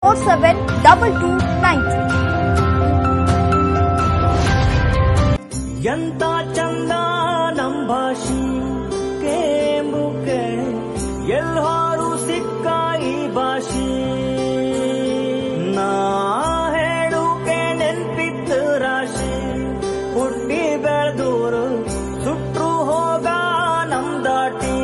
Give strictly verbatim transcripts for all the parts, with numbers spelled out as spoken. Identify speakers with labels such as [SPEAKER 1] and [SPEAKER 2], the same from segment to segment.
[SPEAKER 1] four seven two two nine two.
[SPEAKER 2] ಎಂತ ಚಂದ ನಮ್ ಭಾಷಿ ಕೇಂಬುಕೆ ಎಲ್ಲಾರು ಸಿಕ್ಕ ಈ ಭಾಷಿ ನಾ ಹೇಳುಕೆ ನೆನ್ಪಿತ್ತು ರಾಶಿ ಹುಟ್ಟಿ ಬೆಳೆದೂರು ಸುಟ್ರು ಹೋಗ ನಮ್ ದಾಟಿ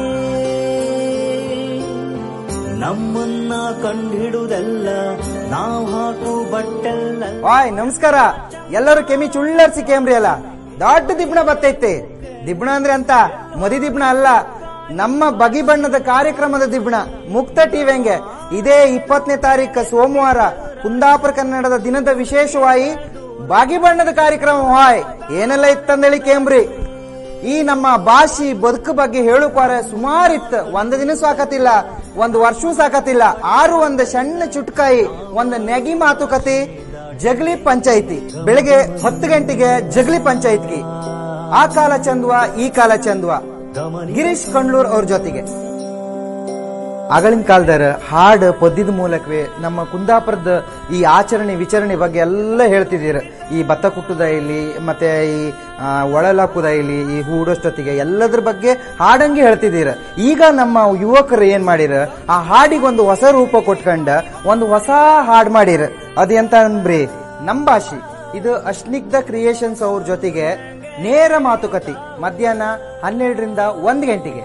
[SPEAKER 2] ನಮ್ಮನ್ನ ಕಂಡಿಡುದೆಲ್ಲ ನಾವ್ ಹಾಕು ಬಟ್ಟೆಲ್ಲ.
[SPEAKER 3] ಹಾಯ್ ನಮಸ್ಕಾರ ಎಲ್ಲರೂ ಕೆಮಿ ಚುಳ್ಳರ್ಸಿ ಕೇಮ್ರಿ ಅಲ್ಲ ದೊಡ್ಡ ದಿಬ್ಬಣ ಬತ್ತೈತೆ. ದಿಬ್ಬಣ ಅಂದ್ರೆ ಅಂತ ಮದಿ ದಿಬ್ಬಣ ಅಲ್ಲ, ನಮ್ಮ ಬಗಿ ಬಣ್ಣದ ಕಾರ್ಯಕ್ರಮದ ದಿಬ್ಬಣ ಮುಕ್ತ ಟಿವಿಂಗೆ ಇದೇ ಇಪ್ಪತ್ತನೇ ತಾರೀಕು ಸೋಮವಾರ ಕುಂದಾಪುರ ಕನ್ನಡದ ದಿನದ ವಿಶೇಷವಾಗಿ ಬಾಗಿ ಬಣ್ಣದ ಕಾರ್ಯಕ್ರಮ. ಹಾಯ್ ಏನೆಲ್ಲ ಇತ್ತಂದೇಳಿ ಕೇಮ್ರಿ. ಈ ನಮ್ಮ ಭಾಷೆ ಬದುಕು ಬಗ್ಗೆ ಹೇಳುಕ್ವಾರ ಸುಮಾರು ಇತ್ತು. ಒಂದ್ ದಿನ ಸಾಕತಿಲ್ಲ, ಒಂದ್ ವರ್ಷವೂ ಸಾಕತಿಲ್ಲ. ಆರು ಒಂದು ಸಣ್ಣ ಚುಟ್ಕಾಯಿ, ಒಂದು ನೆಗಿ ಮಾತುಕತೆ, ಜಗಲಿ ಪಂಚಾಯಿತಿ. ಬೆಳಿಗ್ಗೆ ಹತ್ತು ಗಂಟೆಗೆ ಜಗಲಿ ಪಂಚಾಯಿತಿ. ಆ ಕಾಲ ಚಂದ್ವ ಈ ಕಾಲ ಚಂದ್ವ ಗಿರೀಶ್ ಕಂಡ್ಲೂರ್ ಅವ್ರ ಜೊತೆಗೆ ಆಗಳಿನ ಕಾಲದಾರ ಹಾಡು ಪದ್ಯದ ಮೂಲಕವೇ ನಮ್ಮ ಕುಂದಾಪುರದ ಈ ಆಚರಣೆ ವಿಚರಣೆ ಬಗ್ಗೆ ಎಲ್ಲ ಹೇಳ್ತಿದ್ದೀರ. ಈ ಭತ್ತ ಕುಟ್ಟುದ ಇಲ್ಲಿ ಮತ್ತೆ ಈ ಒಳಲಾಕುದ ಇಲ್ಲಿ ಈ ಹೂಡೋಷ್ಟೊತ್ತಿಗೆ ಎಲ್ಲದ್ರ ಬಗ್ಗೆ ಹಾಡಂಗೆ ಹೇಳ್ತಿದ್ದೀರ. ಈಗ ನಮ್ಮ ಯುವಕರು ಏನ್ ಮಾಡಿರ, ಆ ಹಾಡಿಗೆ ಒಂದು ಹೊಸ ರೂಪ ಕೊಟ್ಕೊಂಡ ಒಂದು ಹೊಸ ಹಾಡ್ ಮಾಡಿರ. ಅದೆಂತ ಅಂದ್ರಿ, ನಮ್ ಭಾಷೆ. ಇದು ಅಶ್ನಿಗ್ಧ ಕ್ರಿಯೇಷನ್ಸ್ ಅವ್ರ ಜೊತೆಗೆ ನೇರ ಮಾತುಕತೆ ಮಧ್ಯಾಹ್ನ ಹನ್ನೆರಡರಿಂದ ಒಂದ್ ಗಂಟೆಗೆ.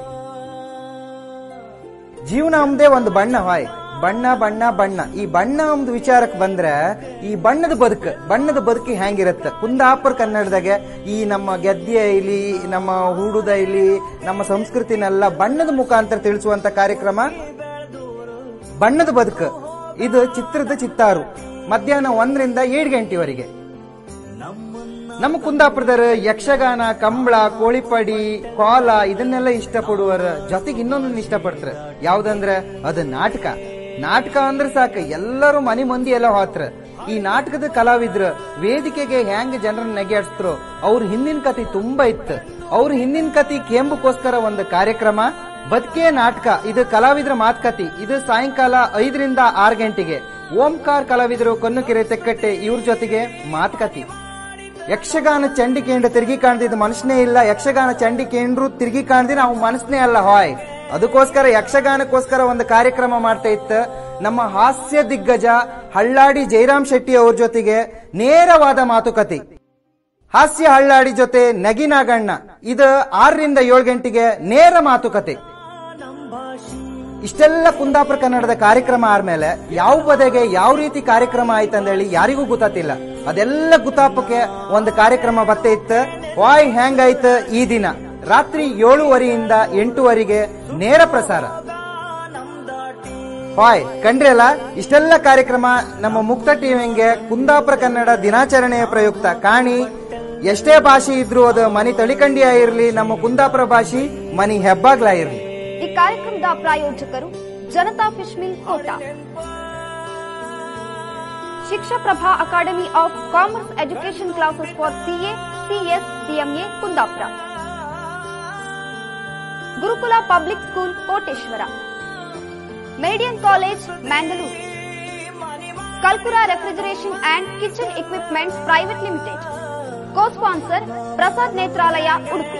[SPEAKER 3] ಜೀವನ ಅಮ್ದೇ ಒಂದು ಬಣ್ಣ. ಹಾಯ್ ಬಣ್ಣ ಬಣ್ಣ ಬಣ್ಣ. ಈ ಬಣ್ಣ ಒಂದು ವಿಚಾರಕ್ಕೆ ಬಂದ್ರೆ ಈ ಬಣ್ಣದ ಬದುಕು ಬಣ್ಣದ ಬದುಕಿ ಹೆಂಗಿರತ್ತ ಕುಂದಾಪುರ ಕನ್ನಡದಾಗೆ ಈ ನಮ್ಮ ಗೆದ್ದೆ ಇಲ್ಲಿ ನಮ್ಮ ಹೂಡುದ ಇಲ್ಲಿ ನಮ್ಮ ಸಂಸ್ಕೃತಿನೆಲ್ಲ ಬಣ್ಣದ ಮುಖಾಂತರ ತಿಳಿಸುವಂತ ಕಾರ್ಯಕ್ರಮ ಬಣ್ಣದ ಬದುಕು. ಇದು ಚಿತ್ರದ ಚಿತ್ತಾರು ಮಧ್ಯಾಹ್ನ ಒಂದರಿಂದ ಏಳು ಗಂಟೆವರೆಗೆ. ನಮ್ಮ ಕುಂದಾಪುರದರ ಯಕ್ಷಗಾನ, ಕಂಬಳ, ಕೋಳಿಪಡಿ, ಕೋಲ ಇದನ್ನೆಲ್ಲ ಇಷ್ಟಪಡುವರ ಜೊತೆಗೆ ಇನ್ನೊಂದನ್ನ ಇಷ್ಟಪಡ್ತಾರ. ಯಾವ್ದಂದ್ರ ಅದು ನಾಟಕ. ನಾಟಕ ಅಂದ್ರೆ ಸಾಕು ಎಲ್ಲರೂ ಮನೆ ಮಂದಿ ಎಲ್ಲ ಹೋತ್ರ. ಈ ನಾಟಕದ ಕಲಾವಿದ್ರ ವೇದಿಕೆಗೆ ಹೆಂಗ್ ಜನರನ್ನ ನೆಗೆಯಾಡ್ಸ್ತಾರೋ ಅವ್ರ ಹಿಂದಿನ ಕತಿ ತುಂಬಾ ಇತ್ತು. ಅವ್ರ ಹಿಂದಿನ ಕತಿ ಕೇಂಬಕ್ಕೋಸ್ಕರ ಒಂದು ಕಾರ್ಯಕ್ರಮ ಬದುಕೆ ನಾಟಕ. ಇದು ಕಲಾವಿದ್ರ ಮಾತುಕತೆ. ಇದು ಸಾಯಂಕಾಲ ಐದರಿಂದ ಆರು ಗಂಟೆಗೆ. ಓಂಕಾರ್ ಕಲಾವಿದರು ಕೊನ್ನುಕೆರೆ ತೆಕ್ಕಟ್ಟೆ ಇವ್ರ ಜೊತೆಗೆ ಮಾತುಕತೆ. ಯಕ್ಷಗಾನ ಚಂಡಿ ಕೇಂದ್ರ ತಿರುಗಿ ಕಾಣ್ದಿದ್ದು ಮನುಷ್ಯನೇ ಇಲ್ಲ. ಯಕ್ಷಗಾನ ಚಂಡಿ ಕೇಂದ್ರ ತಿರುಗಿ ಕಾಣ್ದಿ ನಾವು ಮನಸ್ಸನೇ ಅಲ್ಲ. ಹಾಯ್ ಅದಕ್ಕೋಸ್ಕರ ಯಕ್ಷಗಾನಕ್ಕೋಸ್ಕರ ಒಂದು ಕಾರ್ಯಕ್ರಮ ಮಾಡ್ತಾ ಇತ್ತ. ನಮ್ಮ ಹಾಸ್ಯ ದಿಗ್ಗಜ ಹಳ್ಳಾಡಿ ಜಯರಾಮ್ ಶೆಟ್ಟಿ ಅವ್ರ ಜೊತೆಗೆ ನೇರವಾದ ಮಾತುಕತೆ. ಹಾಸ್ಯ ಹಳ್ಳಾಡಿ ಜೊತೆ ನಗಿ ನಾಗಣ್ಣ. ಇದು ಆರರಿಂದ ಏಳು ಗಂಟೆಗೆ ನೇರ ಮಾತುಕತೆ. ಇಷ್ಟೆಲ್ಲ ಕುಂದಾಪುರ ಕನ್ನಡದ ಕಾರ್ಯಕ್ರಮ ಆದ್ಮೇಲೆ ಯಾವ ಬದೆಗೆ ಯಾವ ರೀತಿ ಕಾರ್ಯಕ್ರಮ ಆಯ್ತಂದೇಳಿ ಯಾರಿಗೂ ಗೊತ್ತಾತಿಲ್ಲ. ಅದೆಲ್ಲ ಗುತ್ತಾಪಕ್ಕೆ ಒಂದು ಕಾರ್ಯಕ್ರಮ ಬತ್ತೆ ಇತ್ತು. ವಾಯ್ ಹೆಂಗಾಯ್ತು ಈ ದಿನ ರಾತ್ರಿ ಏಳುವರೆಯಿಂದ ಎಂಟುವರೆಗೆ ನೇರ ಪ್ರಸಾರ. ಹಾಯ್ ಕಂಡ್ರಿ ಅಲ್ಲ, ಇಷ್ಟೆಲ್ಲ ಕಾರ್ಯಕ್ರಮ ನಮ್ಮ ಮುಕ್ತ ಟಿವಿಂಗೆ ಕುಂದಾಪುರ ಕನ್ನಡ ದಿನಾಚರಣೆಯ ಪ್ರಯುಕ್ತ ಕಾಣಿ. ಎಷ್ಟೇ ಭಾಷೆ ಇದ್ರು ಅದು ಮನಿ ತಳಿಕಂಡಿಯ ಇರ್ಲಿ, ನಮ್ಮ ಕುಂದಾಪುರ ಭಾಷೆ ಮನಿ ಹೆಬ್ಬಾಗ್ಲ ಇರ್ಲಿ.
[SPEAKER 1] ಈ ಕಾರ್ಯಕ್ರಮದ ಪ್ರಾಯೋಜಕರು Janata fish meal Kota, Shiksha Prabha academy of commerce education classes for CA, CS, CMA Kundapura, Gurukula public school Koteshwara, Meridian college Mangaluru, Kalpura refrigeration and kitchen equipments private limited. Co sponsor Prasad Netralaya Udupi.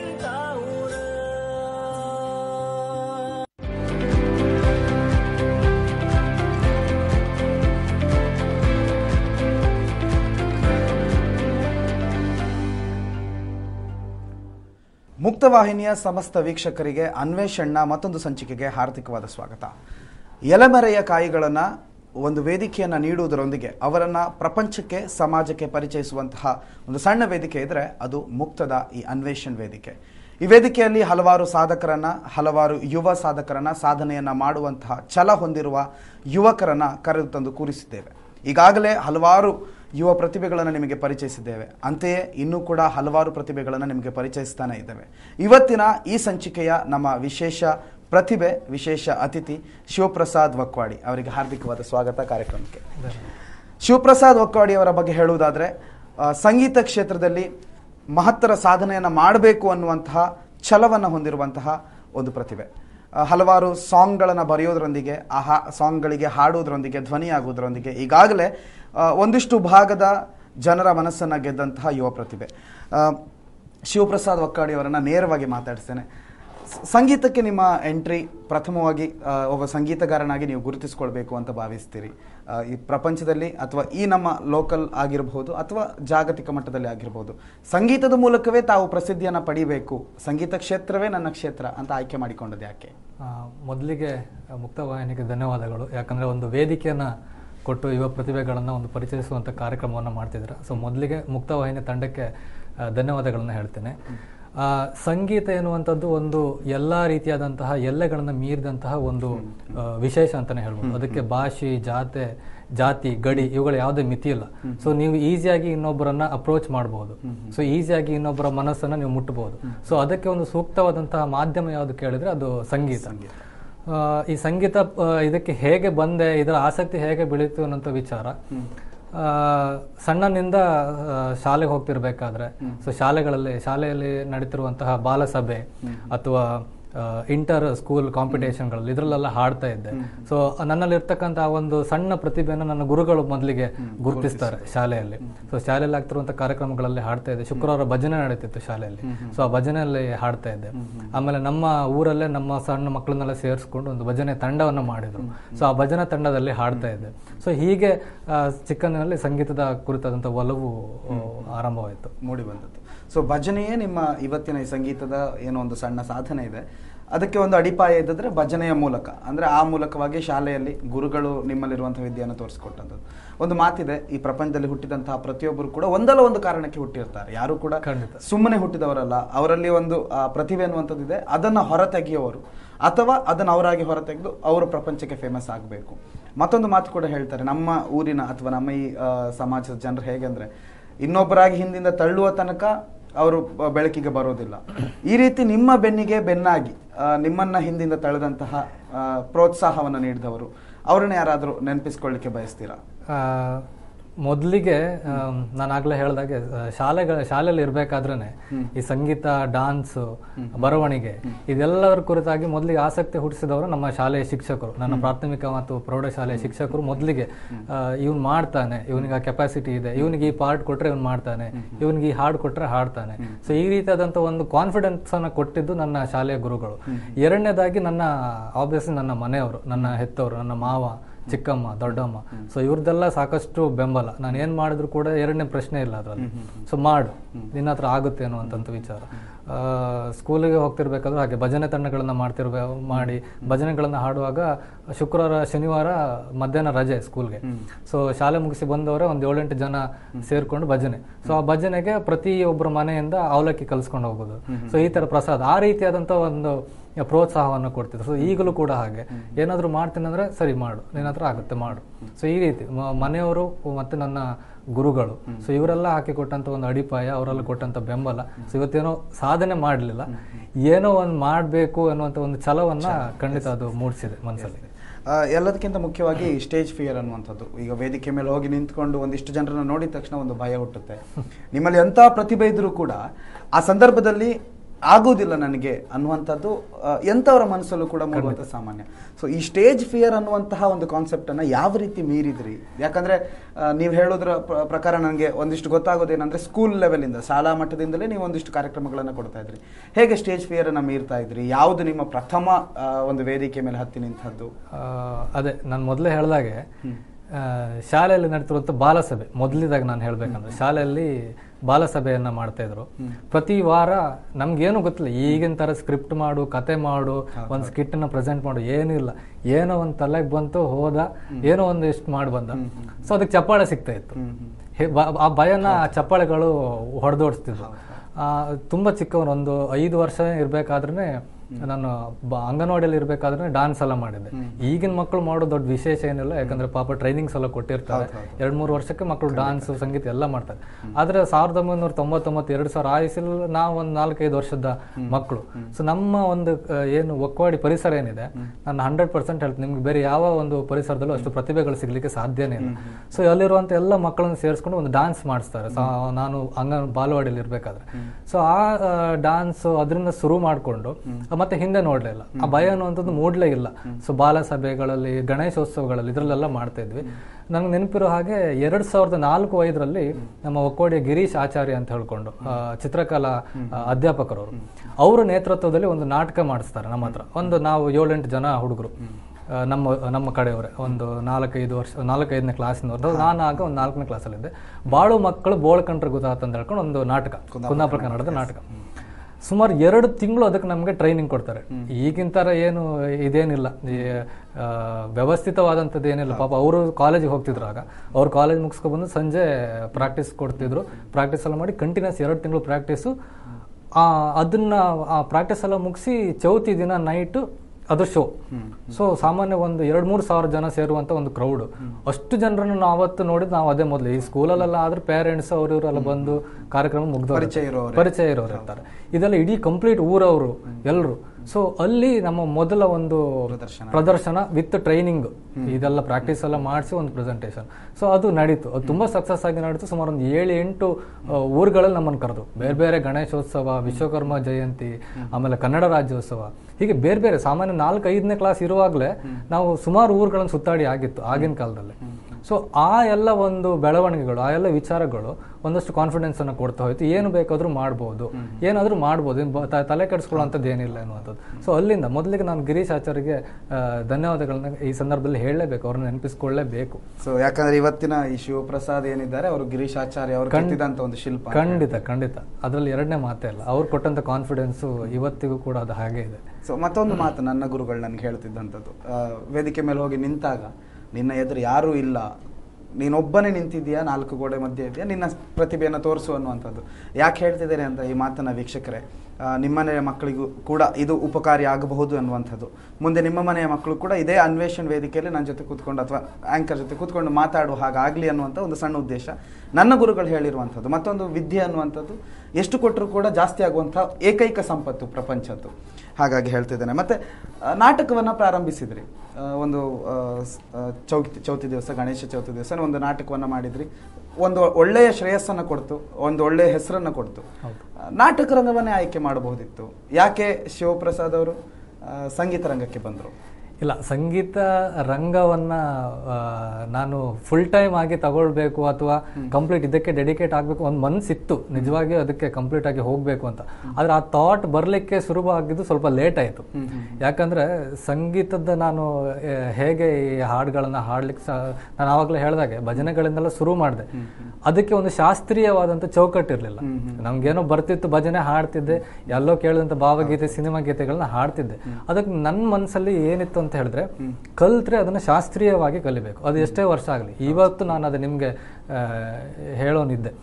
[SPEAKER 4] ಮುಕ್ತವಾಹಿನಿಯ ಸಮಸ್ತ ವೀಕ್ಷಕರಿಗೆ ಅನ್ವೇಷಣ್ಣ ಮತ್ತೊಂದು ಸಂಚಿಕೆಗೆ ಹಾರ್ದಿಕವಾದ ಸ್ವಾಗತ. ಎಲೆಮರೆಯ ಕಾಯಿಗಳನ್ನು ಒಂದು ವೇದಿಕೆಯನ್ನು ನೀಡುವುದರೊಂದಿಗೆ ಅವರನ್ನು ಪ್ರಪಂಚಕ್ಕೆ ಸಮಾಜಕ್ಕೆ ಪರಿಚಯಿಸುವಂತಹ ಒಂದು ಸಣ್ಣ ವೇದಿಕೆ ಇದ್ದರೆ ಅದು ಮುಕ್ತದ ಈ ಅನ್ವೇಷಣ್ ವೇದಿಕೆ. ಈ ವೇದಿಕೆಯಲ್ಲಿ ಹಲವಾರು ಸಾಧಕರನ್ನು ಹಲವಾರು ಯುವ ಸಾಧಕರನ್ನು ಸಾಧನೆಯನ್ನು ಮಾಡುವಂತಹ ಛಲ ಹೊಂದಿರುವ ಯುವಕರನ್ನು ಕರೆದು ತಂದು ಕೂರಿಸಿದ್ದೇವೆ. ಈಗಾಗಲೇ ಹಲವಾರು ಯುವ ಪ್ರತಿಭೆಗಳನ್ನು ನಿಮಗೆ ಪರಿಚಯಿಸಿದ್ದೇವೆ. ಅಂತೆಯೇ ಇನ್ನೂ ಕೂಡ ಹಲವಾರು ಪ್ರತಿಭೆಗಳನ್ನು ನಿಮಗೆ ಪರಿಚಯಿಸ್ತಾನೆ ಇದ್ದೇವೆ. ಇವತ್ತಿನ ಈ ಸಂಚಿಕೆಯ ನಮ್ಮ ವಿಶೇಷ ಪ್ರತಿಭೆ, ವಿಶೇಷ ಅತಿಥಿ ಶಿವಪ್ರಸಾದ್ ವಕ್ವಾಡಿ. ಅವರಿಗೆ ಹಾರ್ದಿಕವಾದ ಸ್ವಾಗತ ಕಾರ್ಯಕ್ರಮಕ್ಕೆ. ಶಿವಪ್ರಸಾದ್ ವಕ್ವಾಡಿ ಅವರ ಬಗ್ಗೆ ಹೇಳುವುದಾದರೆ ಸಂಗೀತ ಕ್ಷೇತ್ರದಲ್ಲಿ ಮಹತ್ತರ ಸಾಧನೆಯನ್ನು ಮಾಡಬೇಕು ಅನ್ನುವಂತಹ ಛಲವನ್ನು ಹೊಂದಿರುವಂತಹ ಒಂದು ಪ್ರತಿಭೆ. ಹಲವಾರು ಸಾಂಗ್ಗಳನ್ನು ಬರೆಯೋದ್ರೊಂದಿಗೆ ಆ ಹಾ ಸಾಂಗ್ಗಳಿಗೆ ಹಾಡೋದ್ರೊಂದಿಗೆ ಧ್ವನಿ ಆಗೋದ್ರೊಂದಿಗೆ ಈಗಾಗಲೇ ಒಂದಿಷ್ಟು ಭಾಗದ ಜನರ ಮನಸ್ಸನ್ನು ಗೆದ್ದಂತಹ ಯುವ ಪ್ರತಿಭೆ. ಶಿವಪ್ರಸಾದ್ ವಕ್ಕಾಡಿ ಅವರನ್ನು ನೇರವಾಗಿ ಮಾತಾಡ್ತೇನೆ. ಸಂಗೀತಕ್ಕೆ ನಿಮ್ಮ ಎಂಟ್ರಿ ಪ್ರಥಮವಾಗಿ ಒಬ್ಬ ಸಂಗೀತಗಾರನಾಗಿ ನೀವು ಗುರುತಿಸ್ಕೊಳ್ಬೇಕು ಅಂತ ಭಾವಿಸ್ತೀರಿ ಈ ಪ್ರಪಂಚದಲ್ಲಿ, ಅಥವಾ ಈ ನಮ್ಮ ಲೋಕಲ್ ಆಗಿರಬಹುದು ಅಥವಾ ಜಾಗತಿಕ ಮಟ್ಟದಲ್ಲಿ ಆಗಿರ್ಬೋದು, ಸಂಗೀತದ ಮೂಲಕವೇ ತಾವು ಪ್ರಸಿದ್ಧಿಯನ್ನು ಪಡಿಬೇಕು, ಸಂಗೀತ ಕ್ಷೇತ್ರವೇ ನನ್ನ ಕ್ಷೇತ್ರ ಅಂತ ಆಯ್ಕೆ ಮಾಡಿಕೊಂಡದ್ದು ಯಾಕೆ?
[SPEAKER 5] ಮೊದಲಿಗೆ ಮುಕ್ತವಾಹಿನಿಗೆ ಧನ್ಯವಾದಗಳು. ಯಾಕಂದರೆ ಒಂದು ವೇದಿಕೆಯನ್ನು ಕೊಟ್ಟು ಯುವ ಪ್ರತಿಭೆಗಳನ್ನು ಒಂದು ಪರಿಚಯಿಸುವಂಥ ಕಾರ್ಯಕ್ರಮವನ್ನು ಮಾಡ್ತಿದ್ದಾರೆ. ಸೊ ಮೊದಲಿಗೆ ಮುಕ್ತವಾಹಿನಿ ತಂಡಕ್ಕೆ ಧನ್ಯವಾದಗಳನ್ನು ಹೇಳ್ತೇನೆ. ಸಂಗೀತ ಎನ್ನುವಂಥದ್ದು ಒಂದು ಎಲ್ಲ ರೀತಿಯಾದಂತಹ ಎಲ್ಲೆಗಳನ್ನು ಮೀರಿದಂತಹ ಒಂದು ವಿಶೇಷ ಅಂತಲೇ ಹೇಳ್ಬೋದು. ಅದಕ್ಕೆ ಭಾಷೆ, ಜಾತೆ ಜಾತಿ, ಗಡಿ ಇವುಗಳು ಯಾವುದೇ ಮಿತಿ ಇಲ್ಲ. ಸೊ ನೀವು ಈಸಿಯಾಗಿ ಇನ್ನೊಬ್ಬರನ್ನ ಅಪ್ರೋಚ್ ಮಾಡಬಹುದು. ಸೊ ಈಸಿಯಾಗಿ ಇನ್ನೊಬ್ಬರ ಮನಸ್ಸನ್ನು ನೀವು ಮುಟ್ಟಬಹುದು. ಸೊ ಅದಕ್ಕೆ ಒಂದು ಸೂಕ್ತವಾದಂತಹ ಮಾಧ್ಯಮ ಯಾವುದು ಕೇಳಿದ್ರೆ ಅದು ಸಂಗೀತ. ಈ ಸಂಗೀತ ಇದಕ್ಕೆ ಹೇಗೆ ಬಂದೆ, ಇದರ ಆಸಕ್ತಿ ಹೇಗೆ ಬೆಳೀತು ಅನ್ನೋಂಥ ವಿಚಾರ ಸಣ್ಣನಿಂದ ಶಾಲೆಗೆ ಹೋಗ್ತಿರ್ಬೇಕಾದ್ರೆ, ಸೊ ಶಾಲೆಗಳಲ್ಲಿ ಶಾಲೆಯಲ್ಲಿ ನಡೀತಿರುವಂತಹ ಬಾಲಸಭೆ ಅಥವಾ ಇಂಟರ್ ಸ್ಕೂಲ್ ಕಾಂಪಿಟೇಷನ್ಗಳಲ್ಲಿ ಇದರಲ್ಲೆಲ್ಲ ಹಾಡ್ತಾ ಇದ್ದೆ. ಸೊ ನನ್ನಲ್ಲಿ ಇರ್ತಕ್ಕಂಥ ಒಂದು ಸಣ್ಣ ಪ್ರತಿಭೆಯನ್ನು ನನ್ನ ಗುರುಗಳು ಮೊದಲಿಗೆ ಗುರುತಿಸ್ತಾರೆ ಶಾಲೆಯಲ್ಲಿ. ಸೊ ಶಾಲೆಯಲ್ಲಿ ಆಗ್ತಿರುವಂಥ ಕಾರ್ಯಕ್ರಮಗಳಲ್ಲಿ ಹಾಡ್ತಾ ಇದ್ದೆ. ಶುಕ್ರವಾರ ಭಜನೆ ನಡೀತಿತ್ತು ಶಾಲೆಯಲ್ಲಿ. ಸೊ ಆ ಭಜನೆಯಲ್ಲಿ ಹಾಡ್ತಾ ಇದ್ದೆ. ಆಮೇಲೆ ನಮ್ಮ ಊರಲ್ಲೇ ನಮ್ಮ ಸಣ್ಣ ಮಕ್ಕಳನ್ನೆಲ್ಲ ಸೇರಿಸ್ಕೊಂಡು ಒಂದು ಭಜನೆ ತಂಡವನ್ನು ಮಾಡಿದ್ರು. ಸೊ ಆ ಭಜನೆ ತಂಡದಲ್ಲಿ ಹಾಡ್ತಾ ಇದ್ದೆ. ಸೊ ಹೀಗೆ ಚಿಕ್ಕಂದಿನಲ್ಲಿ ಸಂಗೀತದ ಕುರಿತಾದಂಥ ಒಲವು ಆರಂಭವಾಯಿತು,
[SPEAKER 4] ಮೂಡಿ ಬಂದದ್ದು. ಸೊ ಭಜನೆಯೇ ನಿಮ್ಮ ಇವತ್ತಿನ ಈ ಸಂಗೀತದ ಏನೋ ಒಂದು ಸಣ್ಣ ಸಾಧನೆ ಇದೆ. ಅದಕ್ಕೆ ಒಂದು ಅಡಿಪಾಯ ಇದ್ದರೆ ಭಜನೆಯ ಮೂಲಕ, ಅಂದರೆ ಆ ಮೂಲಕವಾಗಿ ಶಾಲೆಯಲ್ಲಿ ಗುರುಗಳು ನಿಮ್ಮಲ್ಲಿರುವಂತಹ ವಿದ್ಯೆಯನ್ನು ತೋರಿಸ್ಕೊಟ್ಟದ್ದು. ಒಂದು ಮಾತಿದೆ, ಈ ಪ್ರಪಂಚದಲ್ಲಿ ಹುಟ್ಟಿದಂತಹ ಪ್ರತಿಯೊಬ್ಬರು ಕೂಡ ಒಂದಲ್ಲ ಒಂದು ಕಾರಣಕ್ಕೆ ಹುಟ್ಟಿರ್ತಾರೆ. ಯಾರು ಕೂಡ ಸುಮ್ಮನೆ ಹುಟ್ಟಿದವರಲ್ಲ. ಅವರಲ್ಲಿ ಒಂದು ಪ್ರತಿಭೆ ಅನ್ನುವಂಥದ್ದಿದೆ, ಅದನ್ನು ಹೊರತೆಗೆಯುವವರು ಅಥವಾ ಅದನ್ನು ಅವರಾಗಿ ಹೊರತೆಗೆದು ಅವರು ಪ್ರಪಂಚಕ್ಕೆ ಫೇಮಸ್ ಆಗಬೇಕು. ಮತ್ತೊಂದು ಮಾತು ಕೂಡ ಹೇಳ್ತಾರೆ, ನಮ್ಮ ಊರಿನ ಅಥವಾ ನಮ್ಮ ಈ ಸಮಾಜದ ಜನರು ಹೇಗೆ ಅಂದರೆ, ಇನ್ನೊಬ್ಬರಾಗಿ ಹಿಂದಿಂದ ತಳ್ಳುವ ತನಕ ಅವರು ಬೆಳಕಿಗೆ ಬರೋದಿಲ್ಲ. ಈ ರೀತಿ ನಿಮ್ಮ ಬೆನ್ನಿಗೆ ಬೆನ್ನಾಗಿ ನಿಮ್ಮನ್ನ ಹಿಂದಿಂದ ತಳೆದಂತಹ ಪ್ರೋತ್ಸಾಹವನ್ನು ನೀಡಿದವರು ಅವ್ರನ್ನ ಯಾರಾದರೂ ನೆನಪಿಸ್ಕೊಳ್ಳಿಕ್ಕೆ ಬಯಸ್ತೀರಾ?
[SPEAKER 5] ಮೊದಲಿಗೆ ನಾನು ಆಗ್ಲೇ ಹೇಳಿದಾಗೆ ಶಾಲೆಗಳ ಶಾಲೆಯಲ್ಲಿ ಇರ್ಬೇಕಾದ್ರೇನೆ ಈ ಸಂಗೀತ, ಡಾನ್ಸ್, ಬರವಣಿಗೆ ಇದೆಲ್ಲದರ ಕುರಿತಾಗಿ ಮೊದಲಿಗೆ ಆಸಕ್ತಿ ಹುಟ್ಟಿಸಿದವರು ನಮ್ಮ ಶಾಲೆಯ ಶಿಕ್ಷಕರು. ನನ್ನ ಪ್ರಾಥಮಿಕ ಮತ್ತು ಪ್ರೌಢಶಾಲೆಯ ಶಿಕ್ಷಕರು ಮೊದಲಿಗೆ ಇವ್ನು ಮಾಡ್ತಾನೆ, ಇವನಿಗೆ ಆ ಕೆಪಾಸಿಟಿ ಇದೆ, ಇವನಿಗೆ ಈ ಪಾರ್ಟ್ ಕೊಟ್ರೆ ಇವ್ನು ಮಾಡ್ತಾನೆ, ಇವನಿಗೆ ಈ ಹಾಡು ಕೊಟ್ರೆ ಹಾಡ್ತಾನೆ. ಸೊ ಈ ರೀತಿಯಾದಂಥ ಒಂದು ಕಾನ್ಫಿಡೆನ್ಸ್ ಅನ್ನ ಕೊಟ್ಟಿದ್ದು ನನ್ನ ಶಾಲೆಯ ಗುರುಗಳು. ಎರಡನೇದಾಗಿ ನನ್ನ ಆಬ್ವಿಯಸ್ಲಿ ನನ್ನ ಮನೆಯವರು, ನನ್ನ ಹೆತ್ತವರು, ನನ್ನ ಮಾವ, ಚಿಕ್ಕಮ್ಮ, ದೊಡ್ಡಮ್ಮ. ಸೊ ಇವ್ರದ್ದೆಲ್ಲ ಸಾಕಷ್ಟು ಬೆಂಬಲ. ನಾನು ಏನ್ ಮಾಡಿದ್ರು ಕೂಡ ಎರಡನೇ ಪ್ರಶ್ನೆ ಇಲ್ಲ ಅದರಲ್ಲಿ. ಸೊ ಮಾಡು, ನಿನ್ನ ಹತ್ರ ಆಗುತ್ತೆ ಅನ್ನುವಂಥ ವಿಚಾರ. ಸ್ಕೂಲಿಗೆ ಹೋಗ್ತಿರ್ಬೇಕಾದ್ರೆ ಹಾಗೆ ಭಜನೆ ತಂಡಗಳನ್ನ ಮಾಡ್ತಿರ್ಬೇ ಮಾಡಿ ಭಜನೆಗಳನ್ನ ಹಾಡುವಾಗ ಶುಕ್ರವಾರ ಶನಿವಾರ ಮಧ್ಯಾಹ್ನ ರಜೆ ಸ್ಕೂಲ್ಗೆ. ಸೊ ಶಾಲೆ ಮುಗಿಸಿ ಬಂದವರೇ ಒಂದು ಏಳೆಂಟು ಜನ ಸೇರ್ಕೊಂಡು ಭಜನೆ. ಸೊ ಆ ಭಜನೆಗೆ ಪ್ರತಿಯೊಬ್ಬರ ಮನೆಯಿಂದ ಅವಲಕ್ಕಿ ಕಲ್ಸ್ಕೊಂಡು ಹೋಗೋದು. ಸೊ ಈ ತರ ಪ್ರಸಾದ, ಆ ರೀತಿಯಾದಂಥ ಒಂದು ಪ್ರೋತ್ಸಾಹವನ್ನು ಕೊಡ್ತಿದ್ರು. ಸೊ ಈಗಲೂ ಕೂಡ ಹಾಗೆ ಏನಾದರೂ ಮಾಡ್ತೀನಿ ಅಂದ್ರೆ ಸರಿ ಮಾಡು, ನಿನ್ನ ಹತ್ರ ಆಗುತ್ತೆ ಮಾಡು. ಸೊ ಈ ರೀತಿ ಮನೆಯವರು ಮತ್ತೆ ನನ್ನ ಗುರುಗಳು, ಸೊ ಇವರೆಲ್ಲ ಹಾಕಿ ಕೊಟ್ಟಂತ ಒಂದು ಅಡಿಪಾಯ, ಅವರೆಲ್ಲ ಕೊಟ್ಟಂತ ಬೆಂಬಲ. ಸೊ ಇವತ್ತೇನೋ ಸಾಧನೆ ಮಾಡಲಿಲ್ಲ, ಏನೋ ಒಂದು ಮಾಡಬೇಕು ಅನ್ನುವಂಥ ಒಂದು ಛಲವನ್ನ ಖಂಡಿತ ಅದು ಮೂಡಿಸಿದೆ ಮನಸ್ಸಲ್ಲಿ.
[SPEAKER 4] ಎಲ್ಲದಕ್ಕಿಂತ ಮುಖ್ಯವಾಗಿ ಸ್ಟೇಜ್ ಫಿಯರ್ ಅನ್ನುವಂಥದ್ದು. ಈಗ ವೇದಿಕೆ ಮೇಲೆ ಹೋಗಿ ನಿಂತ್ಕೊಂಡು ಒಂದಿಷ್ಟು ಜನರನ್ನ ನೋಡಿದ ತಕ್ಷಣ ಒಂದು ಭಯ ಹುಟ್ಟುತ್ತೆ. ನಿಮ್ಮಲ್ಲಿ ಎಂಥ ಪ್ರತಿಭೆ ಇದ್ರೂ ಕೂಡ ಆ ಸಂದರ್ಭದಲ್ಲಿ ಆಗೋದಿಲ್ಲ ನನಗೆ ಅನ್ನುವಂಥದ್ದು ಎಂಥವರ ಮನಸ್ಸಲ್ಲೂ ಕೂಡ ಮೂಡುವಂಥ ಸಾಮಾನ್ಯ. ಸೊ ಈ ಸ್ಟೇಜ್ ಫಿಯರ್ ಅನ್ನುವಂತಹ ಒಂದು ಕಾನ್ಸೆಪ್ಟನ್ನು ಯಾವ ರೀತಿ ಮೀರಿದ್ರಿ? ಯಾಕಂದರೆ ನೀವು ಹೇಳೋದ್ರ ಪ್ರಕಾರ ನನಗೆ ಒಂದಿಷ್ಟು ಗೊತ್ತಾಗೋದೇನೆಂದರೆ, ಸ್ಕೂಲ್ ಲೆವೆಲಿಂದ, ಶಾಲಾ ಮಟ್ಟದಿಂದಲೇ ನೀವು ಒಂದಿಷ್ಟು ಕಾರ್ಯಕ್ರಮಗಳನ್ನು ಕೊಡ್ತಾ ಇದ್ರಿ. ಹೇಗೆ ಸ್ಟೇಜ್ ಫಿಯರನ್ನು ಮೀರ್ತಾ ಇದ್ರಿ? ಯಾವುದು ನಿಮ್ಮ ಪ್ರಥಮ ಒಂದು ವೇದಿಕೆ ಮೇಲೆ ಹತ್ತಿ ನಿಂತದ್ದು?
[SPEAKER 5] ಅದೇ ನಾನು ಮೊದಲೇ ಹೇಳಿದಾಗೆ ಶಾಲೆಯಲ್ಲಿ ನಡೀತಿರುವಂಥ ಬಾಲಸಭೆ. ಮೊದಲಿದಾಗ ನಾನು ಹೇಳ್ಬೇಕಂದ್ರೆ ಶಾಲೆಯಲ್ಲಿ ಬಾಲಸಭೆಯನ್ನ ಮಾಡ್ತಾ ಇದ್ರು. ಪ್ರತಿ ವಾರ ನಮ್ಗೇನು ಗೊತ್ತಿಲ್ಲ, ಈಗಿನ ತರ ಸ್ಕ್ರಿಪ್ಟ್ ಮಾಡು, ಕತೆ ಮಾಡು, ಒಂದ್ ಸ್ಕಿಟ್ ನ ಪ್ರೆಸೆಂಟ್ ಮಾಡು, ಏನೂ ಇಲ್ಲ. ಏನೋ ಒಂದ್ ತಲೆಗೆ ಬಂತು, ಹೋದ, ಏನೋ ಒಂದು ಇಷ್ಟು ಮಾಡಿ ಬಂದ. ಸೊ ಅದಕ್ಕೆ ಚಪ್ಪಾಳೆ ಸಿಗ್ತಾ ಇತ್ತು. ಆ ಭಯನ ಚಪ್ಪಾಳೆಗಳು ಹೊಡೆದೋಡಿಸ್ತಿದ್ರು. ಆ ತುಂಬಾ ಚಿಕ್ಕವನು, ಒಂದು ಐದು ವರ್ಷ ಇರ್ಬೇಕಾದ್ರೆ ನಾನು ಅಂಗನವಾಡಿಯಲ್ಲಿ ಇರ್ಬೇಕಾದ್ರೆ ಡಾನ್ಸ್ ಎಲ್ಲ ಮಾಡಿದ್ದೆ. ಈಗಿನ ಮಕ್ಕಳು ಮಾಡೋ ದೊಡ್ಡ ವಿಶೇಷ ಏನಿಲ್ಲ, ಯಾಕಂದ್ರೆ ಪಾಪ ಟ್ರೈನಿಂಗ್ಸ್ ಎಲ್ಲ ಕೊಟ್ಟಿರ್ತಾರೆ. ಎರಡ್ ಮೂರು ವರ್ಷಕ್ಕೆ ಮಕ್ಕಳು ಡಾನ್ಸ್, ಸಂಗೀತ ಎಲ್ಲ ಮಾಡ್ತಾರೆ. ಆದ್ರೆ ಸಾವಿರದ ಒಂಬೈನೂರ ತೊಂಬತ್ತೊಂಬತ್ತು ಎರಡ್ ಸಾವಿರ ಆಯುಷಲ್ಲಿ ನಾವು ಒಂದ್ ನಾಲ್ಕೈದು ವರ್ಷದ ಮಕ್ಕಳು. ಸೊ ನಮ್ಮ ಒಂದು ಏನು ಒಕ್ಕವಾಡಿ ಪರಿಸರ ಏನಿದೆ, ನಾನು ಹಂಡ್ರೆಡ್ ಪರ್ಸೆಂಟ್ ಹೇಳ್ತೀನಿ, ನಿಮ್ಗೆ ಬೇರೆ ಯಾವ ಒಂದು ಪರಿಸರದಲ್ಲೂ ಅಷ್ಟು ಪ್ರತಿಭೆಗಳು ಸಿಗ್ಲಿಕ್ಕೆ ಸಾಧ್ಯನೇ ಇಲ್ಲ. ಸೊ ಅಲ್ಲಿರುವಂತ ಎಲ್ಲ ಮಕ್ಕಳನ್ನು ಸೇರಿಸ್ಕೊಂಡು ಒಂದು ಡಾನ್ಸ್ ಮಾಡಿಸ್ತಾರೆ. ನಾನು ಅಂಗನ ಬಾಲವಾಡಿಯಲ್ಲಿ ಇರ್ಬೇಕಾದ್ರೆ. ಸೊ ಆ ಡಾನ್ಸ್ ಅದರಿಂದ ಶುರು ಮಾಡ್ಕೊಂಡು ಮತ್ತೆ ಹಿಂದೆ ನೋಡ್ಲೇ ಇಲ್ಲ. ಆ ಭಯ ಅನ್ನುವಂಥದ್ದು ಮೂಡ್ಲೇ ಇಲ್ಲ. ಸೊ ಬಾಲ ಸಭೆಗಳಲ್ಲಿ, ಗಣೇಶೋತ್ಸವಗಳಲ್ಲಿ ಇದರಲ್ಲೆಲ್ಲ ಮಾಡ್ತಾ ಇದ್ವಿ. ನಂಗೆ ನೆನಪಿರೋ ಹಾಗೆ ಎರಡ್ ಸಾವಿರದ ನಾಲ್ಕು ಐದರಲ್ಲಿ ನಮ್ಮ ಒಕ್ಕೋಡಿಯ ಗಿರೀಶ್ ಆಚಾರ್ಯ ಅಂತ ಹೇಳ್ಕೊಂಡು ಚಿತ್ರಕಲಾ ಅಧ್ಯಾಪಕರವರು, ಅವರ ನೇತೃತ್ವದಲ್ಲಿ ಒಂದು ನಾಟಕ ಮಾಡಿಸ್ತಾರೆ ನಮ್ಮ ಹತ್ರ. ಒಂದು ನಾವು ಏಳೆಂಟು ಜನ ಹುಡುಗರು ನಮ್ಮ ನಮ್ಮ ಕಡೆಯವರೇ, ಒಂದು ನಾಲ್ಕೈದು ವರ್ಷ ನಾಲ್ಕೈದನೇ ಕ್ಲಾಸಿನವ್ರದ್ದು. ನಾನು ಆಗ ಒಂದು ನಾಲ್ಕನೇ ಕ್ಲಾಸಲ್ಲಿದ್ದೆ. ಬಾಳು ಮಕ್ಕಳು ಬೋಳ್ಕಂಡ್ರೆ ಗೊತ್ತಾತ ಅಂತ ಹೇಳ್ಕೊಂಡು ಒಂದು ನಾಟಕ, ಕುಂದಾಪುರ ಕನ್ನಡದ ನಾಟಕ. ಸುಮಾರು ಎರಡು ತಿಂಗಳು ಅದಕ್ಕೆ ನಮಗೆ ಟ್ರೈನಿಂಗ್ ಕೊಡ್ತಾರೆ. ಈಗಿನ ಥರ ಏನು ಇದೇನಿಲ್ಲ, ವ್ಯವಸ್ಥಿತವಾದಂಥದ್ದು ಏನಿಲ್ಲ. ಪಾಪ ಅವರು ಕಾಲೇಜಿಗೆ ಹೋಗ್ತಿದ್ರು. ಆಗ ಅವ್ರು ಕಾಲೇಜ್ ಮುಗಿಸ್ಕೊಬಂದು ಸಂಜೆ ಪ್ರಾಕ್ಟೀಸ್ ಕೊಡ್ತಿದ್ರು. ಪ್ರಾಕ್ಟೀಸ್ ಎಲ್ಲ ಮಾಡಿ ಕಂಟಿನ್ಯೂಸ್ ಎರಡು ತಿಂಗಳು ಪ್ರಾಕ್ಟೀಸು. ಅದನ್ನ ಆ ಪ್ರಾಕ್ಟೀಸ್ ಎಲ್ಲ ಮುಗಿಸಿ ಚೌತಿ ದಿನ ನೈಟು ಅದ್ರ ಶೋ. ಸೊ ಸಾಮಾನ್ಯ ಒಂದು ಎರಡ್ ಮೂರು ಸಾವಿರ ಜನ ಸೇರುವಂತ ಒಂದು ಕ್ರೌಡ್. ಅಷ್ಟು ಜನರನ್ನು ನಾವು ಅವತ್ತು ನೋಡಿದ್ ನಾವು ಅದೇ ಮೊದಲು. ಈ ಸ್ಕೂಲಲ್ಲೆಲ್ಲ ಆದ್ರೆ ಪೇರೆಂಟ್ಸ್ ಅವ್ರು ಇವರೆಲ್ಲ ಬಂದು ಕಾರ್ಯಕ್ರಮ ಮುಗ್ದು ಪರಿಚಯ ಇರೋರು ಇರ್ತಾರೆ. ಇದೆಲ್ಲ ಇಡೀ ಕಂಪ್ಲೀಟ್ ಊರವರು ಎಲ್ಲರೂ. ಸೊ ಅಲ್ಲಿ ನಮ್ಮ ಮೊದಲ ಒಂದು ಪ್ರದರ್ಶನ ವಿತ್ ಟ್ರೈನಿಂಗ್, ಇದೆಲ್ಲ ಪ್ರಾಕ್ಟೀಸ್ ಎಲ್ಲ ಮಾಡಿಸಿ ಒಂದು ಪ್ರೆಸೆಂಟೇಷನ್. ಸೊ ಅದು ನಡೀತು. ಅದು ತುಂಬಾ ಸಕ್ಸಸ್ ಆಗಿ ನಡೀತು. ಸುಮಾರು ಒಂದು ಏಳು ಎಂಟು ಊರುಗಳಲ್ಲಿ ನಮ್ಮನ್ನು ಕರೆದು, ಬೇರೆ ಬೇರೆ ಗಣೇಶೋತ್ಸವ, ವಿಶ್ವಕರ್ಮ ಜಯಂತಿ, ಆಮೇಲೆ ಕನ್ನಡ ರಾಜ್ಯೋತ್ಸವ, ಹೀಗೆ ಬೇರೆ ಬೇರೆ ಸಾಮಾನ್ಯ ನಾಲ್ಕು ಐದನೇ ಕ್ಲಾಸ್ ಇರುವಾಗಲೇ ನಾವು ಸುಮಾರು ಊರುಗಳನ್ನು ಸುತ್ತಾಡಿ ಆಗಿತ್ತು ಆಗಿನ ಕಾಲದಲ್ಲಿ. ಸೊ ಆ ಎಲ್ಲ ಒಂದು ಬೆಳವಣಿಗೆಗಳು, ಆ ಎಲ್ಲ ವಿಚಾರಗಳು ಒಂದಷ್ಟು ಕಾನ್ಫಿಡೆನ್ಸ್ ಅನ್ನು ಕೊಡ್ತಾ ಹೋಯ್ತು. ಏನು ಬೇಕಾದ್ರೂ ಮಾಡ್ಬೋದು, ಏನಾದ್ರೂ ಮಾಡ್ಬೋದು, ತಲೆ ಕೆಡಿಸ್ಕೊಳ್ಳೋಂಥದ್ದು ಏನಿಲ್ಲ ಅನ್ನುವಂಥದ್ದು. ಸೊ ಅಲ್ಲಿಂದ ಮೊದಲಿಗೆ ನಾನು ಗಿರೀಶ್ ಆಚಾರ್ಯಗೆ ಧನ್ಯವಾದಗಳನ್ನ ಈ ಸಂದರ್ಭದಲ್ಲಿ ಹೇಳಲೇಬೇಕು, ಅವ್ರನ್ನ ನೆನಪಿಸ್ಕೊಳ್ಳೇಬೇಕು.
[SPEAKER 4] ಸೊ ಯಾಕಂದ್ರೆ ಇವತ್ತಿನ ಈ ಶಿವಪ್ರಸಾದ್ ಏನಿದ್ದಾರೆ ಅವರು ಗಿರೀಶ್ ಆಚಾರ್ಯ ಅವರು ಕಟ್ಟಿದಂತ ಒಂದು ಶಿಲ್ಪ.
[SPEAKER 5] ಖಂಡಿತ ಖಂಡಿತ ಅದರಲ್ಲಿ ಎರಡನೇ ಮಾತೇ ಇಲ್ಲ. ಅವ್ರು ಕೊಟ್ಟಂತ ಕಾನ್ಫಿಡೆನ್ಸ್ ಇವತ್ತಿಗೂ ಕೂಡ ಅದು ಹಾಗೆ ಇದೆ.
[SPEAKER 4] ಸೊ ಮತ್ತೊಂದು ಮಾತು ನನ್ನ ಗುರುಗಳು ನನ್ಗೆ ಹೇಳ್ತಿದ್ದಂಥದ್ದು, ವೇದಿಕೆ ಮೇಲೆ ಹೋಗಿ ನಿಂತಾಗ ನಿನ್ನ ಎದುರು ಯಾರೂ ಇಲ್ಲ, ನೀನೊಬ್ಬನೇ ನಿಂತಿದ್ದೀಯಾ, ನಾಲ್ಕು ಗೋಡೆ ಮಧ್ಯೆ ಇದೆಯಾ, ನಿನ್ನ ಪ್ರತಿಭೆಯನ್ನು ತೋರಿಸು ಅನ್ನುವಂಥದ್ದು. ಯಾಕೆ ಹೇಳ್ತಿದ್ದೇನೆ ಅಂತ ಈ ಮಾತನ್ನ ವೀಕ್ಷಕರೇ, ನಿಮ್ಮನೆಯ ಮಕ್ಕಳಿಗೂ ಕೂಡ ಇದು ಉಪಕಾರಿ ಆಗಬಹುದು ಅನ್ನುವಂಥದ್ದು. ಮುಂದೆ ನಿಮ್ಮ ಮನೆಯ ಮಕ್ಕಳು ಕೂಡ ಇದೇ ಅನ್ವೇಷಣ್ ವೇದಿಕೆಯಲ್ಲಿ ನನ್ನ ಜೊತೆ ಕೂತ್ಕೊಂಡು ಅಥವಾ ಆಂಕರ್ ಜೊತೆ ಕೂತ್ಕೊಂಡು ಮಾತಾಡುವ ಹಾಗಾಗಲಿ ಅನ್ನುವಂಥ ಒಂದು ಸಣ್ಣ ಉದ್ದೇಶ ನನ್ನ ಗುರುಗಳು ಹೇಳಿರುವಂಥದ್ದು. ಮತ್ತೊಂದು ವಿದ್ಯೆ ಅನ್ನುವಂಥದ್ದು ಎಷ್ಟು ಕೊಟ್ಟರೂ ಕೂಡ ಜಾಸ್ತಿ ಆಗುವಂಥ ಏಕೈಕ ಸಂಪತ್ತು ಪ್ರಪಂಚದ್ದು. ಹಾಗಾಗಿ ಹೇಳ್ತಿದ್ದೇನೆ. ಮತ್ತು ನಾಟಕವನ್ನು ಪ್ರಾರಂಭಿಸಿದ್ರಿ, ಒಂದು ಚೌತಿ ಚೌತಿ ದಿವಸ, ಗಣೇಶ ಚೌತಿ ದಿವಸ ಒಂದು ನಾಟಕವನ್ನು ಮಾಡಿದ್ರಿ. ಒಂದು ಒಳ್ಳೆಯ ಶ್ರೇಯಸ್ಸನ್ನು ಕೊಡ್ತು, ಒಂದು ಒಳ್ಳೆಯ ಹೆಸರನ್ನು ಕೊಡ್ತು. ನಾಟಕ ರಂಗವನ್ನೇ ಆಯ್ಕೆ ಮಾಡಬಹುದಿತ್ತು. ಯಾಕೆ ಶಿವಪ್ರಸಾದ್ ಅವರು ಸಂಗೀತ ರಂಗಕ್ಕೆ ಬಂದರು?
[SPEAKER 5] ಇಲ್ಲ, ಸಂಗೀತ ರಂಗವನ್ನ ನಾನು ಫುಲ್ ಟೈಮ್ ಆಗಿ ತಗೊಳ್ಬೇಕು ಅಥವಾ ಕಂಪ್ಲೀಟ್ ಇದಕ್ಕೆ ಡೆಡಿಕೇಟ್ ಆಗಬೇಕು ಒಂದು ಮನಸ್ಸಿತ್ತು ನಿಜವಾಗಿ, ಅದಕ್ಕೆ ಕಂಪ್ಲೀಟ್ ಆಗಿ ಹೋಗ್ಬೇಕು ಅಂತ. ಆದ್ರೆ ಆ ಥಾಟ್ ಬರ್ಲಿಕ್ಕೆ ಶುರು ಆಗಿದ್ದು ಸ್ವಲ್ಪ ಲೇಟ್ ಆಯ್ತು. ಯಾಕಂದ್ರೆ ಸಂಗೀತದ ನಾನು ಹೇಗೆ ಈ ಹಾಡುಗಳನ್ನ ಹಾಡ್ಲಿಕ್ಕೆ ನಾನು ಆವಾಗಲೇ ಹೇಳ್ದಾಗೆ ಭಜನೆಗಳಿಂದೆಲ್ಲ ಶುರು ಮಾಡಿದೆ. ಅದಕ್ಕೆ ಒಂದು ಶಾಸ್ತ್ರೀಯವಾದಂತ ಚೌಕಟ್ಟಿರ್ಲಿಲ್ಲ. ನಮ್ಗೇನೋ ಬರ್ತಿತ್ತು, ಭಜನೆ ಹಾಡ್ತಿದ್ದೆ, ಎಲ್ಲೋ ಕೇಳಿದಂತ ಭಾವಗೀತೆ, ಸಿನಿಮಾ ಗೀತೆಗಳನ್ನ ಹಾಡ್ತಿದ್ದೆ. ಅದಕ್ಕೆ ನನ್ನ ಮನಸ್ಸಲ್ಲಿ ಏನಿತ್ತು ಅಂತ ಹೇಳಿದ್ರೆ, ಕಲ್ತ್ರೆ ಅದನ್ನ ಶಾಸ್ತ್ರೀಯವಾಗಿ ಕಲಿಬೇಕು, ಅದು ಎಷ್ಟೇ ವರ್ಷ ಆಗಲಿ. ಇವತ್ತು ನಾನು ಅದು ನಿಮ್ಗೆ ಹೇಳೋನಿದ್ದೆ.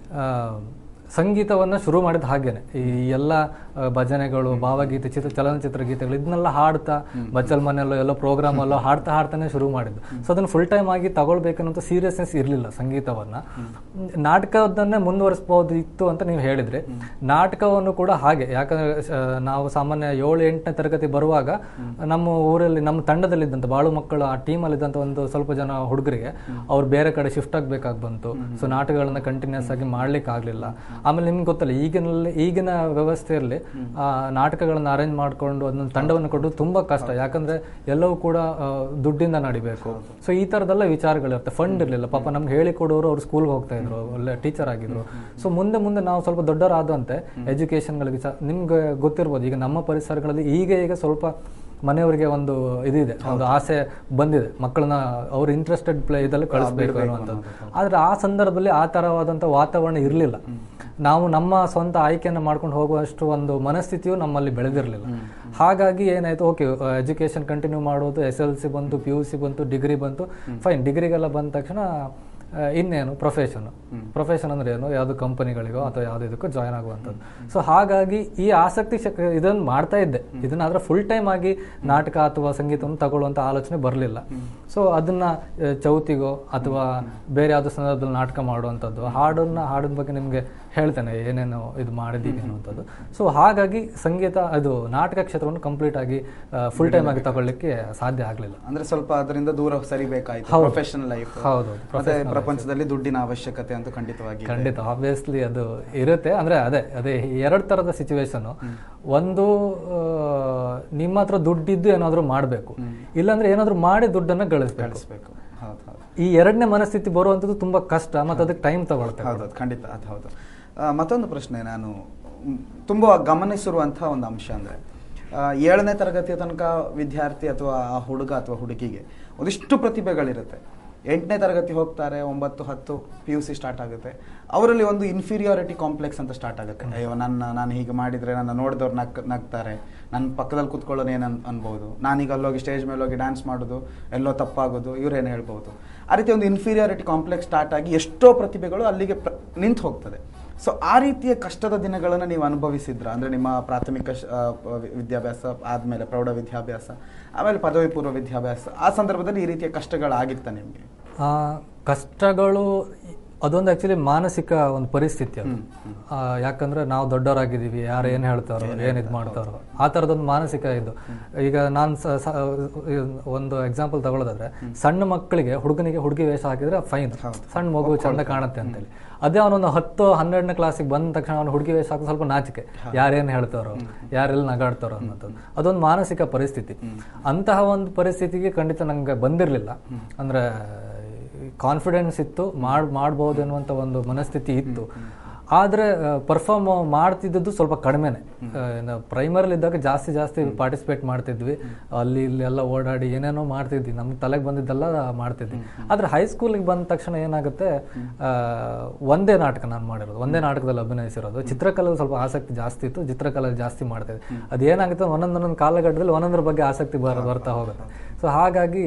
[SPEAKER 5] ಸಂಗೀತವನ್ನ ಶುರು ಮಾಡಿದ ಹಾಗೇನೆ ಈ ಎಲ್ಲ ಭಜನೆಗಳು, ಭಾವಗೀತೆ, ಚಿತ್ರ ಚಲನಚಿತ್ರ ಗೀತೆಗಳು ಇದನ್ನೆಲ್ಲ ಹಾಡ್ತಾ ಬಚ್ಚಲ್ ಮನೆಯಲ್ಲೋ ಎಲ್ಲೋ ಪ್ರೋಗ್ರಾಮ್ ಅಲ್ಲೋ ಹಾಡ್ತಾ ಹಾಡ್ತಾನೆ ಶುರು ಮಾಡಿದ್ದು. ಸೊ ಅದನ್ನ ಫುಲ್ ಟೈಮ್ ಆಗಿ ತಗೊಳ್ಬೇಕನ್ನೋ ಸೀರಿಯಸ್ನೆಸ್ ಇರಲಿಲ್ಲ ಸಂಗೀತವನ್ನ. ನಾಟಕದನ್ನೇ ಮುಂದುವರಿಸಬಹುದು ಇತ್ತು ಅಂತ ನೀವು ಹೇಳಿದ್ರೆ, ನಾಟಕವನ್ನು ಕೂಡ ಹಾಗೆ. ಯಾಕಂದ್ರೆ ನಾವು ಸಾಮಾನ್ಯ ಏಳು ಎಂಟನೇ ತರಗತಿ ಬರುವಾಗ ನಮ್ಮ ಊರಲ್ಲಿ ನಮ್ಮ ತಂಡದಲ್ಲಿದ್ದಂತ ಬಾಳು ಮಕ್ಕಳು ಆ ಟೀಮಲ್ಲಿ ಇದ್ದಂತ ಒಂದು ಸ್ವಲ್ಪ ಜನ ಹುಡುಗರಿಗೆ ಅವ್ರು ಬೇರೆ ಕಡೆ ಶಿಫ್ಟ್ ಆಗ್ಬೇಕಾಗಿ ಬಂತು. ಸೊ ನಾಟಕಗಳನ್ನ ಕಂಟಿನ್ಯೂಸ್ ಆಗಿ ಮಾಡ್ಲಿಕ್ಕೆ ಆಗ್ಲಿಲ್ಲ. ಆಮೇಲೆ ನಿಮ್ಗೆ ಗೊತ್ತಲ್ಲ, ಈಗಿನಲ್ಲಿ ಈಗಿನ ವ್ಯವಸ್ಥೆಯಲ್ಲಿ ಆ ನಾಟಕಗಳನ್ನ ಅರೇಂಜ್ ಮಾಡ್ಕೊಂಡು ಅದನ್ನ ತಂಡವನ್ನು ಕೊಡೋದು ತುಂಬಾ ಕಷ್ಟ. ಯಾಕಂದ್ರೆ ಎಲ್ಲವೂ ಕೂಡ ದುಡ್ಡಿಂದ ನಡಿಬೇಕು. ಸೊ ಈ ತರದೆಲ್ಲ ವಿಚಾರಗಳಿರುತ್ತೆ. ಫಂಡ್ ಇರ್ಲಿಲ್ಲ. ಪಾಪ ನಮ್ಗೆ ಹೇಳಿಕೊಡೋರು ಅವ್ರು ಸ್ಕೂಲ್ಗೆ ಹೋಗ್ತಾ ಇದ್ರು, ಒಳ್ಳೆ ಟೀಚರ್ ಆಗಿದ್ರು. ಸೊ ಮುಂದೆ ಮುಂದೆ ನಾವು ಸ್ವಲ್ಪ ದೊಡ್ಡರಾದಂತೆ ಎಜುಕೇಶನ್ಗಳ ವಿಚಾರ ನಿಮ್ಗೆ ಗೊತ್ತಿರ್ಬೋದು. ಈಗ ನಮ್ಮ ಪರಿಸರಗಳಲ್ಲಿ ಈಗ ಈಗ ಸ್ವಲ್ಪ ಮನೆಯವರಿಗೆ ಒಂದು ಇದಿದೆ, ಒಂದು ಆಸೆ ಬಂದಿದೆ, ಮಕ್ಕಳನ್ನ ಅವ್ರ ಇಂಟ್ರೆಸ್ಟೆಡ್ ಪ್ಲೇ ಇದರಲ್ಲಿ ಕಳಿಸ್ಬೇಕು ಅನ್ನುವಂಥದ್ದು. ಆದ್ರೆ ಆ ಸಂದರ್ಭದಲ್ಲಿ ಆ ತರವಾದಂಥ ವಾತಾವರಣ ಇರಲಿಲ್ಲ. ನಾವು ನಮ್ಮ ಸ್ವಂತ ಆಯ್ಕೆಯನ್ನು ಮಾಡ್ಕೊಂಡು ಹೋಗುವಷ್ಟು ಒಂದು ಮನಸ್ಥಿತಿಯು ನಮ್ಮಲ್ಲಿ ಬೆಳೆದಿರಲಿಲ್ಲ. ಹಾಗಾಗಿ ಏನಾಯ್ತು, ಓಕೆ ಎಜುಕೇಶನ್ ಕಂಟಿನ್ಯೂ ಮಾಡೋದು, ಎಸ್ ಎಲ್ ಸಿ ಬಂತು, ಪಿ ಯು ಸಿ ಬಂತು, ಡಿಗ್ರಿ ಬಂತು, ಫೈನ್. ಡಿಗ್ರಿಗೆಲ್ಲ ಬಂದ ತಕ್ಷಣ ಇನ್ನೇನು ಪ್ರೊಫೆಷನ್ ಪ್ರೊಫೆಷನ್ ಅಂದ್ರೆ ಏನು, ಯಾವ್ದು ಕಂಪನಿಗಳಿಗೋ ಅಥವಾ ಯಾವ್ದು ಇದಕ್ಕೋ ಜಾಯ್ನ್ ಆಗುವಂಥದ್ದು. ಸೊ ಹಾಗಾಗಿ ಈ ಆಸಕ್ತಿ ಶಕ್ ಇದನ್ನು ಮಾಡ್ತಾ ಇದ್ದೆ. ಇದನ್ನಾದ್ರೆ ಫುಲ್ ಟೈಮ್ ಆಗಿ ನಾಟಕ ಅಥವಾ ಸಂಗೀತವನ್ನು ತಗೊಳ್ಳುವಂತ ಆಲೋಚನೆ ಬರಲಿಲ್ಲ. ಸೊ ಅದನ್ನ ಚೌತಿಗೋ ಅಥವಾ ಬೇರೆ ಯಾವ್ದೋ ಸಂದರ್ಭದಲ್ಲಿ ನಾಟಕ ಮಾಡುವಂಥದ್ದು, ಹಾಡನ್ನ ಹಾಡಿನ ಬಗ್ಗೆ ನಿಮ್ಗೆ ಹೇಳ್ತೇನೆ ಏನೇನು ಇದು ಮಾಡಿದ್ದೀವಿ ಅನ್ನುವಂಥದ್ದು. ಸೊ ಹಾಗಾಗಿ ಸಂಗೀತ ಅದು ನಾಟಕ ಕ್ಷೇತ್ರವನ್ನು ಕಂಪ್ಲೀಟ್ ಆಗಿ ಫುಲ್ ಟೈಮ್ ಆಗಿ ತಗೊಳ್ಳಿಕ್ಕೆ ಸಾಧ್ಯ ಆಗ್ಲಿಲ್ಲ.
[SPEAKER 4] ಅಂದ್ರೆ ಸ್ವಲ್ಪ ಅದರಿಂದ ದೂರ ಸರಿಬೇಕಾಯ್ತು ಪ್ರೊಫೆಷನಲ್ ಲೈಫ್.
[SPEAKER 5] ಹೌದು,
[SPEAKER 4] ಮತ್ತೆ ಪ್ರಪಂಚದಲ್ಲಿ ದುಡ್ಡಿನ ಅವಶ್ಯಕತೆ ಅಂತೂ ಖಂಡಿತವಾಗಿ ಇದೆ.
[SPEAKER 5] ಖಂಡಿತ ಆಬ್ವಿಯಸ್ಲಿ ಅದು ಇರುತ್ತೆ. ಅಂದ್ರೆ ಅದೇ ಅದೇ ಎರಡು ತರದ ಸಿಚುವೇಶನ್. ಒಂದು ಆ, ನಿಮ್ಮ ಹತ್ರ ದುಡ್ಡಿದ್ದು ಏನಾದ್ರು ಮಾಡ್ಬೇಕು, ಇಲ್ಲಾಂದ್ರೆ ಏನಾದ್ರು ಮಾಡಿ ದುಡ್ಡನ್ನ ಗಳಿಸ್ಬೇಕು.
[SPEAKER 4] ಗಳಿಸ್ಬೇಕು. ಹೌದು ಹೌದು
[SPEAKER 5] ಈ ಎರಡನೇ ಮನಸ್ಥಿತಿ ಬರುವಂತದ್ದು ತುಂಬಾ ಕಷ್ಟ ಮತ್ತು ಅದಕ್ಕೆ ಟೈಮ್ ತಗೊಳ್ತೇವೆ.
[SPEAKER 4] ಹೌದು ಖಂಡಿತ ಅದು ಹೌದು. ಆ, ಮತ್ತೊಂದು ಪ್ರಶ್ನೆ ನಾನು ಮ್, ತುಂಬಾ ಗಮನಿಸಿರುವಂತಹ ಒಂದು ಅಂಶ ಅಂದ್ರೆ ಆ, ಏಳನೇ ತರಗತಿಯ ತನಕ ವಿದ್ಯಾರ್ಥಿ ಅಥವಾ ಆ ಹುಡುಗ ಅಥವಾ ಹುಡುಗಿಗೆ ಒಂದಿಷ್ಟು ಪ್ರತಿಭೆಗಳಿರುತ್ತೆ. ಎಂಟನೇ ತರಗತಿ ಹೋಗ್ತಾರೆ, ಒಂಬತ್ತು ಹತ್ತು ಪಿ ಯು ಸಿ ಸ್ಟಾರ್ಟ್ ಆಗುತ್ತೆ, ಅವರಲ್ಲಿ ಒಂದು ಇನ್ಫೀರಿಯಾರಿಟಿ ಕಾಂಪ್ಲೆಕ್ಸ್ ಅಂತ ಸ್ಟಾರ್ಟ್ ಆಗುತ್ತೆ. ಅಯ್ಯೋ ನನ್ನ ನಾನು ಹೀಗೆ ಮಾಡಿದರೆ ನನ್ನ ನೋಡಿದವ್ರು ನಗ್ ನಗ್ತಾರೆ, ನನ್ನ ಪಕ್ಕದಲ್ಲಿ ಕೂತ್ಕೊಳ್ಳೋನು ಏನು ಅನ್ ಅನ್ಬೋದು, ನಾನೀಗ ಅಲ್ಲೋಗಿ ಸ್ಟೇಜ್ ಮೇಲೆ ಹೋಗಿ ಡ್ಯಾನ್ಸ್ ಮಾಡೋದು ಎಲ್ಲೋ ತಪ್ಪಾಗೋದು, ಇವ್ರೇನು ಹೇಳ್ಬೋದು. ಆ ರೀತಿ ಒಂದು ಇನ್ಫೀರಿಯಾರಿಟಿ ಕಾಂಪ್ಲೆಕ್ಸ್ ಸ್ಟಾರ್ಟ್ ಆಗಿ ಎಷ್ಟೋ ಪ್ರತಿಭೆಗಳು ಅಲ್ಲಿಗೆ ಪ್ರ ನಿಂತು ಹೋಗ್ತದೆ. ಸೊ ಆ ರೀತಿಯ ಕಷ್ಟದ ದಿನಗಳನ್ನು ನೀವು ಅನುಭವಿಸಿದ್ರ? ಅಂದರೆ ನಿಮ್ಮ ಪ್ರಾಥಮಿಕ ವಿದ್ಯಾಭ್ಯಾಸ ಆದಮೇಲೆ ಪ್ರೌಢ ವಿದ್ಯಾಭ್ಯಾಸ, ಆಮೇಲೆ ಪದವಿ ಪೂರ್ವ ವಿದ್ಯಾಭ್ಯಾಸ, ಆ ಸಂದರ್ಭದಲ್ಲಿ ಈ ರೀತಿಯ ಕಷ್ಟಗಳಾಗಿತ್ತ ನಿಮಗೆ?
[SPEAKER 5] ಕಷ್ಟಗಳು ಅದೊಂದು ಆಕ್ಚುಲಿ ಮಾನಸಿಕ ಒಂದು ಪರಿಸ್ಥಿತಿ ಅದು. ಯಾಕಂದ್ರೆ ನಾವು ದೊಡ್ಡವರಾಗಿದ್ದೀವಿ, ಯಾರು ಏನು ಹೇಳ್ತಾರೋ ಏನು ಇದು ಮಾಡ್ತಾರೋ ಆ ಥರದೊಂದು ಮಾನಸಿಕ ಇದು. ಈಗ ನಾನು ಒಂದು ಎಕ್ಸಾಂಪಲ್ ತಗೊಳ್ಳೋದಾದ್ರೆ, ಸಣ್ಣ ಮಕ್ಕಳಿಗೆ ಹುಡುಗನಿಗೆ ಹುಡುಗಿ ವೇಷ ಹಾಕಿದ್ರೆ ಫೈನ್, ಸಣ್ಣ ಮಗು ಚಂದ ಕಾಣುತ್ತೆ ಅಂತೇಳಿ. ಅದೇ ಅವನೊಂದು ಹತ್ತು ಹನ್ನೆರಡನೇ ಕ್ಲಾಸಿಗೆ ಬಂದ ತಕ್ಷಣ ಅವನು ಹುಡುಗಿ ವೇಷ ಹಾಕಿ ಸ್ವಲ್ಪ ನಾಚಿಕೆ, ಯಾರೇನು ಹೇಳ್ತಾರೋ ಯಾರೆಲ್ಲ ನಗಾಡ್ತಾರೋ ಅನ್ನೋದು ಅದೊಂದು ಮಾನಸಿಕ ಪರಿಸ್ಥಿತಿ. ಅಂತಹ ಒಂದು ಪರಿಸ್ಥಿತಿಗೆ ಖಂಡಿತ ನಂಗೆ ಬಂದಿರಲಿಲ್ಲ. ಅಂದ್ರೆ ಕಾನ್ಫಿಡೆನ್ಸ್ ಇತ್ತು, ಮಾಡ್ ಮಾಡ್ಬೋದು ಅನ್ನುವಂಥ ಒಂದು ಮನಸ್ಥಿತಿ ಇತ್ತು. ಆದರೆ ಪರ್ಫಾರ್ಮ್ ಮಾಡ್ತಿದ್ದದ್ದು ಸ್ವಲ್ಪ ಕಡಿಮೆನೆ. ಪ್ರೈಮರಿಲಿ ಇದ್ದಾಗ ಜಾಸ್ತಿ ಜಾಸ್ತಿ ಪಾರ್ಟಿಸಿಪೇಟ್ ಮಾಡ್ತಿದ್ವಿ, ಅಲ್ಲಿ ಇಲ್ಲಿ ಎಲ್ಲ ಓಡಾಡಿ ಏನೇನೋ ಮಾಡ್ತಿದ್ವಿ, ನಮ್ಗೆ ತಲೆಗೆ ಬಂದಿದ್ದೆಲ್ಲ ಮಾಡ್ತಿದ್ವಿ. ಆದರೆ ಹೈಸ್ಕೂಲಿಗೆ ಬಂದ ತಕ್ಷಣ ಏನಾಗುತ್ತೆ, ಒಂದೇ ನಾಟಕ ನಾನು ಮಾಡಿರೋದು, ಒಂದೇ ನಾಟಕದಲ್ಲಿ ಅಭಿನಯಿಸಿರೋದು. ಚಿತ್ರಕಲೆ ಸ್ವಲ್ಪ ಆಸಕ್ತಿ ಜಾಸ್ತಿ ಇತ್ತು, ಚಿತ್ರಕಲೆ ಜಾಸ್ತಿ ಮಾಡ್ತಿದ್ದೆ. ಅದೇನಾಗುತ್ತೆ, ಒಂದೊಂದೊಂದೊಂದು ಕಾಲಘಟ್ಟದಲ್ಲಿ ಒಂದೊಂದರ ಬಗ್ಗೆ ಆಸಕ್ತಿ ಬರ ಬರ್ತಾ ಹೋಗುತ್ತೆ. ಸೊ ಹಾಗಾಗಿ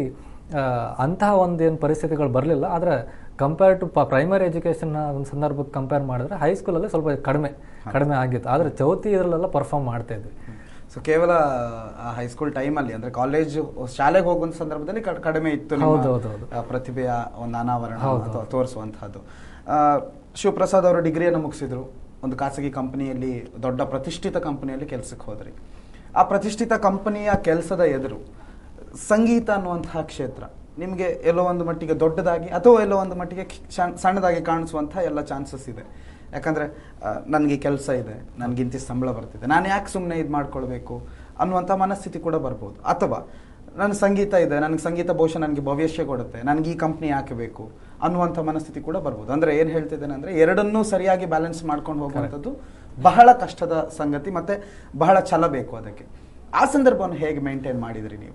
[SPEAKER 5] ಅಂತಹ ಒಂದೇನು ಪರಿಸ್ಥಿತಿಗಳು ಬರಲಿಲ್ಲ. ಆದರೆ ಕಂಪೇರ್ ಟು ಪ್ರೈಮರಿ ಎಜುಕೇಷನ್ ಒಂದು ಸಂದರ್ಭಕ್ಕೆ ಕಂಪೇರ್ ಮಾಡಿದ್ರೆ ಹೈಸ್ಕೂಲಲ್ಲಿ ಸ್ವಲ್ಪ ಕಡಿಮೆ ಕಡಿಮೆ ಆಗಿತ್ತು. ಆದರೆ ಚೌತಿ ಇದರಲ್ಲೆಲ್ಲ ಪರ್ಫಾರ್ಮ್ ಮಾಡ್ತಾ ಇದ್ವಿ.
[SPEAKER 4] ಸೊ ಕೇವಲ ಹೈಸ್ಕೂಲ್ ಟೈಮಲ್ಲಿ, ಅಂದರೆ ಕಾಲೇಜ್ ಶಾಲೆಗೆ ಹೋಗುವಂಥ ಸಂದರ್ಭದಲ್ಲಿ ಕಡಿಮೆ ಇತ್ತು ಪ್ರತಿಭೆಯ ಒಂದು ಅನಾವರಣ ಅಥವಾ ತೋರಿಸುವಂತಹದ್ದು. ಶಿವಪ್ರಸಾದ್ ಅವರು ಡಿಗ್ರಿಯನ್ನು ಮುಗಿಸಿದ್ರು, ಒಂದು ಖಾಸಗಿ ಕಂಪನಿಯಲ್ಲಿ, ದೊಡ್ಡ ಪ್ರತಿಷ್ಠಿತ ಕಂಪನಿಯಲ್ಲಿ ಕೆಲಸಕ್ಕೆ ಹೋದ್ರಿ. ಆ ಪ್ರತಿಷ್ಠಿತ ಕಂಪನಿಯ ಕೆಲಸದ ಎದುರು ಸಂಗೀತ ಅನ್ನುವಂತಹ ಕ್ಷೇತ್ರ ನಿಮಗೆ ಎಲ್ಲೋ ಒಂದು ಮಟ್ಟಿಗೆ ದೊಡ್ಡದಾಗಿ ಅಥವಾ ಎಲ್ಲೋ ಒಂದು ಮಟ್ಟಿಗೆ ಸಣ್ಣದಾಗಿ ಕಾಣಿಸುವಂತಹ ಎಲ್ಲ ಚಾನ್ಸಸ್ ಇದೆ. ಯಾಕಂದರೆ ನನಗೆ ಕೆಲಸ ಇದೆ, ನನಗಿಂತ ಸಂಬಳ ಬರ್ತಿದೆ, ನಾನು ಯಾಕೆ ಸುಮ್ಮನೆ ಇದು ಮಾಡ್ಕೊಳ್ಬೇಕು ಅನ್ನುವಂಥ ಮನಸ್ಥಿತಿ ಕೂಡ ಬರ್ಬೋದು. ಅಥವಾ ನನ್ನ ಸಂಗೀತ ಇದೆ, ನನಗೆ ಸಂಗೀತ ಬಹುಶಃ ನನಗೆ ಭವಿಷ್ಯ ಕೊಡುತ್ತೆ, ನನಗೆ ಈ ಕಂಪ್ನಿ ಯಾಕೆ ಬೇಕು ಅನ್ನುವಂಥ ಮನಸ್ಥಿತಿ ಕೂಡ ಬರ್ಬೋದು. ಅಂದರೆ ಏನು ಹೇಳ್ತಿದ್ದೇನೆ ಅಂದರೆ, ಎರಡನ್ನೂ ಸರಿಯಾಗಿ ಬ್ಯಾಲೆನ್ಸ್ ಮಾಡ್ಕೊಂಡು ಹೋಗುವಂಥದ್ದು ಬಹಳ ಕಷ್ಟದ ಸಂಗತಿ, ಮತ್ತು ಬಹಳ ಛಲ ಬೇಕು ಅದಕ್ಕೆ. ಆ ಸಂದರ್ಭವನ್ನು ಹೇಗೆ ಮೇಂಟೈನ್ ಮಾಡಿದ್ರಿ ನೀವು?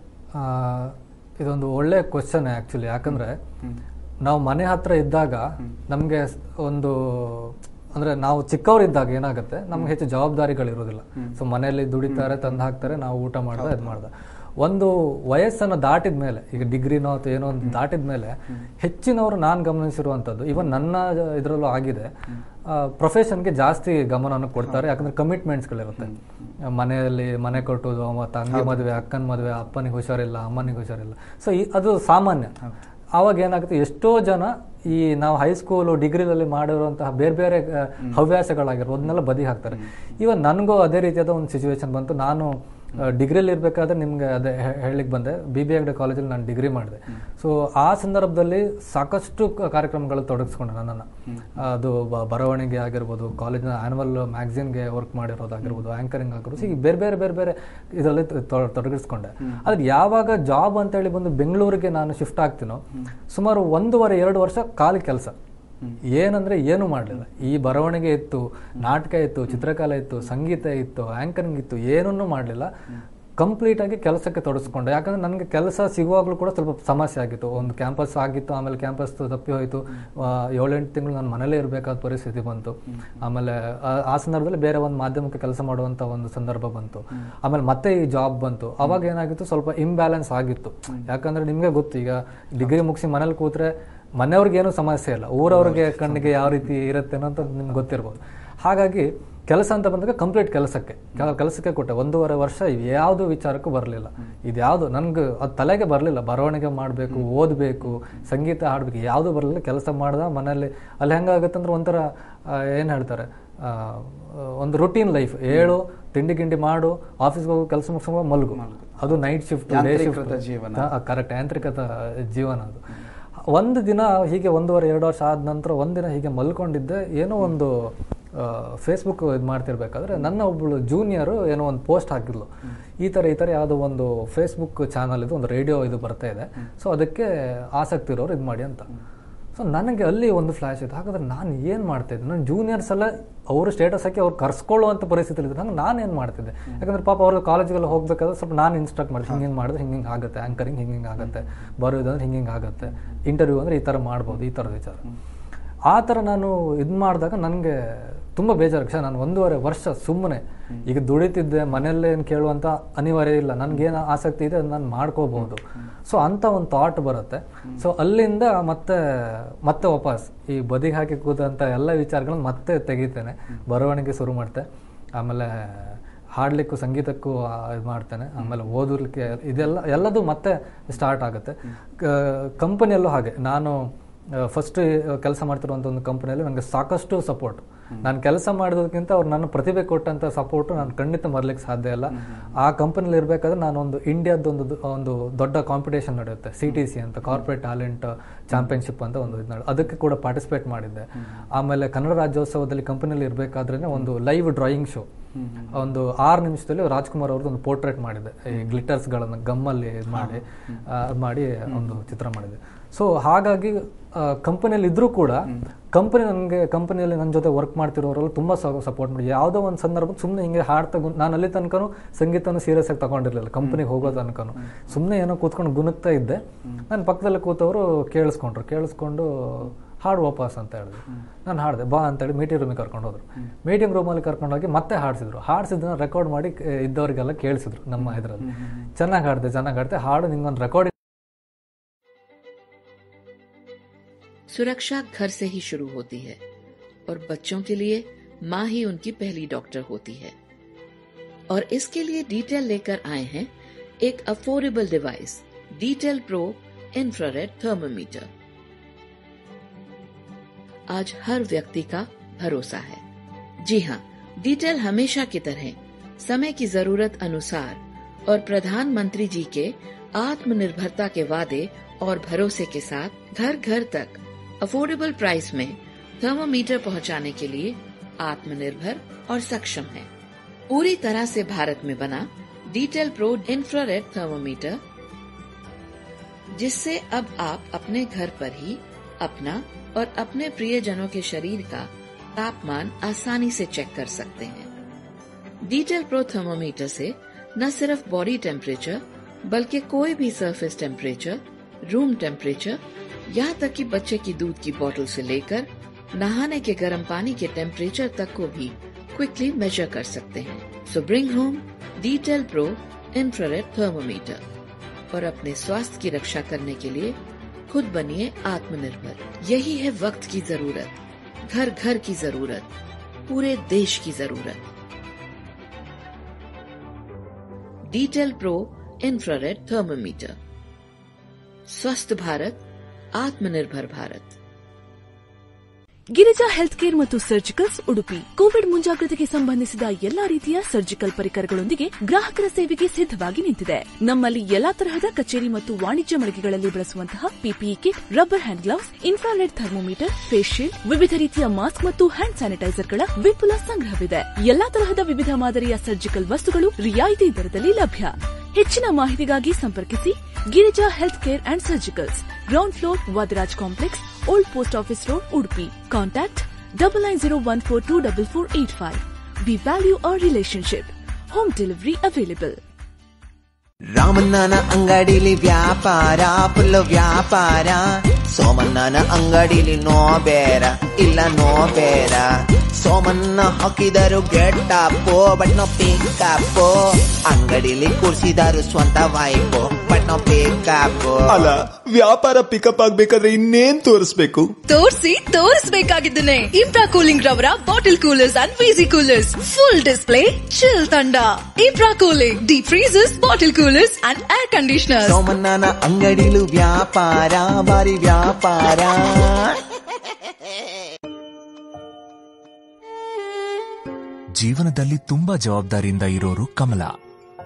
[SPEAKER 5] ಇದೊಂದು ಒಳ್ಳೆ ಕ್ವಶನ್ ಆ್ಯಕ್ಚುಲಿ. ಯಾಕಂದರೆ ನಾವು ಮನೆ ಹತ್ರ ಇದ್ದಾಗ ನಮಗೆ ಒಂದು, ಅಂದರೆ ನಾವು ಚಿಕ್ಕವರಿದ್ದಾಗ ಏನಾಗುತ್ತೆ, ನಮ್ಗೆ ಹೆಚ್ಚು ಜವಾಬ್ದಾರಿಗಳಿರೋದಿಲ್ಲ. ಸೊ ಮನೆಯಲ್ಲಿ ದುಡಿತಾರೆ, ತಂದು ಹಾಕ್ತಾರೆ, ನಾವು ಊಟ ಮಾಡ್ದೆ ಇದು ಮಾಡ್ದೆ. ಒಂದು ವಯಸ್ಸನ್ನು ದಾಟಿದ ಮೇಲೆ, ಈಗ ಡಿಗ್ರಿನೋ ಅಥವಾ ಏನೋ ಒಂದು ದಾಟಿದ ಮೇಲೆ ಹೆಚ್ಚಿನವರು ನಾನು ಗಮನಿಸಿರುವಂಥದ್ದು, ಇವನ್ ನನ್ನ ಇದರಲ್ಲೂ ಆಗಿದೆ, ಪ್ರೊಫೆಷನ್ಗೆ ಜಾಸ್ತಿ ಗಮನವನ್ನು ಕೊಡ್ತಾರೆ. ಯಾಕಂದ್ರೆ ಕಮಿಟ್ಮೆಂಟ್ಸ್ಗಳಿರುತ್ತೆ. ಮನೆಯಲ್ಲಿ ಮನೆ ಕೊಟ್ಟುದು, ಮತ್ತು ತಂಗಿ ಮದುವೆ, ಅಕ್ಕನ ಮದುವೆ, ಅಪ್ಪನಿಗೆ ಹುಷಾರಿಲ್ಲ, ಅಮ್ಮನಿಗೆ ಹುಷಾರಿಲ್ಲ. ಸೊ ಈ ಅದು ಸಾಮಾನ್ಯ. ಆವಾಗ ಏನಾಗುತ್ತೆ, ಎಷ್ಟೋ ಜನ ಈ ನಾವು ಹೈಸ್ಕೂಲು ಡಿಗ್ರಿನಲ್ಲಿ ಮಾಡಿರುವಂತಹ ಬೇರೆ ಬೇರೆ ಹವ್ಯಾಸಗಳಾಗಿರ್ಬೋದು ಅದನ್ನೆಲ್ಲ ಬದಿ ಹಾಕ್ತಾರೆ. ಇವನ್ ನನಗೂ ಅದೇ ರೀತಿಯಾದ ಒಂದು ಸಿಚುವೇಶನ್ ಬಂತು. ನಾನು ಡಿಗ್ರಿಯಲ್ಲಿ ಇರಬೇಕಾದ್ರೆ ನಿಮ್ಗೆ ಅದೇ ಹೇಳಲಿಕ್ಕೆ ಬಂದೆ, ಬಿ ಬಿ ಎಗ್ಡೆ ಕಾಲೇಜಲ್ಲಿ ನಾನು ಡಿಗ್ರಿ ಮಾಡಿದೆ. ಸೊ ಆ ಸಂದರ್ಭದಲ್ಲಿ ಸಾಕಷ್ಟು ಕಾರ್ಯಕ್ರಮಗಳು ತೊಡಗಿಸ್ಕೊಂಡೆ ನನ್ನನ್ನು. ಅದು ಬರವಣಿಗೆ ಆಗಿರ್ಬೋದು, ಕಾಲೇಜಿನ ಆ್ಯನ್ಯುವಲ್ ಮ್ಯಾಗ್ಝಿನ್ಗೆ ವರ್ಕ್ ಮಾಡಿರೋದಾಗಿರ್ಬೋದು, ಆ್ಯಂಕರಿಂಗ್ ಆಗಿರ್ಬೋದು, ಹೀಗೆ ಬೇರೆ ಬೇರೆ ಬೇರೆ ಬೇರೆ ಇದರಲ್ಲಿ ತೊಡಗಿಸ್ಕೊಂಡೆ. ಆದರೆ ಯಾವಾಗ ಜಾಬ್ ಅಂತೇಳಿ ಬಂದು ಬೆಂಗಳೂರಿಗೆ ನಾನು ಶಿಫ್ಟ್ ಆಗ್ತೀನೋ, ಸುಮಾರು ಒಂದೂವರೆ ಎರಡು ವರ್ಷ ಖಾಲಿ ಕೆಲಸ. ಏನಂದ್ರೆ ಏನು ಮಾಡಲಿಲ್ಲ. ಈ ಬರವಣಿಗೆ ಇತ್ತು, ನಾಟಕ ಇತ್ತು, ಚಿತ್ರಕಲೆ ಇತ್ತು, ಸಂಗೀತ ಇತ್ತು, ಆಂಕರಿಂಗ್ ಇತ್ತು, ಏನನ್ನೂ ಮಾಡಲಿಲ್ಲ. ಕಂಪ್ಲೀಟ್ ಆಗಿ ಕೆಲಸಕ್ಕೆ ತೊಡಗಿಸ್ಕೊಂಡೆ. ಯಾಕಂದ್ರೆ ನನಗೆ ಕೆಲಸ ಸಿಗುವಾಗಲೂ ಕೂಡ ಸ್ವಲ್ಪ ಸಮಸ್ಯೆ ಆಗಿತ್ತು. ಒಂದು ಕ್ಯಾಂಪಸ್ ಆಗಿತ್ತು, ಆಮೇಲೆ ಕ್ಯಾಂಪಸ್ ತಪ್ಪಿ ಹೋಯಿತು. ಏಳೆಂಟು ತಿಂಗಳು ನಾನು ಮನೇಲೇ ಇರಬೇಕಾದ ಪರಿಸ್ಥಿತಿ ಬಂತು. ಆಮೇಲೆ ಆ ಸಂದರ್ಭದಲ್ಲಿ ಬೇರೆ ಒಂದು ಮಾಧ್ಯಮಕ್ಕೆ ಕೆಲಸ ಮಾಡುವಂಥ ಒಂದು ಸಂದರ್ಭ ಬಂತು. ಆಮೇಲೆ ಮತ್ತೆ ಈ ಜಾಬ್ ಬಂತು. ಅವಾಗ ಏನಾಗಿತ್ತು, ಸ್ವಲ್ಪ ಇಂಬ್ಯಾಲೆನ್ಸ್ ಆಗಿತ್ತು. ಯಾಕಂದ್ರೆ ನಿಮಗೆ ಗೊತ್ತು, ಈಗ ಡಿಗ್ರಿ ಮುಗಿಸಿ ಮನೇಲಿ ಕೂತ್ರೆ ಮನೆಯವ್ರಿಗೆ ಏನೂ ಸಮಸ್ಯೆ ಇಲ್ಲ, ಊರವ್ರಿಗೆ ಕಣ್ಣಿಗೆ ಯಾವ ರೀತಿ ಇರುತ್ತೆ ಅನ್ನೋಂಥ ನಿಮ್ಗೆ ಗೊತ್ತಿರ್ಬೋದು. ಹಾಗಾಗಿ ಕೆಲಸ ಅಂತ ಬಂದಾಗ ಕಂಪ್ಲೀಟ್ ಕೆಲಸಕ್ಕೆ ಕೆಲಸಕ್ಕೆ ಕೊಟ್ಟೆ. ಒಂದೂವರೆ ವರ್ಷ ಯಾವುದು ವಿಚಾರಕ್ಕೂ ಬರಲಿಲ್ಲ. ಇದ್ಯಾವುದು ನನಗೆ ಅದು ತಲೆಗೆ ಬರಲಿಲ್ಲ. ಬರವಣಿಗೆ ಮಾಡಬೇಕು, ಓದಬೇಕು, ಸಂಗೀತ ಹಾಡಬೇಕು, ಯಾವುದೂ ಬರಲಿಲ್ಲ. ಕೆಲಸ ಮಾಡ್ದ ಮನೆಯಲ್ಲಿ. ಅಲ್ಲಿ ಹೆಂಗಾಗುತ್ತೆ ಅಂದ್ರೆ ಒಂಥರ ಏನು ಹೇಳ್ತಾರೆ, ಒಂದು ರುಟೀನ್ ಲೈಫ್. ಏಳು, ತಿಂಡಿ ಗಿಂಡಿ ಮಾಡು, ಆಫೀಸ್ಗೆ ಹೋಗು, ಕೆಲಸ ಮುಗಿಸ್ಕೊಂಡು ಮಲಗು. ಅದು ನೈಟ್ ಶಿಫ್ಟ್, ಡೇ ಶಿಫ್ಟ್ ಜೀವನ. ಕರೆಕ್ಟ್, ಯಾಂತ್ರಿಕತ ಜೀವನ ಅದು. ಒಂದು ದಿನ ಹೀಗೆ ಒಂದೂವರೆ ಎರಡು ವರ್ಷ ಆದ ನಂತರ ಒಂದಿನ ಹೀಗೆ ಮಲ್ಕೊಂಡಿದ್ದೆ, ಏನೋ ಒಂದು ಫೇಸ್ಬುಕ್ ಇದು ಮಾಡ್ತಿರ್ಬೇಕಾದ್ರೆ ನನ್ನ ಒಬ್ಬಳು ಜೂನಿಯರು ಏನೋ ಒಂದು ಪೋಸ್ಟ್ ಹಾಕಿದ್ಲು, ಈ ಥರ ಈ ಥರ ಯಾವುದೋ ಒಂದು ಫೇಸ್ಬುಕ್ ಚಾನಲ್ ಇದು ಒಂದು ರೇಡಿಯೋ ಇದು ಬರ್ತಾ ಇದೆ, ಸೊ ಅದಕ್ಕೆ ಆಸಕ್ತಿ ಇರೋರು ಇದು ಮಾಡಿ ಅಂತ. ಸೊ ನನಗೆ ಅಲ್ಲಿ ಒಂದು ಫ್ಲ್ಯಾಶ್ ಇತ್ತು, ಹಾಗಾದ್ರೆ ನಾನು ಏನು ಮಾಡ್ತಿದ್ದೆ, ನನ್ನ ಜೂನಿಯರ್ಸ್ ಎಲ್ಲ ಅವರು ಸ್ಟೇಟಸ್ ಹಾಕಿ ಅವ್ರು ಕರ್ಸ್ಕೊಳ್ಳುವಂಥ ಪರಿಸ್ಥಿತಿ ಇದ್ರು, ಹಂಗೆ ನಾನು ಏನು ಮಾಡ್ತಿದ್ದೆ, ಯಾಕಂದ್ರೆ ಪಾಪ ಅವ್ರ ಕಾಲೇಜ್ಗೆಲ್ಲ ಹೋಗ್ಬೇಕಾದ್ರೆ ಸ್ವಲ್ಪ ನಾನು ಇನ್ಸ್ಟ್ರಕ್ಟ್ ಮಾಡಿದೆ, ಹಿಂಗೆ ಹಿಂಗೆ ಮಾಡಿದ್ರೆ ಹಿಂಗೆ ಹಿಂಗೆ ಆಗುತ್ತೆ, ಆ್ಯಂಕರಿಂಗ್ ಹಿಂಗೆ ಹಿಂಗೆ ಆಗುತ್ತೆ, ಬರೋದಂದ್ರೆ ಹಿಂಗೆ ಹಿಂಗೆ ಆಗುತ್ತೆ, ಇಂಟರ್ವ್ಯೂ ಅಂದರೆ ಈ ಥರ ಮಾಡ್ಬೋದು, ಈ ಥರದ ವಿಚಾರ. ಆ ಥರ ನಾನು ಇದು ಮಾಡಿದಾಗ ನನಗೆ ತುಂಬ ಬೇಜಾರು. ಕ್ಷ ನಾನು ಒಂದೂವರೆ ವರ್ಷ ಸುಮ್ಮನೆ ಈಗ ದುಡಿತಿದ್ದೆ, ಮನೆಯಲ್ಲೇ ಏನು ಕೇಳುವಂಥ ಅನಿವಾರ್ಯ ಇಲ್ಲ, ನನಗೇನು ಆಸಕ್ತಿ ಇದೆ ಅದು ನಾನು ಮಾಡ್ಕೋಬೋದು. ಸೊ ಅಂಥ ಒಂದು ಥಾಟ್ ಬರುತ್ತೆ. ಸೊ ಅಲ್ಲಿಂದ ಮತ್ತೆ ಮತ್ತೆ ವಾಪಸ್ ಈ ಬದಿಗೆ ಹಾಕಿ ಕೂದಂಥ ಎಲ್ಲ ವಿಚಾರಗಳನ್ನ ಮತ್ತೆ ತೆಗಿತೇನೆ, ಬರವಣಿಗೆ ಶುರು ಮಾಡ್ತೆ, ಆಮೇಲೆ ಹಾಡಲಿಕ್ಕೂ ಸಂಗೀತಕ್ಕೂ ಇದು ಮಾಡ್ತೇನೆ, ಆಮೇಲೆ ಓದಲಿಕ್ಕೆ ಇದೆಲ್ಲ ಎಲ್ಲದೂ ಮತ್ತೆ ಸ್ಟಾರ್ಟ್ ಆಗುತ್ತೆ. ಕಂಪನಿಯಲ್ಲೂ ಹಾಗೆ ನಾನು ಫಸ್ಟ್ ಕೆಲಸ ಮಾಡ್ತಿರುವಂಥ ಒಂದು ಕಂಪನಿಯಲ್ಲಿ ನನಗೆ ಸಾಕಷ್ಟು ಸಪೋರ್ಟ್, ನಾನು ಕೆಲಸ ಮಾಡೋದಕ್ಕಿಂತ ಅವ್ರು ನನ್ನ ಪ್ರತಿಭೆ ಕೊಟ್ಟಂಥ ಸಪೋರ್ಟು ನಾನು ಖಂಡಿತ ಮರಲಿಕ್ಕೆ ಸಾಧ್ಯ ಇಲ್ಲ. ಆ ಕಂಪನಿಲಿ ಇರಬೇಕಾದ್ರೆ ನಾನೊಂದು ಇಂಡಿಯಾದೊಂದು ಒಂದು ದೊಡ್ಡ ಕಾಂಪಿಟೇಷನ್ ನಡೆಯುತ್ತೆ, ಸಿ ಟಿ ಸಿ ಅಂತ, ಕಾರ್ಪೊರೇಟ್ ಟ್ಯಾಲೆಂಟ್ ಚಾಂಪಿಯನ್ಶಿಪ್ ಅಂತ ಒಂದು ಇದು ನಡೆ, ಅದಕ್ಕೆ ಕೂಡ ಪಾರ್ಟಿಸಿಪೇಟ್ ಮಾಡಿದ್ದೆ. ಆಮೇಲೆ ಕನ್ನಡ ರಾಜ್ಯೋತ್ಸವದಲ್ಲಿ ಕಂಪನಿಯಲ್ಲಿ ಇರಬೇಕಾದ್ರೆ ಒಂದು ಲೈವ್ ಡ್ರಾಯಿಂಗ್ ಶೋ, ಒಂದು ಆರು ನಿಮಿಷದಲ್ಲಿ ರಾಜ್ಕುಮಾರ್ ಅವ್ರದ್ದು ಒಂದು ಪೋರ್ಟ್ರೇಟ್ ಮಾಡಿದೆ, ಈ ಗ್ಲಿಟರ್ಸ್ಗಳನ್ನು ಗಮ್ಮಲ್ಲಿ ಇದು ಮಾಡಿ ಮಾಡಿ ಒಂದು ಚಿತ್ರ ಮಾಡಿದೆ. ಸೊ ಹಾಗಾಗಿ ಕಂಪನಿಯಲ್ಲಿ ಇದ್ರೂ ಕೂಡ ಕಂಪನಿ ನನಗೆ ಕಂಪನಿಯಲ್ಲಿ ನನ್ನ ಜೊತೆ ವರ್ಕ್ ಮಾಡ್ತಿರೋರೆಲ್ಲ ತುಂಬ ಸಪೋರ್ಟ್ ಮಾಡಿ, ಯಾವುದೋ ಒಂದು ಸಂದರ್ಭಕ್ಕೆ ಸುಮ್ಮನೆ ಹಿಂಗೆ ಹಾಡ್ತಾ ಗುನ್ ನಾನು ಅಲ್ಲಿ ತನಕನೂ ಸಂಗೀತನೂ ಸೀರಿಯಸ್ ಆಗಿ ತಗೊಂಡಿರಲಿಲ್ಲ, ಕಂಪನಿಗೆ ಹೋಗೋ ತನಕನೂ ಸುಮ್ಮನೆ ಏನೋ ಕೂತ್ಕೊಂಡು ಗುಣಗ್ತಾ ಇದ್ದೆ. ನನ್ನ ಪಕ್ಕದಲ್ಲಿ ಕೂತವರು ಕೇಳಿಸ್ಕೊಂಡ್ರು, ಕೇಳಿಸ್ಕೊಂಡು ಹಾಡು ವಾಪಸ್ ಅಂತ ಹೇಳಿದ್ರು. ನಾನು ಹಾಡಿದೆ, ಬಾ ಅಂತೇಳಿ ಮೀಟಿಂಗ್ ರೂಮಿಗೆ ಕರ್ಕೊಂಡು ಹೋದ್ರು. ಮೀಟಿಂಗ್ ರೂಮಲ್ಲಿ ಕರ್ಕೊಂಡೋಗಿ ಮತ್ತೆ ಹಾಡಿಸಿದ್ರು, ಹಾಡಿಸಿದ್ದನ್ನ ರೆಕಾರ್ಡ್ ಮಾಡಿ ಇದ್ದವರಿಗೆಲ್ಲ ಕೇಳಿಸಿದ್ರು ನಮ್ಮ ಇದರಲ್ಲಿ. ಚೆನ್ನಾಗಿ ಹಾಡಿದೆ ಚೆನ್ನಾಗಿ ಹಾಡಿದೆ ಹಾಡು ನಿಂಗೊಂದು ರೆಕಾರ್ಡಿಂಗ್.
[SPEAKER 6] सुरक्षा घर से ही शुरू होती है और बच्चों के लिए माँ ही उनकी पहली डॉक्टर होती है, और इसके लिए डीटेल लेकर आए हैं एक affordable device, Detel pro infrared thermometer. आज हर व्यक्ति का भरोसा है। जी हाँ, डीटेल हमेशा की तरह समय की जरूरत अनुसार और प्रधानमंत्री जी के आत्मनिर्भरता के वादे और भरोसे के साथ घर घर तक अफोर्डेबल प्राइस में थर्मोमीटर पहुंचाने के लिए आत्मनिर्भर और सक्षम है। पूरी तरह से भारत में बना डीटेल प्रो इंफ्रारेड थर्मोमीटर, जिससे अब आप अपने घर पर ही अपना और अपने प्रियजनों के शरीर का तापमान आसानी से चेक कर सकते हैं। डीटेल प्रो थर्मोमीटर से न सिर्फ बॉडी टेम्परेचर बल्कि कोई भी सरफेस टेम्परेचर, रूम टेम्परेचर, यहाँ तक कि बच्चे की दूध की बोतल से लेकर नहाने के गर्म पानी के टेम्परेचर तक को भी क्विकली मेजर कर सकते हैं। So bring home Detel pro infrared thermometer और अपने स्वास्थ्य की रक्षा करने के लिए खुद बनिए आत्मनिर्भर। यही है वक्त की जरूरत, घर घर की जरूरत, पूरे देश की जरूरत। Detel pro infrared thermometer. स्वस्थ भारत, ಆತ್ಮನಿರ್ಭರ ಭಾರತ್.
[SPEAKER 7] ಗಿರಿಜಾ ಹೆಲ್ತ್ ಕೇರ್ ಮತ್ತು ಸರ್ಜಿಕಲ್ಸ್ ಉಡುಪಿ ಕೋವಿಡ್ ಮುಂಜಾಗ್ರತೆಗೆ ಸಂಬಂಧಿಸಿದ ಎಲ್ಲಾ ರೀತಿಯ ಸರ್ಜಿಕಲ್ ಪರಿಕರಗಳೊಂದಿಗೆ ಗ್ರಾಹಕರ ಸೇವೆಗೆ ಸಿದ್ದವಾಗಿ ನಿಂತಿದೆ. ನಮ್ಮಲ್ಲಿ ಎಲ್ಲಾ ತರಹದ ಕಚೇರಿ ಮತ್ತು ವಾಣಿಜ್ಯ ಮಳಿಗೆಗಳಲ್ಲಿ ಬಳಸುವಂತಹ PPE kit, rubber hand gloves, infrared thermometer, face shield, ವಿವಿಧ ರೀತಿಯ ಮಾಸ್ಕ್ ಮತ್ತು ಹ್ಯಾಂಡ್ ಸ್ಯಾನಿಟೈಸರ್ಗಳ ವಿಪುಲ ಸಂಗ್ರಹವಿದೆ. ಎಲ್ಲಾ ತರಹದ ವಿವಿಧ ಮಾದರಿಯ ಸರ್ಜಿಕಲ್ ವಸ್ತುಗಳು ರಿಯಾಯಿತಿ ದರದಲ್ಲಿ ಲಭ್ಯ. ಹೆಚ್ಚಿನ ಮಾಹಿತಿಗಾಗಿ ಸಂಪರ್ಕಿಸಿ Girija health care and surgicals, ground floor, Vadiraj complex, old post office road, Udupi. Contact double nine zero one four two four four eight five. We value our relationship. Home delivery available.
[SPEAKER 8] ರಾಮಣ್ಣನ ಅಂಗಡಿಲಿ ವ್ಯಾಪಾರ ಫುಲ್ ವ್ಯಾಪಾರ, ಸೋಮಣ್ಣನ ಅಂಗಡಿಲಿ ನೋ ಬೇರ ಇಲ್ಲ no ಬೇರ. ಸೋಮಣ್ಣ ಹಾಕಿದರು ಗೆಟ್ಟಪ್ಪೋ but no ಪಿಕಪ್ಪೋ, ಅಂಗಡಿಲಿ ಕೂರ್ಸಿದರು ಸ್ವಂತ ವೈಫೋ ಬಟ್ ನೋ ಪಿಕಪ್ಪೋ.
[SPEAKER 9] ಅಲ್ಲ, ವ್ಯಾಪಾರ ಪಿಕಪ್ ಆಗ್ಬೇಕಾದ್ರೆ ಇನ್ನೇನ್ ತೋರಿಸ್ಬೇಕು?
[SPEAKER 10] ತೋರಿಸಿ ತೋರಿಸಬೇಕಾಗಿದ್ದೇನೆ ಇಂಪ್ರಾ ಕೂಲಿಂಗ್ ರವರ bottle coolers and visi coolers, full display, chill ತಂಡ. Impra cooling deep freezers, bottle coolers and air conditioner.
[SPEAKER 8] ಸೋಮಣ್ಣನ ಅಂಗಡಿಲು ವ್ಯಾಪಾರ ಬಾರಿ ವ್ಯಾಪಾರ.
[SPEAKER 11] ಜೀವನದಲ್ಲಿ ತುಂಬಾ ಜವಾಬ್ದಾರಿಯಿಂದ ಇರೋರು ಕಮಲ.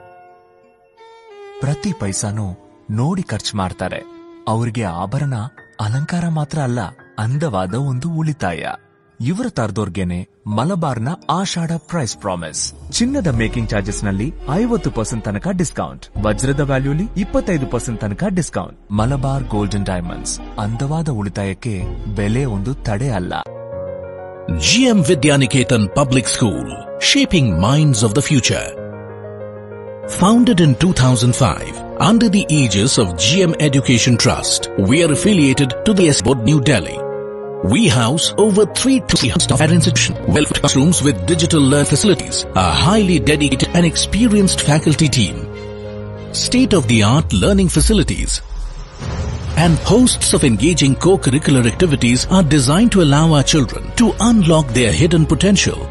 [SPEAKER 11] ಪ್ರತಿ ಪೈಸಾನು ನೋಡಿ ಖರ್ಚು ಮಾಡ್ತಾರೆ. ಅವರಿಗೆ ಆಭರಣ ಅಲಂಕಾರ ಮಾತ್ರ ಅಲ್ಲ, ಅಂದವಾದ ಒಂದು ಉಳಿತಾಯ. ಇವರ ತರದೋರ್ಗೆನೆ ಮಲಬಾರ್ನ ಆಷಾಢ ಪ್ರೈಸ್ ಪ್ರಾಮಿಸ್. ಚಿನ್ನದ ಮೇಕಿಂಗ್ ಚಾರ್ಜಸ್ ನಲ್ಲಿ ಐವತ್ತು ಪರ್ಸೆಂಟ್ ತನಕ ಡಿಸ್ಕೌಂಟ್, ವಜ್ರದ ವ್ಯಾಲ್ಯೂಲಿ ಇಪ್ಪತ್ತೈದು ಪರ್ಸೆಂಟ್ ತನಕ ಡಿಸ್ಕೌಂಟ್. ಮಲಬಾರ್ ಗೋಲ್ಡನ್ ಡೈಮಂಡ್ಸ್, ಅಂದವಾದ ಉಳಿತಾಯಕ್ಕೆ ಬೆಲೆ ಒಂದು ತಡೆ ಅಲ್ಲ.
[SPEAKER 12] G M Vidyaniketan Public School, shaping minds of the future. Founded in two thousand five, under the aegis of G M Education Trust, we are affiliated to the S Board New Delhi. We house over three hundred staff at institution, well-equipped classrooms with digital learning facilities, a highly dedicated and experienced faculty team, state-of-the-art learning facilities, and hosts of engaging co-curricular activities are designed to allow our children to unlock their hidden potential.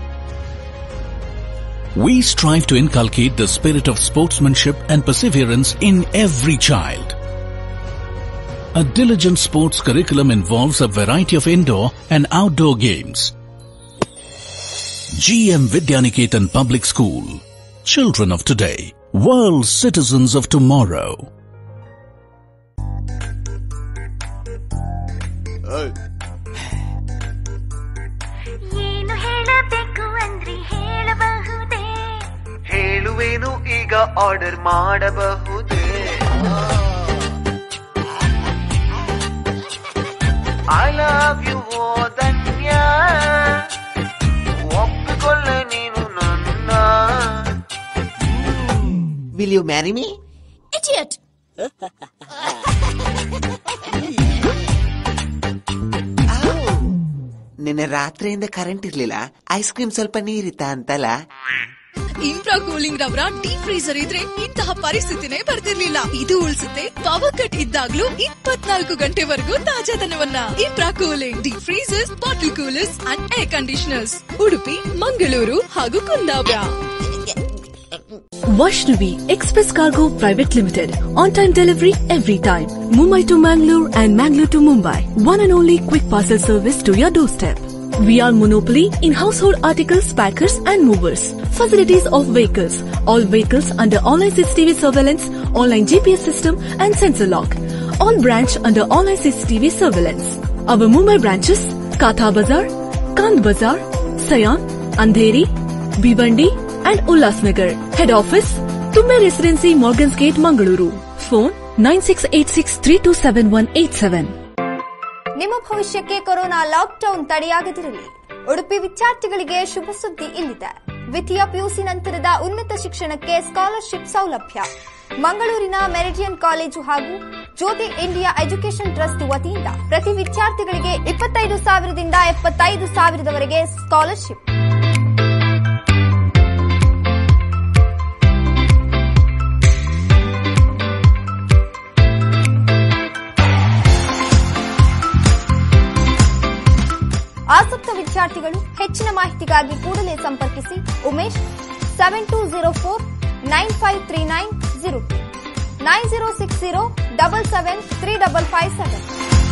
[SPEAKER 12] We strive to inculcate the spirit of sportsmanship and perseverance in every child. A diligent sports curriculum involves a variety of indoor and outdoor games. G M Vidyaniketan Public School. Children of today, world citizens of tomorrow.
[SPEAKER 13] ಏನು ಹೇಳಬೇಕು ಅಂದ್ರೆ ಹೇಳಬಹುದೇ, ಹೇಳುವೇನು ಈಗ order ಮಾಡಬಹುದೇ. I love you oh Dhanya, ಒಪ್ಪಿಕೊಳ್ಳ ನೀನು ನನ್ನ.
[SPEAKER 8] Will you marry me?
[SPEAKER 10] Idiot!
[SPEAKER 8] ನಿನ್ನೆ ರಾತ್ರಿಯಿಂದ ಕರೆಂಟ್ ಇರ್ಲಿಲ್ಲ, ಐಸ್ ಕ್ರೀಮ್ ಸ್ವಲ್ಪ ನೀರಿತ್ತ ಅಂತಲ್ಲ.
[SPEAKER 10] ಇಂಪ್ರಾ ಕೂಲಿಂಗ್ ರವರ ಡೀಪ್ ಫ್ರೀಜರ್ ಇದ್ರೆ ಇಂತಹ ಪರಿಸ್ಥಿತಿನೇ ಬರ್ತಿರ್ಲಿಲ್ಲ. ಇದು ಉಳಿಸುತ್ತೆ ಪವರ್ ಕಟ್ ಇದ್ದಾಗ್ಲೂ ಇಪ್ಪತ್ನಾಲ್ಕು ಗಂಟೆವರೆಗೂ ತಾಜಾತನವನ್ನ. Impra cooling deep freezers, bottle coolers and air conditioners, Udupi, Mangaluru ಹಾಗೂ Kundapura.
[SPEAKER 7] Vaishnavi Express Cargo Private Limited. On-time delivery every time. Mumbai to Mangalore and Mangalore to Mumbai. One and only quick parcel service to your doorstep. We are monopoly in household articles, packers and movers. Facilities of vehicles. All vehicles under online C C T V surveillance, online G P S system and sensor lock. All branch under online C C T V surveillance. Our Mumbai branches, Katha Bazar, Kand Bazar, Sayan, Andheri, Bhivandi and Ulhasnagar. Head office, Tumbe Residency, Morgan's Gate, Mangaluru. Phone nine six eight six three two seven one eight seven.
[SPEAKER 1] ನಿಮ್ಮ ಭವಿಷ್ಯಕ್ಕೆ corona lockdown ತಡೆಯಾಗದಿರಲಿ. Udupi ವಿದ್ಯಾರ್ಥಿಗಳಿಗೆ ಶುಭ ಸುದ್ದಿ ಇಲ್ಲಿದೆ. ದ್ವಿತೀಯ PUC ನಂತರದ ಉನ್ನತ ಶಿಕ್ಷಣಕ್ಕೆ scholarship ಸೌಲಭ್ಯ. ಮಂಗಳೂರಿನ ಮೆರಿಡಿಯನ್ ಕಾಲೇಜು ಹಾಗೂ ಜ್ಯೋತಿ ಇಂಡಿಯಾ ಎಜುಕೇಷನ್ ಟ್ರಸ್ಟ್ ವತಿಯಿಂದ ಪ್ರತಿ ವಿದ್ಯಾರ್ಥಿಗಳಿಗೆ ಇಪ್ಪತ್ತೈದು ಸಾವಿರದಿಂದ ಎಪ್ಪತ್ತೈದು ಸಾವಿರದವರೆಗೆ ಸ್ಕಾಲರ್ಶಿಪ್. ಆಸಕ್ತ ವಿದ್ಯಾರ್ಥಿಗಳು ಹೆಚ್ಚಿನ ಮಾಹಿತಿಗಾಗಿ ಕೂಡಲೇ ಸಂಪರ್ಕಿಸಿ Umesh seven two zero four nine five three nine zero two nine zero six zero double seven three double five seven.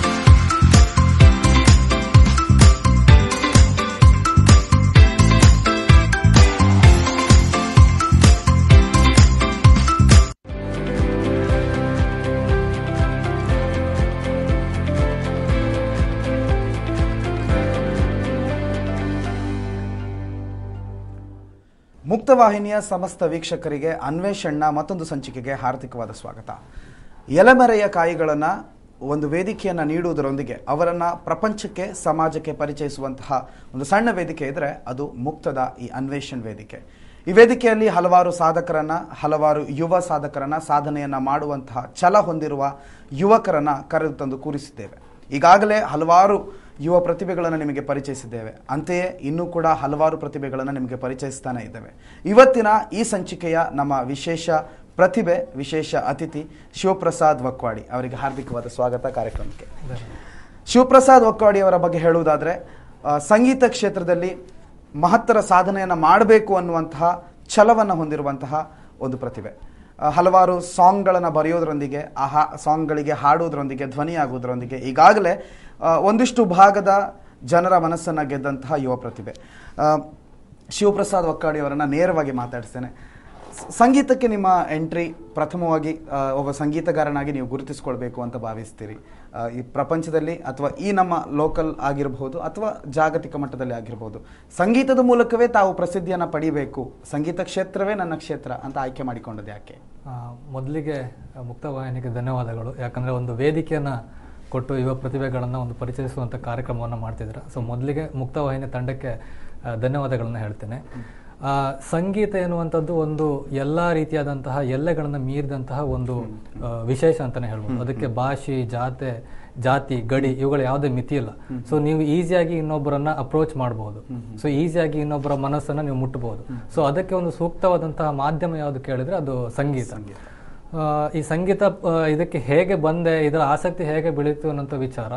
[SPEAKER 4] ಮುಕ್ತವಾಹಿನಿಯ ಸಮಸ್ತ ವೀಕ್ಷಕರಿಗೆ ಅನ್ವೇಷಣ್ಣ ಮತ್ತೊಂದು ಸಂಚಿಕೆಗೆ ಹಾರ್ದಿಕವಾದ ಸ್ವಾಗತ. ಎಲೆಮರೆಯ ಕಾಯಿಗಳನ್ನು ಒಂದು ವೇದಿಕೆಯನ್ನು ನೀಡುವುದರೊಂದಿಗೆ ಅವರನ್ನು ಪ್ರಪಂಚಕ್ಕೆ ಸಮಾಜಕ್ಕೆ ಪರಿಚಯಿಸುವಂತಹ ಒಂದು ಸಣ್ಣ ವೇದಿಕೆ ಇದ್ದರೆ ಅದು ಮುಕ್ತದ ಈ ಅನ್ವೇಷಣ್ ವೇದಿಕೆ. ಈ ವೇದಿಕೆಯಲ್ಲಿ ಹಲವಾರು ಸಾಧಕರನ್ನು, ಹಲವಾರು ಯುವ ಸಾಧಕರನ್ನು, ಸಾಧನೆಯನ್ನು ಮಾಡುವಂತಹ ಛಲ ಹೊಂದಿರುವ ಯುವಕರನ್ನು ಕರೆದು ತಂದು ಕೂರಿಸಿದ್ದೇವೆ. ಈಗಾಗಲೇ ಹಲವಾರು ಯುವ ಪ್ರತಿಭೆಗಳನ್ನು ನಿಮಗೆ ಪರಿಚಯಿಸಿದ್ದೇವೆ. ಅಂತೆಯೇ ಇನ್ನೂ ಕೂಡ ಹಲವಾರು ಪ್ರತಿಭೆಗಳನ್ನು ನಿಮಗೆ ಪರಿಚಯಿಸ್ತಾನೆ ಇದ್ದೇವೆ. ಇವತ್ತಿನ ಈ ಸಂಚಿಕೆಯ ನಮ್ಮ ವಿಶೇಷ ಪ್ರತಿಭೆ, ವಿಶೇಷ ಅತಿಥಿ ಶಿವಪ್ರಸಾದ್ ವಕ್ವಾಡಿ. ಅವರಿಗೆ ಹಾರ್ದಿಕವಾದ ಸ್ವಾಗತ ಕಾರ್ಯಕ್ರಮಕ್ಕೆ. ಶಿವಪ್ರಸಾದ್ ವಕ್ವಾಡಿ ಅವರ ಬಗ್ಗೆ ಹೇಳುವುದಾದರೆ, ಸಂಗೀತ ಕ್ಷೇತ್ರದಲ್ಲಿ ಮಹತ್ತರ ಸಾಧನೆಯನ್ನು ಮಾಡಬೇಕು ಅನ್ನುವಂತಹ ಛಲವನ್ನು ಹೊಂದಿರುವಂತಹ ಒಂದು ಪ್ರತಿಭೆ. ಹಲವಾರು ಸಾಂಗ್ಗಳನ್ನು ಬರೆಯೋದ್ರೊಂದಿಗೆ, ಆ ಹಾ ಸಾಂಗ್ಗಳಿಗೆ ಹಾಡೋದ್ರೊಂದಿಗೆ, ಧ್ವನಿಯಾಗುವುದರೊಂದಿಗೆ ಈಗಾಗಲೇ ಒಂದಿಷ್ಟು ಭಾಗದ ಜನರ ಮನಸ್ಸನ್ನು ಗೆದ್ದಂತಹ ಯುವ ಪ್ರತಿಭೆ ಶಿವಪ್ರಸಾದ್ ವಕ್ವಾಡಿ ಅವರನ್ನು ನೇರವಾಗಿ ಮಾತಾಡಿಸ್ತೇನೆ. ಸಂಗೀತಕ್ಕೆ ನಿಮ್ಮ ಎಂಟ್ರಿ ಪ್ರಥಮವಾಗಿ ಒಬ್ಬ ಸಂಗೀತಗಾರನಾಗಿ ನೀವು ಗುರುತಿಸ್ಕೊಳ್ಬೇಕು ಅಂತ ಭಾವಿಸ್ತೀರಿ ಈ ಪ್ರಪಂಚದಲ್ಲಿ, ಅಥವಾ ಈ ನಮ್ಮ ಲೋಕಲ್ ಆಗಿರಬಹುದು ಅಥವಾ ಜಾಗತಿಕ ಮಟ್ಟದಲ್ಲಿ ಆಗಿರಬಹುದು, ಸಂಗೀತದ ಮೂಲಕವೇ ತಾವು ಪ್ರಸಿದ್ಧಿಯನ್ನು ಪಡಿಬೇಕು, ಸಂಗೀತ ಕ್ಷೇತ್ರವೇ ನನ್ನ ಕ್ಷೇತ್ರ ಅಂತ ಆಯ್ಕೆ ಮಾಡಿಕೊಂಡದ್ದು ಯಾಕೆ?
[SPEAKER 5] ಮೊದಲಿಗೆ ಮುಕ್ತವಾಹಿನಿಗೆ ಧನ್ಯವಾದಗಳು. ಯಾಕಂದರೆ ಒಂದು ವೇದಿಕೆಯನ್ನು ಕೊಟ್ಟು ಯುವ ಪ್ರತಿಭೆಗಳನ್ನು ಒಂದು ಪರಿಚಯಿಸುವಂಥ ಕಾರ್ಯಕ್ರಮವನ್ನು ಮಾಡ್ತಿದ್ದಾರೆ. ಸೊ ಮೊದಲಿಗೆ ಮುಕ್ತವಾಹಿನಿ ತಂಡಕ್ಕೆ ಧನ್ಯವಾದಗಳನ್ನು ಹೇಳ್ತೇನೆ. ಸಂಗೀತ ಎನ್ನುವಂಥದ್ದು ಒಂದು ಎಲ್ಲ ರೀತಿಯಾದಂತಹ ಎಲ್ಲೆಗಳನ್ನು ಮೀರಿದಂತಹ ಒಂದು ವಿಶೇಷ ಅಂತಲೇ ಹೇಳ್ಬೋದು. ಅದಕ್ಕೆ ಭಾಷೆ, ಜಾತೆ ಜಾತಿ, ಗಡಿ ಇವುಗಳು ಯಾವುದೇ ಮಿತಿ ಇಲ್ಲ. ಸೊ ನೀವು ಈಸಿಯಾಗಿ ಇನ್ನೊಬ್ಬರನ್ನ ಅಪ್ರೋಚ್ ಮಾಡಬಹುದು. ಸೊ ಈಸಿಯಾಗಿ ಇನ್ನೊಬ್ಬರ ಮನಸ್ಸನ್ನು ನೀವು ಮುಟ್ಟಬಹುದು. ಸೊ ಅದಕ್ಕೆ ಒಂದು ಸೂಕ್ತವಾದಂತಹ ಮಾಧ್ಯಮ ಯಾವುದು ಕೇಳಿದ್ರೆ ಅದು ಸಂಗೀತ. ಈ ಸಂಗೀತ ಇದಕ್ಕೆ ಹೇಗೆ ಬಂದೆ, ಇದರ ಆಸಕ್ತಿ ಹೇಗೆ ಬೆಳೀತು ಅನ್ನೋಂಥ ವಿಚಾರ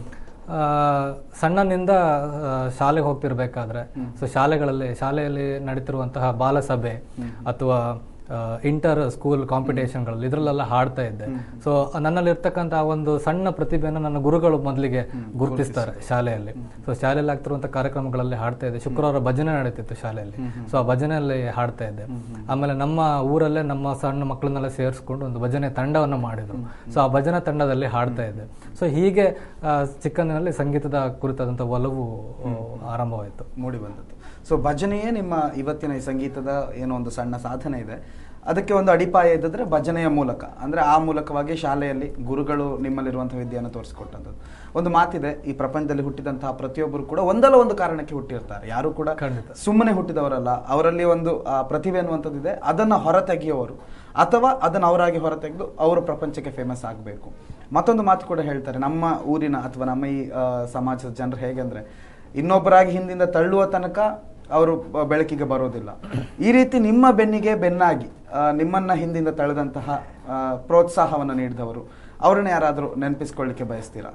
[SPEAKER 5] ಸಣ್ಣನಿಂದ ಶಾಲೆಗೆ ಹೋಗ್ತಿರ್ಬೇಕಾದ್ರೆ, ಸೊ ಶಾಲೆಗಳಲ್ಲಿ ಶಾಲೆಯಲ್ಲಿ ನಡೀತಿರುವಂತಹ ಬಾಲಸಭೆ ಅಥವಾ ಇಂಟರ್ ಸ್ಕೂಲ್ ಕಾಂಪಿಟೇಷನ್ಗಳಲ್ಲಿ ಇದರಲ್ಲೆಲ್ಲ ಹಾಡ್ತಾ ಇದ್ದೆ. ಸೊ ನನ್ನಲ್ಲಿ ಇರ್ತಕ್ಕಂಥ ಒಂದು ಸಣ್ಣ ಪ್ರತಿಭೆಯನ್ನು ನನ್ನ ಗುರುಗಳು ಮೊದಲಿಗೆ ಗುರುತಿಸ್ತಾರೆ ಶಾಲೆಯಲ್ಲಿ. ಸೊ ಶಾಲೆಯಲ್ಲಿ ಆಗ್ತಿರುವಂಥ ಕಾರ್ಯಕ್ರಮಗಳಲ್ಲಿ ಹಾಡ್ತಾ ಇದ್ದೆ. ಶುಕ್ರವಾರ ಭಜನೆ ನಡೀತಿತ್ತು ಶಾಲೆಯಲ್ಲಿ. ಸೊ ಆ ಭಜನೆಯಲ್ಲಿ ಹಾಡ್ತಾ ಇದ್ದೆ. ಆಮೇಲೆ ನಮ್ಮ ಊರಲ್ಲೇ ನಮ್ಮ ಸಣ್ಣ ಮಕ್ಕಳನ್ನೆಲ್ಲ ಸೇರಿಸ್ಕೊಂಡು ಒಂದು ಭಜನೆ ತಂಡವನ್ನು ಮಾಡಿದ್ರು. ಸೊ ಆ ಭಜನಾ ತಂಡದಲ್ಲಿ ಹಾಡ್ತಾ ಇದ್ದೆ. ಸೊ ಹೀಗೆ ಚಿಕ್ಕಂದಿನಲ್ಲಿ ಸಂಗೀತದ ಕುರಿತಾದಂಥ ಒಲವು ಆರಂಭವಾಯಿತು,
[SPEAKER 4] ಮೂಡಿ ಬಂದದ್ದು. ಸೊ ಭಜನೆಯೇ ನಿಮ್ಮ ಇವತ್ತಿನ ಈ ಸಂಗೀತದ ಏನೋ ಒಂದು ಸಣ್ಣ ಸಾಧನೆ ಇದೆ. ಅದಕ್ಕೆ ಒಂದು ಅಡಿಪಾಯ ಇದ್ದಿದ್ರೆ ಭಜನೆಯ ಮೂಲಕ, ಅಂದರೆ ಆ ಮೂಲಕವಾಗಿ ಶಾಲೆಯಲ್ಲಿ ಗುರುಗಳು ನಿಮ್ಮಲ್ಲಿರುವಂತಹ ವಿದ್ಯೆಯನ್ನು ತೋರಿಸಿಕೊಟ್ಟದ್ದು. ಒಂದು ಮಾತಿದೆ, ಈ ಪ್ರಪಂಚದಲ್ಲಿ ಹುಟ್ಟಿದಂತಹ ಪ್ರತಿಯೊಬ್ಬರು ಕೂಡ ಒಂದಲ್ಲ ಒಂದು ಕಾರಣಕ್ಕೆ ಹುಟ್ಟಿರ್ತಾರೆ. ಯಾರು ಕೂಡ ಸುಮ್ಮನೆ ಹುಟ್ಟಿದವರಲ್ಲ. ಅವರಲ್ಲಿ ಒಂದು ಪ್ರತಿಭೆ ಅನ್ನುವಂಥದ್ದಿದೆ, ಅದನ್ನು ಹೊರತೆಗೆಯುವವರು ಅಥವಾ ಅದನ್ನು ಅವರಾಗಿ ಹೊರತೆಗೆದು ಅವರು ಪ್ರಪಂಚಕ್ಕೆ ಫೇಮಸ್ ಆಗಬೇಕು. ಮತ್ತೊಂದು ಮಾತು ಕೂಡ ಹೇಳ್ತಾರೆ, ನಮ್ಮ ಊರಿನ ಅಥವಾ ನಮ್ಮ ಈ ಸಮಾಜದ ಜನರು ಹೇಗೆ ಅಂದರೆ, ಇನ್ನೊಬ್ಬರಾಗಿ ಹಿಂದಿಂದ ತಳ್ಳುವ ತನಕ ಅವರು ಬೆಳಕಿಗೆ ಬರೋದಿಲ್ಲ. ಈ ರೀತಿ ನಿಮ್ಮ ಬೆನ್ನಿಗೆ ಬೆನ್ನಾಗಿ ನಿಮ್ಮನ್ನ ಹಿಂದಿಂದ ತಳೆದಂತಹ ಪ್ರೋತ್ಸಾಹವನ್ನು ನೀಡಿದವರು ಅವರನ್ನ ಯಾರಾದರೂ ನೆನಪಿಸ್ಕೊಳ್ಳಿಕ್ಕೆ ಬಯಸ್ತೀರಾ?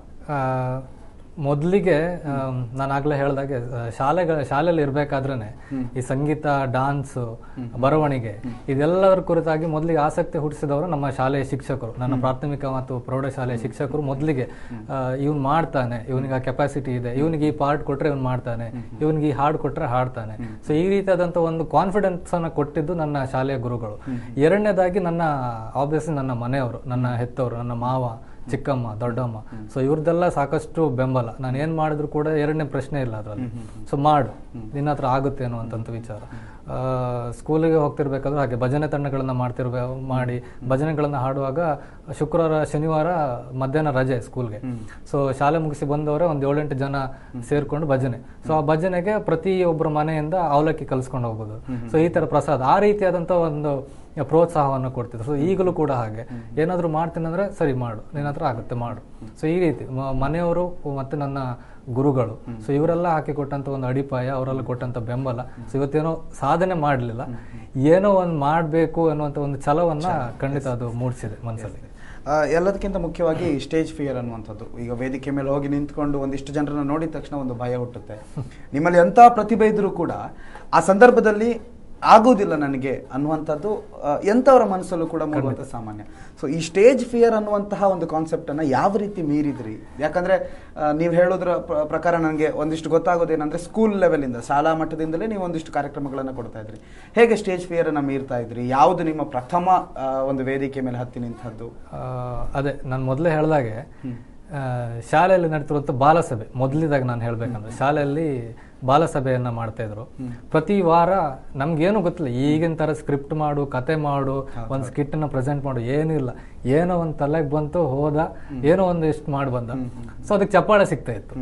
[SPEAKER 5] ಮೊದಲಿಗೆ ನಾನು ಆಗ್ಲೇ ಹೇಳ್ದಾಗೆ ಶಾಲೆಗಳ ಶಾಲೆಯಲ್ಲಿ ಇರ್ಬೇಕಾದ್ರೇನೆ ಈ ಸಂಗೀತ, ಡಾನ್ಸ್, ಬರವಣಿಗೆ ಇದೆಲ್ಲದರ ಕುರಿತಾಗಿ ಮೊದಲಿಗೆ ಆಸಕ್ತಿ ಹುಟ್ಟಿಸಿದವರು ನಮ್ಮ ಶಾಲೆಯ ಶಿಕ್ಷಕರು. ನನ್ನ ಪ್ರಾಥಮಿಕ ಮತ್ತು ಪ್ರೌಢಶಾಲೆಯ ಶಿಕ್ಷಕರು ಮೊದಲಿಗೆ ಇವನ್ ಮಾಡ್ತಾನೆ, ಇವನಿಗೆ ಆ ಕೆಪಾಸಿಟಿ ಇದೆ, ಇವನಿಗೆ ಈ ಪಾರ್ಟ್ ಕೊಟ್ರೆ ಇವನ್ ಮಾಡ್ತಾನೆ, ಇವನಿಗೆ ಈ ಹಾಡು ಕೊಟ್ರೆ ಹಾಡ್ತಾನೆ. ಸೊ ಈ ರೀತಿಯಾದಂತ ಒಂದು ಕಾನ್ಫಿಡೆನ್ಸ್ ಅನ್ನ ಕೊಟ್ಟಿದ್ದು ನನ್ನ ಶಾಲೆಯ ಗುರುಗಳು. ಎರಡನೇದಾಗಿ ನನ್ನ ಆಬ್ವಿಯಸ್ಲಿ ನನ್ನ ಮನೆಯವರು, ನನ್ನ ಹೆತ್ತವರು, ನನ್ನ ಮಾವ, ಚಿಕ್ಕಮ್ಮ, ದೊಡ್ಡಮ್ಮ. ಸೊ ಇವ್ರದ್ದೆಲ್ಲ ಸಾಕಷ್ಟು ಬೆಂಬಲ. ನಾನು ಏನ್ ಮಾಡಿದ್ರು ಕೂಡ ಎರಡನೇ ಪ್ರಶ್ನೆ ಇಲ್ಲ ಅದರಲ್ಲಿ. ಸೊ ಮಾಡು, ನಿನ್ನ ಹತ್ರ ಆಗುತ್ತೆ ಅನ್ನುವಂಥ ವಿಚಾರ. ಸ್ಕೂಲಿಗೆ ಹೋಗ್ತಿರ್ಬೇಕಾದ್ರೆ ಹಾಗೆ ಭಜನೆ ತಂಡಗಳನ್ನ ಮಾಡ್ತಿರ್ಬೇ ಮಾಡಿ ಭಜನೆಗಳನ್ನ ಹಾಡುವಾಗ ಶುಕ್ರವಾರ ಶನಿವಾರ ಮಧ್ಯಾಹ್ನ ರಜೆ ಸ್ಕೂಲ್ಗೆ. ಸೊ ಶಾಲೆ ಮುಗಿಸಿ ಬಂದವರೇ ಒಂದು ಏಳೆಂಟು ಜನ ಸೇರ್ಕೊಂಡು ಭಜನೆ. ಸೊ ಆ ಭಜನೆಗೆ ಪ್ರತಿಯೊಬ್ಬರ ಮನೆಯಿಂದ ಅವಲಕ್ಕಿ ಕಲಿಸ್ಕೊಂಡು ಹೋಗೋದು. ಸೊ ಈ ತರ ಪ್ರಸಾದ, ಆ ರೀತಿಯಾದಂತ ಒಂದು ಪ್ರೋತ್ಸಾಹವನ್ನು ಕೊಡ್ತಿದ್ರು. ಸೊ ಈಗಲೂ ಕೂಡ ಹಾಗೆ ಏನಾದ್ರು ಮಾಡ್ತೀನಿ ಅಂದ್ರೆ ಸರಿ ಮಾಡು, ನಿನ್ನ ಹತ್ರ ಆಗುತ್ತೆ ಮಾಡು. ಸೊ ಈ ರೀತಿ ಮನೆಯವರು ಮತ್ತೆ ನನ್ನ ಗುರುಗಳು, ಸೊ ಇವರೆಲ್ಲ ಹಾಕಿ ಕೊಟ್ಟಂತ ಒಂದು ಅಡಿಪಾಯ, ಅವರೆಲ್ಲ ಕೊಟ್ಟಂತ ಬೆಂಬಲ. ಸೊ ಇವತ್ತೇನೋ ಸಾಧನೆ ಮಾಡಲಿಲ್ಲ, ಏನೋ ಒಂದು ಮಾಡಬೇಕು ಅನ್ನುವಂಥ ಒಂದು ಛಲವನ್ನ ಖಂಡಿತ ಅದು ಮೂಡಿಸಿದೆ ಮನಸ್ಸಲ್ಲಿ.
[SPEAKER 4] ಎಲ್ಲದಕ್ಕಿಂತ ಮುಖ್ಯವಾಗಿ ಸ್ಟೇಜ್ ಫಿಯರ್ ಅನ್ನುವಂಥದ್ದು. ಈಗ ವೇದಿಕೆ ಮೇಲೆ ಹೋಗಿ ನಿಂತ್ಕೊಂಡು ಒಂದಿಷ್ಟು ಜನರನ್ನ ನೋಡಿದ ತಕ್ಷಣ ಒಂದು ಭಯ ಹುಟ್ಟುತ್ತೆ. ನಿಮ್ಮಲ್ಲಿ ಎಂಥ ಪ್ರತಿಭೆ ಇದ್ರೂ ಕೂಡ ಆ ಸಂದರ್ಭದಲ್ಲಿ ಆಗೋದಿಲ್ಲ ನನಗೆ ಅನ್ನುವಂಥದ್ದು ಎಂಥವರ ಮನಸ್ಸಲ್ಲೂ ಕೂಡ ಮೂಡುವಂಥ ಸಾಮಾನ್ಯ. ಸೊ ಈ ಸ್ಟೇಜ್ ಫಿಯರ್ ಅನ್ನುವಂತಹ ಒಂದು ಕಾನ್ಸೆಪ್ಟನ್ನು ಯಾವ ರೀತಿ ಮೀರಿದ್ರಿ? ಯಾಕಂದರೆ ನೀವು ಹೇಳೋದ್ರ ಪ್ರಕಾರ ನನಗೆ ಒಂದಿಷ್ಟು ಗೊತ್ತಾಗೋದೇನೆಂದರೆ, ಸ್ಕೂಲ್ ಲೆವೆಲಿಂದ, ಶಾಲಾ ಮಟ್ಟದಿಂದಲೇ ನೀವು ಒಂದಿಷ್ಟು ಕಾರ್ಯಕ್ರಮಗಳನ್ನು ಕೊಡ್ತಾ ಇದ್ರಿ. ಹೇಗೆ ಸ್ಟೇಜ್ ಫಿಯರನ್ನು ಮೀರ್ತಾ ಇದ್ರಿ? ಯಾವುದು ನಿಮ್ಮ ಪ್ರಥಮ ಒಂದು ವೇದಿಕೆ ಮೇಲೆ ಹತ್ತಿ ನಿಂತದ್ದು?
[SPEAKER 5] ಅದೇ ನಾನು ಮೊದಲೇ ಹೇಳಿದಾಗೆ ಶಾಲೆಯಲ್ಲಿ ನಡೀತಿರುವಂಥ ಬಾಲಸಭೆ. ಮೊದಲಿದಾಗ ನಾನು ಹೇಳ್ಬೇಕಂದ್ರೆ ಶಾಲೆಯಲ್ಲಿ ಬಾಲಸಭೆಯನ್ನ ಮಾಡ್ತಾ ಇದ್ರು. ಪ್ರತಿ ವಾರ ನಮ್ಗೇನು ಗೊತ್ತಿಲ್ಲ, ಈಗಿನ ತರ ಸ್ಕ್ರಿಪ್ಟ್ ಮಾಡು, ಕತೆ ಮಾಡು, ಒಂದ್ ಸ್ಕಿಟ್ ನ ಪ್ರೆಸೆಂಟ್ ಮಾಡು, ಏನೂ ಇಲ್ಲ. ಏನೋ ಒಂದ್ ತಲೆಗೆ ಬಂತು, ಹೋದ, ಏನೋ ಒಂದು ಇಷ್ಟು ಮಾಡಿ ಬಂದ. ಸೊ ಅದಕ್ಕೆ ಚಪ್ಪಾಳೆ ಸಿಗ್ತಾ ಇತ್ತು.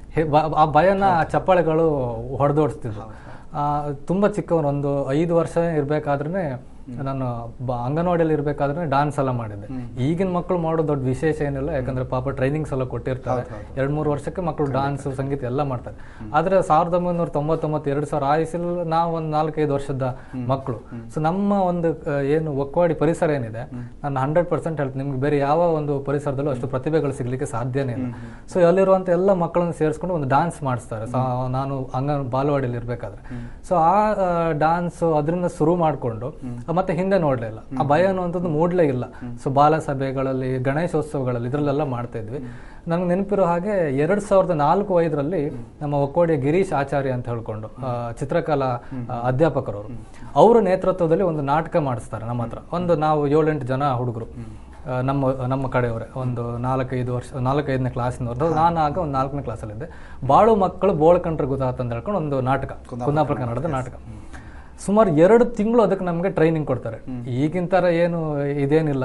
[SPEAKER 5] ಆ ಭಯನ ಚಪ್ಪಾಳೆಗಳು ಹೊಡೆದೋಡಿಸ್ತಿದ್ರು. ಆ ತುಂಬಾ ಚಿಕ್ಕವನು, ಒಂದು ಐದು ವರ್ಷ ಇರ್ಬೇಕಾದ್ರೆ ನಾನು ಅಂಗನವಾಡಿಯಲ್ಲಿ ಇರ್ಬೇಕಾದ್ರೆ ಡಾನ್ಸ್ ಎಲ್ಲ ಮಾಡಿದ್ದೆ. ಈಗಿನ ಮಕ್ಕಳು ಮಾಡೋ ದೊಡ್ಡ ವಿಶೇಷ ಏನಿಲ್ಲ, ಯಾಕಂದ್ರೆ ಪಾಪ ಟ್ರೈನಿಂಗ್ಸ್ ಎಲ್ಲ ಕೊಟ್ಟಿರ್ತಾರೆ. ಎರಡ್ ಮೂರು ವರ್ಷಕ್ಕೆ ಮಕ್ಕಳು ಡಾನ್ಸ್, ಸಂಗೀತ ಎಲ್ಲ ಮಾಡ್ತಾರೆ. ಆದ್ರೆ ಸಾವಿರದ ಒಂಬೈನೂರ ತೊಂಬತ್ತೊಂಬತ್ತು ಎರಡ್ ಸಾವಿರ ಆಯಸ್ಸಲ್ಲಿ ನಾವು ಒಂದ್ ನಾಲ್ಕೈದು ವರ್ಷದ ಮಕ್ಕಳು. ಸೊ ನಮ್ಮ ಒಂದು ಏನು ಒಕ್ಕವಾಡಿ ಪರಿಸರ ಏನಿದೆ, ನಾನು ಹಂಡ್ರೆಡ್ ಪರ್ಸೆಂಟ್ ಹೇಳ್ತೀನಿ, ನಿಮ್ಗೆ ಬೇರೆ ಯಾವ ಒಂದು ಪರಿಸರದಲ್ಲೂ ಅಷ್ಟು ಪ್ರತಿಭೆಗಳು ಸಿಗ್ಲಿಕ್ಕೆ ಸಾಧ್ಯನೇ ಇಲ್ಲ. ಸೊ ಅಲ್ಲಿರುವಂತ ಎಲ್ಲ ಮಕ್ಕಳನ್ನು ಸೇರಿಸ್ಕೊಂಡು ಒಂದು ಡಾನ್ಸ್ ಮಾಡಿಸ್ತಾರೆ. ನಾನು ಅಂಗನ ಬಾಲವಾಡಿಯಲ್ಲಿ ಇರ್ಬೇಕಾದ್ರೆ. ಸೊ ಆ ಡಾನ್ಸ್ ಅದರಿಂದ ಶುರು ಮಾಡ್ಕೊಂಡು ಮತ್ತೆ ಹಿಂದೆ ನೋಡ್ಲೇ ಇಲ್ಲ. ಆ ಭಯ ಅನ್ನುವಂಥದ್ದು ಮೂಡ್ಲೇ ಇಲ್ಲ. ಸೊ ಬಾಲ ಸಭೆಗಳಲ್ಲಿ, ಗಣೇಶೋತ್ಸವಗಳಲ್ಲಿ ಇದರಲ್ಲೆಲ್ಲ ಮಾಡ್ತಾ ಇದ್ವಿ. ನನ್ಗೆ ನೆನಪಿರೋ ಹಾಗೆ ಎರಡ್ ಸಾವಿರದ ನಾಲ್ಕು ಐದರಲ್ಲಿ ನಮ್ಮ ಒಕ್ಕೋಡಿಯ ಗಿರೀಶ್ ಆಚಾರ್ಯ ಅಂತ ಹೇಳ್ಕೊಂಡು ಚಿತ್ರಕಲಾ ಅಧ್ಯಾಪಕರವರು, ಅವರ ನೇತೃತ್ವದಲ್ಲಿ ಒಂದು ನಾಟಕ ಮಾಡಿಸ್ತಾರೆ ನಮ್ಮ ಹತ್ರ. ಒಂದು ನಾವು ಏಳೆಂಟು ಜನ ಹುಡುಗರು ನಮ್ಮ ನಮ್ಮ ಕಡೆಯವರೇ, ಒಂದು ನಾಲ್ಕೈದು ವರ್ಷ ನಾಲ್ಕೈದನೇ ಕ್ಲಾಸಿನವ್ರದ್ದು. ನಾನು ಆಗ ಒಂದು ನಾಲ್ಕನೇ ಕ್ಲಾಸಲ್ಲಿದ್ದೆ. ಬಾಳು ಮಕ್ಕಳು ಬೋಳ್ಕಂಡ್ರೆ ಗೊತ್ತಾತ ಅಂತ ಹೇಳ್ಕೊಂಡು ಒಂದು ನಾಟಕ, ಕುಂದಾಪುರ ಕನ್ನಡದ ನಾಟಕ. ಸುಮಾರು ಎರಡು ತಿಂಗಳು ಅದಕ್ಕೆ ನಮಗೆ ಟ್ರೈನಿಂಗ್ ಕೊಡ್ತಾರೆ. ಈಗಿನ ಥರ ಏನು ಇದೇನಿಲ್ಲ,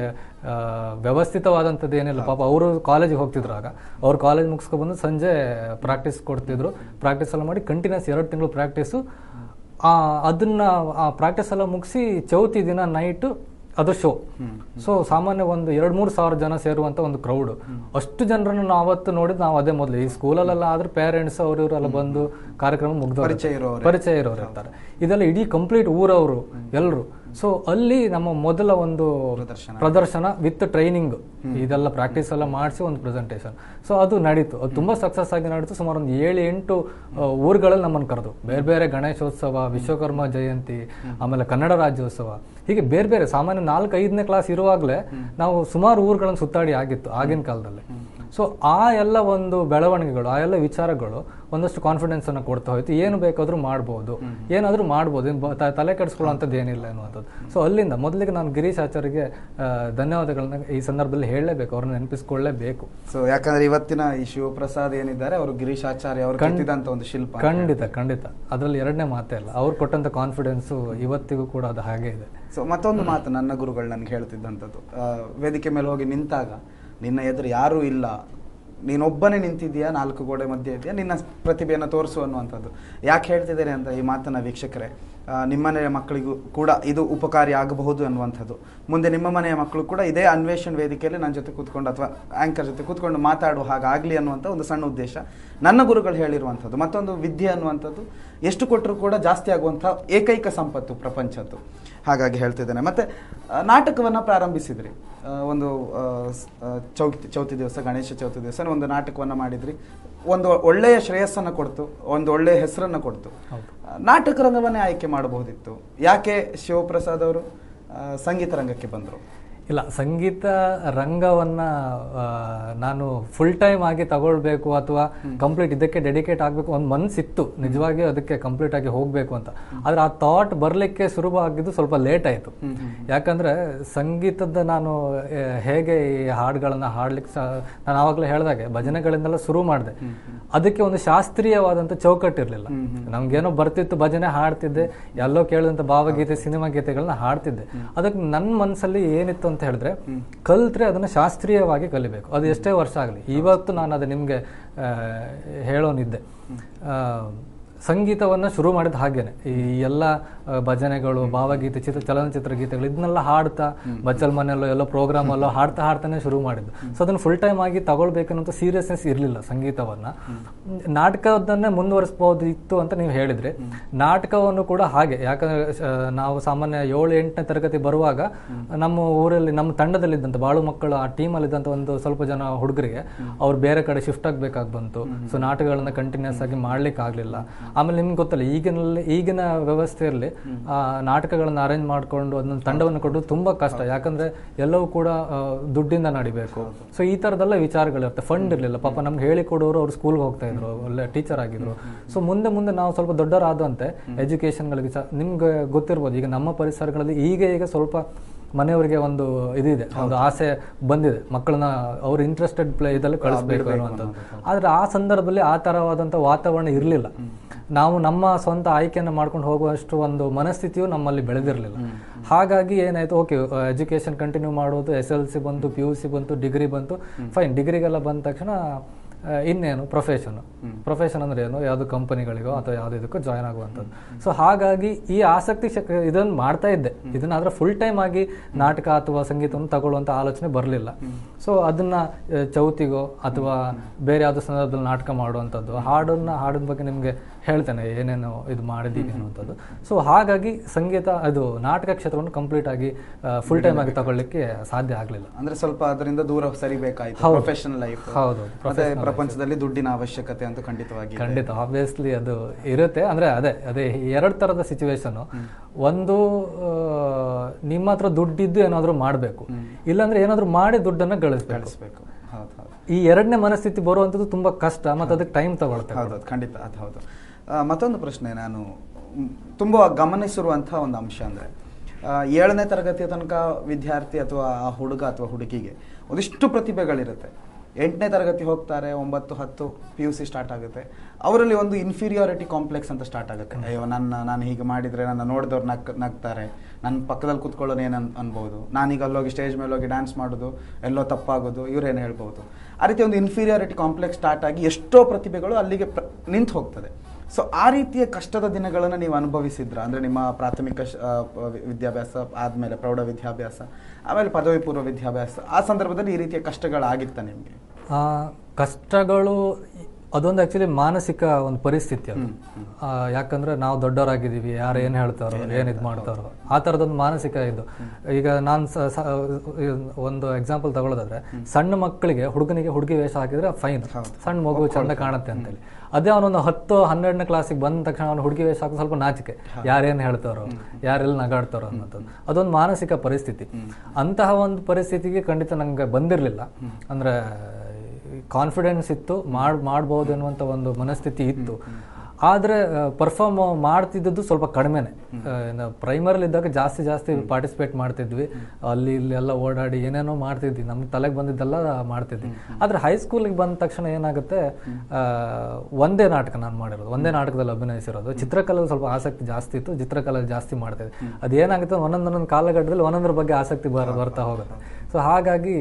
[SPEAKER 5] ವ್ಯವಸ್ಥಿತವಾದಂಥದ್ದು ಏನಿಲ್ಲ. ಪಾಪ ಅವರು ಕಾಲೇಜಿಗೆ ಹೋಗ್ತಿದ್ರು. ಆಗ ಅವ್ರು ಕಾಲೇಜ್ ಮುಗಿಸ್ಕೊಬಂದು ಸಂಜೆ ಪ್ರಾಕ್ಟೀಸ್ ಕೊಡ್ತಿದ್ರು. ಪ್ರಾಕ್ಟೀಸ್ ಎಲ್ಲ ಮಾಡಿ ಕಂಟಿನ್ಯೂಸ್ ಎರಡು ತಿಂಗಳು ಪ್ರಾಕ್ಟೀಸು. ಅದನ್ನ ಆ ಪ್ರಾಕ್ಟೀಸ್ ಎಲ್ಲ ಮುಗಿಸಿ ಚೌತಿ ದಿನ ನೈಟು ಅದು ಶೋ. ಸೊ ಸಾಮಾನ್ಯ ಒಂದು ಎರಡ್ ಮೂರು ಸಾವಿರ ಜನ ಸೇರುವಂತ ಒಂದು ಕ್ರೌಡ್. ಅಷ್ಟು ಜನರನ್ನು ನಾವು ಅವತ್ತು ನೋಡಿದ್ ನಾವು ಅದೇ ಮೊದಲು. ಈ ಸ್ಕೂಲಲ್ಲೆಲ್ಲ ಆದ್ರೆ ಪೇರೆಂಟ್ಸ್ ಅವ್ರು ಇವರೆಲ್ಲ ಬಂದು ಕಾರ್ಯಕ್ರಮ ಮುಗ್ದು ಪರಿಚಯ ಇರೋರು ಇರ್ತಾರೆ. ಇದೆಲ್ಲ ಇಡೀ ಕಂಪ್ಲೀಟ್ ಊರವರು ಎಲ್ಲರೂ. ಸೊ ಅಲ್ಲಿ ನಮ್ಮ ಮೊದಲ ಒಂದು ಪ್ರದರ್ಶನ ವಿತ್ ಟ್ರೈನಿಂಗ್, ಇದೆಲ್ಲ ಪ್ರಾಕ್ಟೀಸ್ ಎಲ್ಲ ಮಾಡಿಸಿ ಒಂದು ಪ್ರೆಸೆಂಟೇಷನ್. ಸೊ ಅದು ನಡೀತು. ಅದು ತುಂಬಾ ಸಕ್ಸಸ್ ಆಗಿ ನಡೀತು. ಸುಮಾರು ಒಂದು ಏಳು ಎಂಟು ಊರುಗಳಲ್ಲಿ ನಮ್ಮನ್ನು ಕರೆದು, ಬೇರೆ ಬೇರೆ ಗಣೇಶೋತ್ಸವ, ವಿಶ್ವಕರ್ಮ ಜಯಂತಿ, ಆಮೇಲೆ ಕನ್ನಡ ರಾಜ್ಯೋತ್ಸವ, ಹೀಗೆ ಬೇರೆ ಬೇರೆ ಸಾಮಾನ್ಯ ನಾಲ್ಕು ಐದನೇ ಕ್ಲಾಸ್ ಇರುವಾಗಲೇ ನಾವು ಸುಮಾರು ಊರುಗಳನ್ನು ಸುತ್ತಾಡಿ ಆಗಿತ್ತು ಆಗಿನ ಕಾಲದಲ್ಲಿ. ಸೊ ಆ ಎಲ್ಲ ಒಂದು ಬೆಳವಣಿಗೆಗಳು, ಆ ಎಲ್ಲ ವಿಚಾರಗಳು ಒಂದಷ್ಟು ಕಾನ್ಫಿಡೆನ್ಸ್ ಅನ್ನು ಕೊಡ್ತಾ ಹೋಯ್ತು. ಏನು ಬೇಕಾದ್ರೂ ಮಾಡ್ಬೋದು, ಏನಾದ್ರೂ ಮಾಡ್ಬೋದು, ತಲೆ ಕೆಡಿಸ್ಕೊಳ್ಳೋಂಥದ್ದು ಏನಿಲ್ಲ ಅನ್ನುವಂಥದ್ದು. ಸೊ ಅಲ್ಲಿಂದ ಮೊದಲಿಗೆ ನಾನು ಗಿರೀಶ್ ಆಚಾರ್ಯಗೆ ಧನ್ಯವಾದಗಳನ್ನ ಈ ಸಂದರ್ಭದಲ್ಲಿ ಹೇಳಲೇಬೇಕು, ಅವ್ರನ್ನ ನೆನಪಿಸ್ಕೊಳ್ಳೇಬೇಕು.
[SPEAKER 4] ಸೊ ಯಾಕಂದ್ರೆ ಇವತ್ತಿನ ಈ ಶಿವಪ್ರಸಾದ್ ಏನಿದ್ದಾರೆ ಅವರು ಗಿರೀಶ್ ಆಚಾರ್ಯ ಅವರು ಕಟ್ಟಿದಂತ ಒಂದು ಶಿಲ್ಪ.
[SPEAKER 5] ಖಂಡಿತ ಖಂಡಿತ ಅದರಲ್ಲಿ ಎರಡನೇ ಮಾತೇ ಇಲ್ಲ. ಅವ್ರು ಕೊಟ್ಟಂತ ಕಾನ್ಫಿಡೆನ್ಸ್ ಇವತ್ತಿಗೂ ಕೂಡ ಅದು ಹಾಗೆ ಇದೆ.
[SPEAKER 4] ಸೊ ಮತ್ತೊಂದು ಮಾತು ನನ್ನ ಗುರುಗಳು ನನ್ಗೆ ಹೇಳ್ತಿದ್ದಂಥದ್ದು, ವೇದಿಕೆ ಮೇಲೆ ಹೋಗಿ ನಿಂತಾಗ ನಿನ್ನ ಎದುರು ಯಾರೂ ಇಲ್ಲ, ನೀನೊಬ್ಬನೇ ನಿಂತಿದ್ದೀಯಾ, ನಾಲ್ಕು ಗೋಡೆ ಮಧ್ಯೆ ಇದೆಯಾ, ನಿನ್ನ ಪ್ರತಿಭೆಯನ್ನು ತೋರಿಸು ಅನ್ನುವಂಥದ್ದು. ಯಾಕೆ ಹೇಳ್ತಿದ್ದೇನೆ ಅಂತ ಈ ಮಾತನ್ನ ವೀಕ್ಷಕರೇ, ನಿಮ್ಮನೆಯ ಮಕ್ಕಳಿಗೂ ಕೂಡ ಇದು ಉಪಕಾರಿ ಆಗಬಹುದು ಅನ್ನುವಂಥದ್ದು. ಮುಂದೆ ನಿಮ್ಮ ಮನೆಯ ಮಕ್ಕಳು ಕೂಡ ಇದೇ ಅನ್ವೇಷಣ್ ವೇದಿಕೆಯಲ್ಲಿ ನನ್ನ ಜೊತೆ ಕೂತ್ಕೊಂಡು ಅಥವಾ ಆಂಕರ್ ಜೊತೆ ಕೂತ್ಕೊಂಡು ಮಾತಾಡುವ ಹಾಗಾಗಲಿ ಅನ್ನುವಂಥ ಒಂದು ಸಣ್ಣ ಉದ್ದೇಶ ನನ್ನ ಗುರುಗಳು ಹೇಳಿರುವಂಥದ್ದು. ಮತ್ತೊಂದು ವಿದ್ಯೆ ಅನ್ನುವಂಥದ್ದು ಎಷ್ಟು ಕೊಟ್ಟರೂ ಕೂಡ ಜಾಸ್ತಿ ಆಗುವಂಥ ಏಕೈಕ ಸಂಪತ್ತು ಪ್ರಪಂಚದ್ದು. ಹಾಗಾಗಿ ಹೇಳ್ತಿದ್ದೇನೆ. ಮತ್ತೆ ನಾಟಕವನ್ನು ಪ್ರಾರಂಭಿಸಿದ್ರಿ, ಒಂದು ಚೌತಿ ಚೌತಿ ದಿವಸ, ಗಣೇಶ ಚೌತಿ ದಿವಸ ಒಂದು ನಾಟಕವನ್ನು ಮಾಡಿದ್ರಿ. ಒಂದು ಒಳ್ಳೆಯ ಶ್ರೇಯಸ್ಸನ್ನು ಕೊಡ್ತು, ಒಂದು ಒಳ್ಳೆಯ ಹೆಸರನ್ನು ಕೊಡ್ತು. ನಾಟಕ ರಂಗವನ್ನೇ ಆಯ್ಕೆ ಮಾಡಬಹುದಿತ್ತು. ಯಾಕೆ ಶಿವಪ್ರಸಾದ್ ಅವರು ಸಂಗೀತ ರಂಗಕ್ಕೆ ಬಂದರು?
[SPEAKER 5] ಇಲ್ಲ, ಸಂಗೀತ ರಂಗವನ್ನ ನಾನು ಫುಲ್ ಟೈಮ್ ಆಗಿ ತಗೊಳ್ಬೇಕು ಅಥವಾ ಕಂಪ್ಲೀಟ್ ಇದಕ್ಕೆ ಡೆಡಿಕೇಟ್ ಆಗಬೇಕು ಒಂದು ಮನಸ್ಸಿತ್ತು ನಿಜವಾಗಿ, ಅದಕ್ಕೆ ಕಂಪ್ಲೀಟ್ ಆಗಿ ಹೋಗ್ಬೇಕು ಅಂತ. ಆದ್ರೆ ಆ ಥಾಟ್ ಬರ್ಲಿಕ್ಕೆ ಶುರು ಆಗಿದ್ದು ಸ್ವಲ್ಪ ಲೇಟ್ ಆಯ್ತು. ಯಾಕಂದ್ರೆ ಸಂಗೀತದ ನಾನು ಹೇಗೆ ಈ ಹಾಡುಗಳನ್ನ ಹಾಡ್ಲಿಕ್ಕೆ ನಾನು ಆವಾಗಲೇ ಹೇಳ್ದಾಗೆ ಭಜನೆಗಳಿಂದೆಲ್ಲ ಶುರು ಮಾಡಿದೆ. ಅದಕ್ಕೆ ಒಂದು ಶಾಸ್ತ್ರೀಯವಾದಂತ ಚೌಕಟ್ಟಿರ್ಲಿಲ್ಲ. ನಮ್ಗೇನೋ ಬರ್ತಿತ್ತು, ಭಜನೆ ಹಾಡ್ತಿದ್ದೆ, ಎಲ್ಲೋ ಕೇಳಿದಂತ ಭಾವಗೀತೆ, ಸಿನಿಮಾ ಗೀತೆಗಳನ್ನ ಹಾಡ್ತಿದ್ದೆ. ಅದಕ್ಕೆ ನನ್ನ ಮನಸ್ಸಲ್ಲಿ ಏನಿತ್ತು ಅಂತ ಹೇಳಿದ್ರೆ, ಕಲ್ತ್ರೆ ಅದನ್ನ ಶಾಸ್ತ್ರೀಯವಾಗಿ ಕಲಿಬೇಕು, ಅದು ಎಷ್ಟೇ ವರ್ಷ ಆಗಲಿ. ಇವತ್ತು ನಾನು ಅದು ನಿಮ್ಗೆ ಹೇಳೋನಿದ್ದೆ. ಸಂಗೀತವನ್ನ ಶುರು ಮಾಡಿದ ಹಾಗೇನೆ ಈ ಎಲ್ಲ ಭಜನೆಗಳು, ಭಾವಗೀತೆ, ಚಿತ್ರ ಚಲನಚಿತ್ರ ಗೀತೆಗಳು ಇದನ್ನೆಲ್ಲ ಹಾಡ್ತಾ ಬಚ್ಚಲ್ ಮನೆಯಲ್ಲೋ ಎಲ್ಲೋ ಪ್ರೋಗ್ರಾಮ್ ಅಲ್ಲೋ ಹಾಡ್ತಾ ಹಾಡ್ತಾನೆ ಶುರು ಮಾಡಿದ್ದು. ಸೊ ಅದನ್ನ ಫುಲ್ ಟೈಮ್ ಆಗಿ ತಗೊಳ್ಬೇಕನ್ನೋ ಸೀರಿಯಸ್ನೆಸ್ ಇರಲಿಲ್ಲ ಸಂಗೀತವನ್ನ. ನಾಟಕದನ್ನೇ ಮುಂದುವರಿಸಬಹುದು ಇತ್ತು ಅಂತ ನೀವು ಹೇಳಿದ್ರೆ, ನಾಟಕವನ್ನು ಕೂಡ ಹಾಗೆ. ಯಾಕಂದ್ರೆ ನಾವು ಸಾಮಾನ್ಯ ಏಳು ಎಂಟನೇ ತರಗತಿ ಬರುವಾಗ ನಮ್ಮ ಊರಲ್ಲಿ ನಮ್ಮ ತಂಡದಲ್ಲಿದ್ದಂತ ಬಾಳು ಮಕ್ಕಳು ಆ ಟೀಮಲ್ಲಿ ಇದ್ದಂತ ಒಂದು ಸ್ವಲ್ಪ ಜನ ಹುಡುಗರಿಗೆ ಅವ್ರು ಬೇರೆ ಕಡೆ ಶಿಫ್ಟ್ ಆಗ್ಬೇಕಾಗಿ ಬಂತು. ಸೊ ನಾಟಕಗಳನ್ನ ಕಂಟಿನ್ಯೂಸ್ ಆಗಿ ಮಾಡ್ಲಿಕ್ಕೆ ಆಗ್ಲಿಲ್ಲ. ಆಮೇಲೆ ನಿಮ್ಗೆ ಗೊತ್ತಲ್ಲ, ಈಗಿನಲ್ಲಿ ಈಗಿನ ವ್ಯವಸ್ಥೆಯಲ್ಲಿ ಆ ನಾಟಕಗಳನ್ನ ಅರೇಂಜ್ ಮಾಡ್ಕೊಂಡು ಅದನ್ನ ತಂಡವನ್ನು ಕೊಡೋದು ತುಂಬಾ ಕಷ್ಟ. ಯಾಕಂದ್ರೆ ಎಲ್ಲವೂ ಕೂಡ ದುಡ್ಡಿಂದ ನಡಿಬೇಕು. ಸೊ ಈ ತರದೆಲ್ಲ ವಿಚಾರಗಳಿರುತ್ತೆ. ಫಂಡ್ ಇರ್ಲಿಲ್ಲ. ಪಾಪ ನಮ್ಗೆ ಹೇಳಿಕೊಡೋರು ಅವ್ರು ಸ್ಕೂಲ್ಗೆ ಹೋಗ್ತಾ ಇದ್ರು, ಒಳ್ಳೆ ಟೀಚರ್ ಆಗಿದ್ರು. ಸೊ ಮುಂದೆ ಮುಂದೆ ನಾವು ಸ್ವಲ್ಪ ದೊಡ್ಡರಾದಂತೆ ಎಜುಕೇಶನ್ಗಳ ವಿಚಾರ ನಿಮ್ಗೆ ಗೊತ್ತಿರ್ಬೋದು. ಈಗ ನಮ್ಮ ಪರಿಸರಗಳಲ್ಲಿ ಈಗ ಈಗ ಸ್ವಲ್ಪ ಮನೆಯವರಿಗೆ ಒಂದು ಇದಿದೆ, ಒಂದು ಆಸೆ ಬಂದಿದೆ, ಮಕ್ಕಳನ್ನ ಅವ್ರ ಇಂಟ್ರೆಸ್ಟೆಡ್ ಪ್ಲೇ ಇದರಲ್ಲಿ ಕಳಿಸ್ಬೇಕು ಅನ್ನುವಂಥದ್ದು. ಆದ್ರೆ ಆ ಸಂದರ್ಭದಲ್ಲಿ ಆ ತರವಾದಂಥ ವಾತಾವರಣ ಇರಲಿಲ್ಲ. ನಾವು ನಮ್ಮ ಸ್ವಂತ ಆಯ್ಕೆಯನ್ನು ಮಾಡ್ಕೊಂಡು ಹೋಗುವಷ್ಟು ಒಂದು ಮನಸ್ಥಿತಿಯು ನಮ್ಮಲ್ಲಿ ಬೆಳೆದಿರಲಿಲ್ಲ. ಹಾಗಾಗಿ ಏನಾಯ್ತು, ಓಕೆ ಎಜುಕೇಶನ್ ಕಂಟಿನ್ಯೂ ಮಾಡೋದು, ಎಸ್ ಎಲ್ ಸಿ ಬಂತು, ಪಿ ಯು ಸಿ ಬಂತು, ಡಿಗ್ರಿ ಬಂತು, ಫೈನ್. ಡಿಗ್ರಿಗೆಲ್ಲ ಬಂದ ತಕ್ಷಣ ಇನ್ನೇನು ಪ್ರೊಫೆಷನ್ ಪ್ರೊಫೆಷನ್ ಅಂದ್ರೆ ಏನು, ಯಾವ್ದು ಕಂಪನಿಗಳಿಗೋ ಅಥವಾ ಯಾವ್ದು ಇದಕ್ಕೋ ಜಾಯ್ನ್ ಆಗುವಂಥದ್ದು. ಸೊ ಹಾಗಾಗಿ ಈ ಆಸಕ್ತಿ ಇದನ್ನು ಮಾಡ್ತಾ ಇದ್ದೆ. ಇದನ್ನಾದ್ರೆ ಫುಲ್ ಟೈಮ್ ಆಗಿ ನಾಟಕ ಅಥವಾ ಸಂಗೀತವನ್ನು ತಗೊಳ್ಳುವಂತ ಆಲೋಚನೆ ಬರಲಿಲ್ಲ. ಸೊ ಅದನ್ನ ಚೌತಿಗೋ ಅಥವಾ ಬೇರೆ ಯಾವ್ದೋ ಸಂದರ್ಭದಲ್ಲಿ ನಾಟಕ ಮಾಡುವಂಥದ್ದು, ಹಾಡನ್ನ ಹಾಡಿನ ಬಗ್ಗೆ ನಿಮ್ಗೆ ಹೇಳ್ತೇನೆ ಏನೇನು ಇದು ಮಾಡಿದ್ದೀವಿ ಅನ್ನುವಂಥದ್ದು. ಸೊ ಹಾಗಾಗಿ ಸಂಗೀತ ಅದು ನಾಟಕ ಕ್ಷೇತ್ರವನ್ನು ಕಂಪ್ಲೀಟ್ ಆಗಿ ಫುಲ್ ಟೈಮ್ ಆಗಿ ತಗೊಳ್ಳಿಕ್ಕೆ ಸಾಧ್ಯ ಆಗ್ಲಿಲ್ಲ.
[SPEAKER 4] ಅಂದ್ರೆ ಸ್ವಲ್ಪ ಅದರಿಂದ ದೂರ ಸರಿಬೇಕಾಯ್ತು ಪ್ರೊಫೆಷನಲ್ ಲೈಫ್.
[SPEAKER 5] ಹೌದು,
[SPEAKER 4] ಮತ್ತೆ ಪ್ರಪಂಚದಲ್ಲಿ ದುಡ್ಡಿನ ಅವಶ್ಯಕತೆ ಅಂತ ಖಂಡಿತವಾಗಿ
[SPEAKER 5] ಖಂಡಿತ ಆಬ್ವಿಯಸ್ಲಿ ಅದು ಇರುತ್ತೆ. ಅಂದ್ರೆ ಅದೇ ಅದೇ ಎರಡು ತರದ ಸಿಚುವೇಶನ್. ಒಂದು ನಿಮ್ಮ ಹತ್ರ ದುಡ್ಡಿದ್ದು ಏನಾದ್ರು ಮಾಡ್ಬೇಕು, ಇಲ್ಲಾಂದ್ರೆ ಏನಾದ್ರು ಮಾಡಿ ದುಡ್ಡನ್ನ ಗಳಿಸ್ಬೇಕು. ಈ ಎರಡನೇ ಮನಸ್ಥಿತಿ ಬರುವಂತದ್ದು ತುಂಬಾ ಕಷ್ಟ ಮತ್ತು ಅದಕ್ಕೆ ಟೈಮ್ ತಗೊಳ್ತೇವೆ.
[SPEAKER 4] ಹೌದು, ಖಂಡಿತ ಅದು ಹೌದು. ಮತ್ತೊಂದು ಪ್ರಶ್ನೆ ನಾನು ತುಂಬಾ ಗಮನಿಸಿರುವಂತಹ ಒಂದು ಅಂಶ ಅಂದ್ರೆ, ಏಳನೇ ತರಗತಿಯ ತನಕ ವಿದ್ಯಾರ್ಥಿ ಅಥವಾ ಆ ಹುಡುಗ ಅಥವಾ ಹುಡುಗಿಗೆ ಒಂದಿಷ್ಟು ಪ್ರತಿಭೆಗಳಿರುತ್ತೆ. ಎಂಟನೇ ತರಗತಿ ಹೋಗ್ತಾರೆ, ಒಂಬತ್ತು ಹತ್ತು ಪಿ ಯು ಸಿ ಸ್ಟಾರ್ಟ್ ಆಗುತ್ತೆ, ಅವರಲ್ಲಿ ಒಂದು ಇನ್ಫೀರಿಯಾರಿಟಿ ಕಾಂಪ್ಲೆಕ್ಸ್ ಅಂತ ಸ್ಟಾರ್ಟ್ ಆಗುತ್ತೆ. ಅಯ್ಯೋ ನನ್ನ ನಾನು ಹೀಗೆ ಮಾಡಿದರೆ ನನ್ನ ನೋಡಿದವ್ರು ನಗ್ ನಗ್ತಾರೆ, ನನ್ನ ಪಕ್ಕದಲ್ಲಿ ಕೂತ್ಕೊಳ್ಳೋನು ಏನು ಅನ್ ಅನ್ಬೋದು, ನಾನೀಗ ಅಲ್ಲೋಗಿ ಸ್ಟೇಜ್ ಮೇಲೆ ಹೋಗಿ ಡ್ಯಾನ್ಸ್ ಮಾಡೋದು ಎಲ್ಲೋ ತಪ್ಪಾಗೋದು, ಇವ್ರೇನು ಹೇಳ್ಬೋದು. ಆ ರೀತಿ ಒಂದು ಇನ್ಫೀರಿಯಾರಿಟಿ ಕಾಂಪ್ಲೆಕ್ಸ್ ಸ್ಟಾರ್ಟ್ ಆಗಿ ಎಷ್ಟೋ ಪ್ರತಿಭೆಗಳು ಅಲ್ಲಿಗೆ ಪ್ರ ನಿಂತು ಹೋಗ್ತದೆ. ಸೊ ಆ ರೀತಿಯ ಕಷ್ಟದ ದಿನಗಳನ್ನು ನೀವು ಅನುಭವಿಸಿದ್ರ? ಅಂದರೆ ನಿಮ್ಮ ಪ್ರಾಥಮಿಕ ವಿದ್ಯಾಭ್ಯಾಸ ಆದಮೇಲೆ ಪ್ರೌಢ ವಿದ್ಯಾಭ್ಯಾಸ, ಆಮೇಲೆ ಪದವಿ ಪೂರ್ವ ವಿದ್ಯಾಭ್ಯಾಸ, ಆ ಸಂದರ್ಭದಲ್ಲಿ ಈ ರೀತಿಯ ಕಷ್ಟಗಳಾಗಿತ್ತ ನಿಮಗೆ?
[SPEAKER 5] ಕಷ್ಟಗಳು ಅದೊಂದು ಆಕ್ಚುಲಿ ಮಾನಸಿಕ ಒಂದು ಪರಿಸ್ಥಿತಿ ಅದು. ಯಾಕಂದ್ರೆ ನಾವು ದೊಡ್ಡವರಾಗಿದ್ದೀವಿ, ಯಾರು ಏನು ಹೇಳ್ತಾರೋ ಏನು ಇದು ಮಾಡ್ತಾರೋ ಆ ಥರದೊಂದು ಮಾನಸಿಕ ಇದು. ಈಗ ನಾನು ಒಂದು ಎಕ್ಸಾಂಪಲ್ ತಗೊಳ್ಳೋದಾದ್ರೆ, ಸಣ್ಣ ಮಕ್ಕಳಿಗೆ ಹುಡುಗನಿಗೆ ಹುಡುಗಿ ವೇಷ ಹಾಕಿದ್ರೆ ಫೈನ್, ಸಣ್ಣ ಮಗು ಚಂದ ಕಾಣುತ್ತೆ ಅಂತೇಳಿ. ಅದೇ ಅವನೊಂದು ಹತ್ತು ಹನ್ನೆರಡನೇ ಕ್ಲಾಸಿಗೆ ಬಂದ ತಕ್ಷಣ ಅವನು ಹುಡುಗಿ ವೇಷ ಹಾಕೋ ಸ್ವಲ್ಪ ನಾಚಿಕೆ, ಯಾರೇನು ಹೇಳ್ತಾರೋ ಯಾರೆಲ್ಲ ನಗಾಡ್ತಾರೋ ಅನ್ನೋದು ಅದೊಂದು ಮಾನಸಿಕ ಪರಿಸ್ಥಿತಿ. ಅಂತಹ ಒಂದು ಪರಿಸ್ಥಿತಿಗೆ ಖಂಡಿತ ನಂಗೆ ಬಂದಿರಲಿಲ್ಲ. ಅಂದ್ರೆ ಕಾನ್ಫಿಡೆನ್ಸ್ ಇತ್ತು, ಮಾಡ್ ಮಾಡ್ಬೋದು ಅನ್ನುವಂಥ ಒಂದು ಮನಸ್ಥಿತಿ ಇತ್ತು. ಆದರೆ ಪರ್ಫಾರ್ಮ್ ಮಾಡ್ತಿದ್ದದ್ದು ಸ್ವಲ್ಪ ಕಡಿಮೆನೆ. ಪ್ರೈಮರಿಲಿ ಇದ್ದಾಗ ಜಾಸ್ತಿ ಜಾಸ್ತಿ ಪಾರ್ಟಿಸಿಪೇಟ್ ಮಾಡ್ತಿದ್ವಿ, ಅಲ್ಲಿ ಇಲ್ಲಿ ಎಲ್ಲ ಓಡಾಡಿ ಏನೇನೋ ಮಾಡ್ತಿದ್ವಿ, ನಮ್ಗೆ ತಲೆಗೆ ಬಂದಿದ್ದೆಲ್ಲ ಮಾಡ್ತಿದ್ವಿ. ಆದರೆ ಹೈಸ್ಕೂಲಿಗೆ ಬಂದ ತಕ್ಷಣ ಏನಾಗುತ್ತೆ, ಒಂದೇ ನಾಟಕ ನಾನು ಮಾಡಿರೋದು, ಒಂದೇ ನಾಟಕದಲ್ಲಿ ಅಭಿನಯಿಸಿರೋದು. ಚಿತ್ರಕಲೆ ಸ್ವಲ್ಪ ಆಸಕ್ತಿ ಜಾಸ್ತಿ ಇತ್ತು, ಚಿತ್ರಕಲೆ ಜಾಸ್ತಿ ಮಾಡ್ತಿದ್ವಿ. ಅದೇನಾಗುತ್ತೆ, ಒಂದೊಂದೊಂದೊಂದು ಕಾಲಘಟ್ಟದಲ್ಲಿ ಒಂದೊಂದ್ರ ಬಗ್ಗೆ ಆಸಕ್ತಿ ಬರ ಬರ್ತಾ ಹೋಗುತ್ತೆ. ಸೊ ಹಾಗಾಗಿ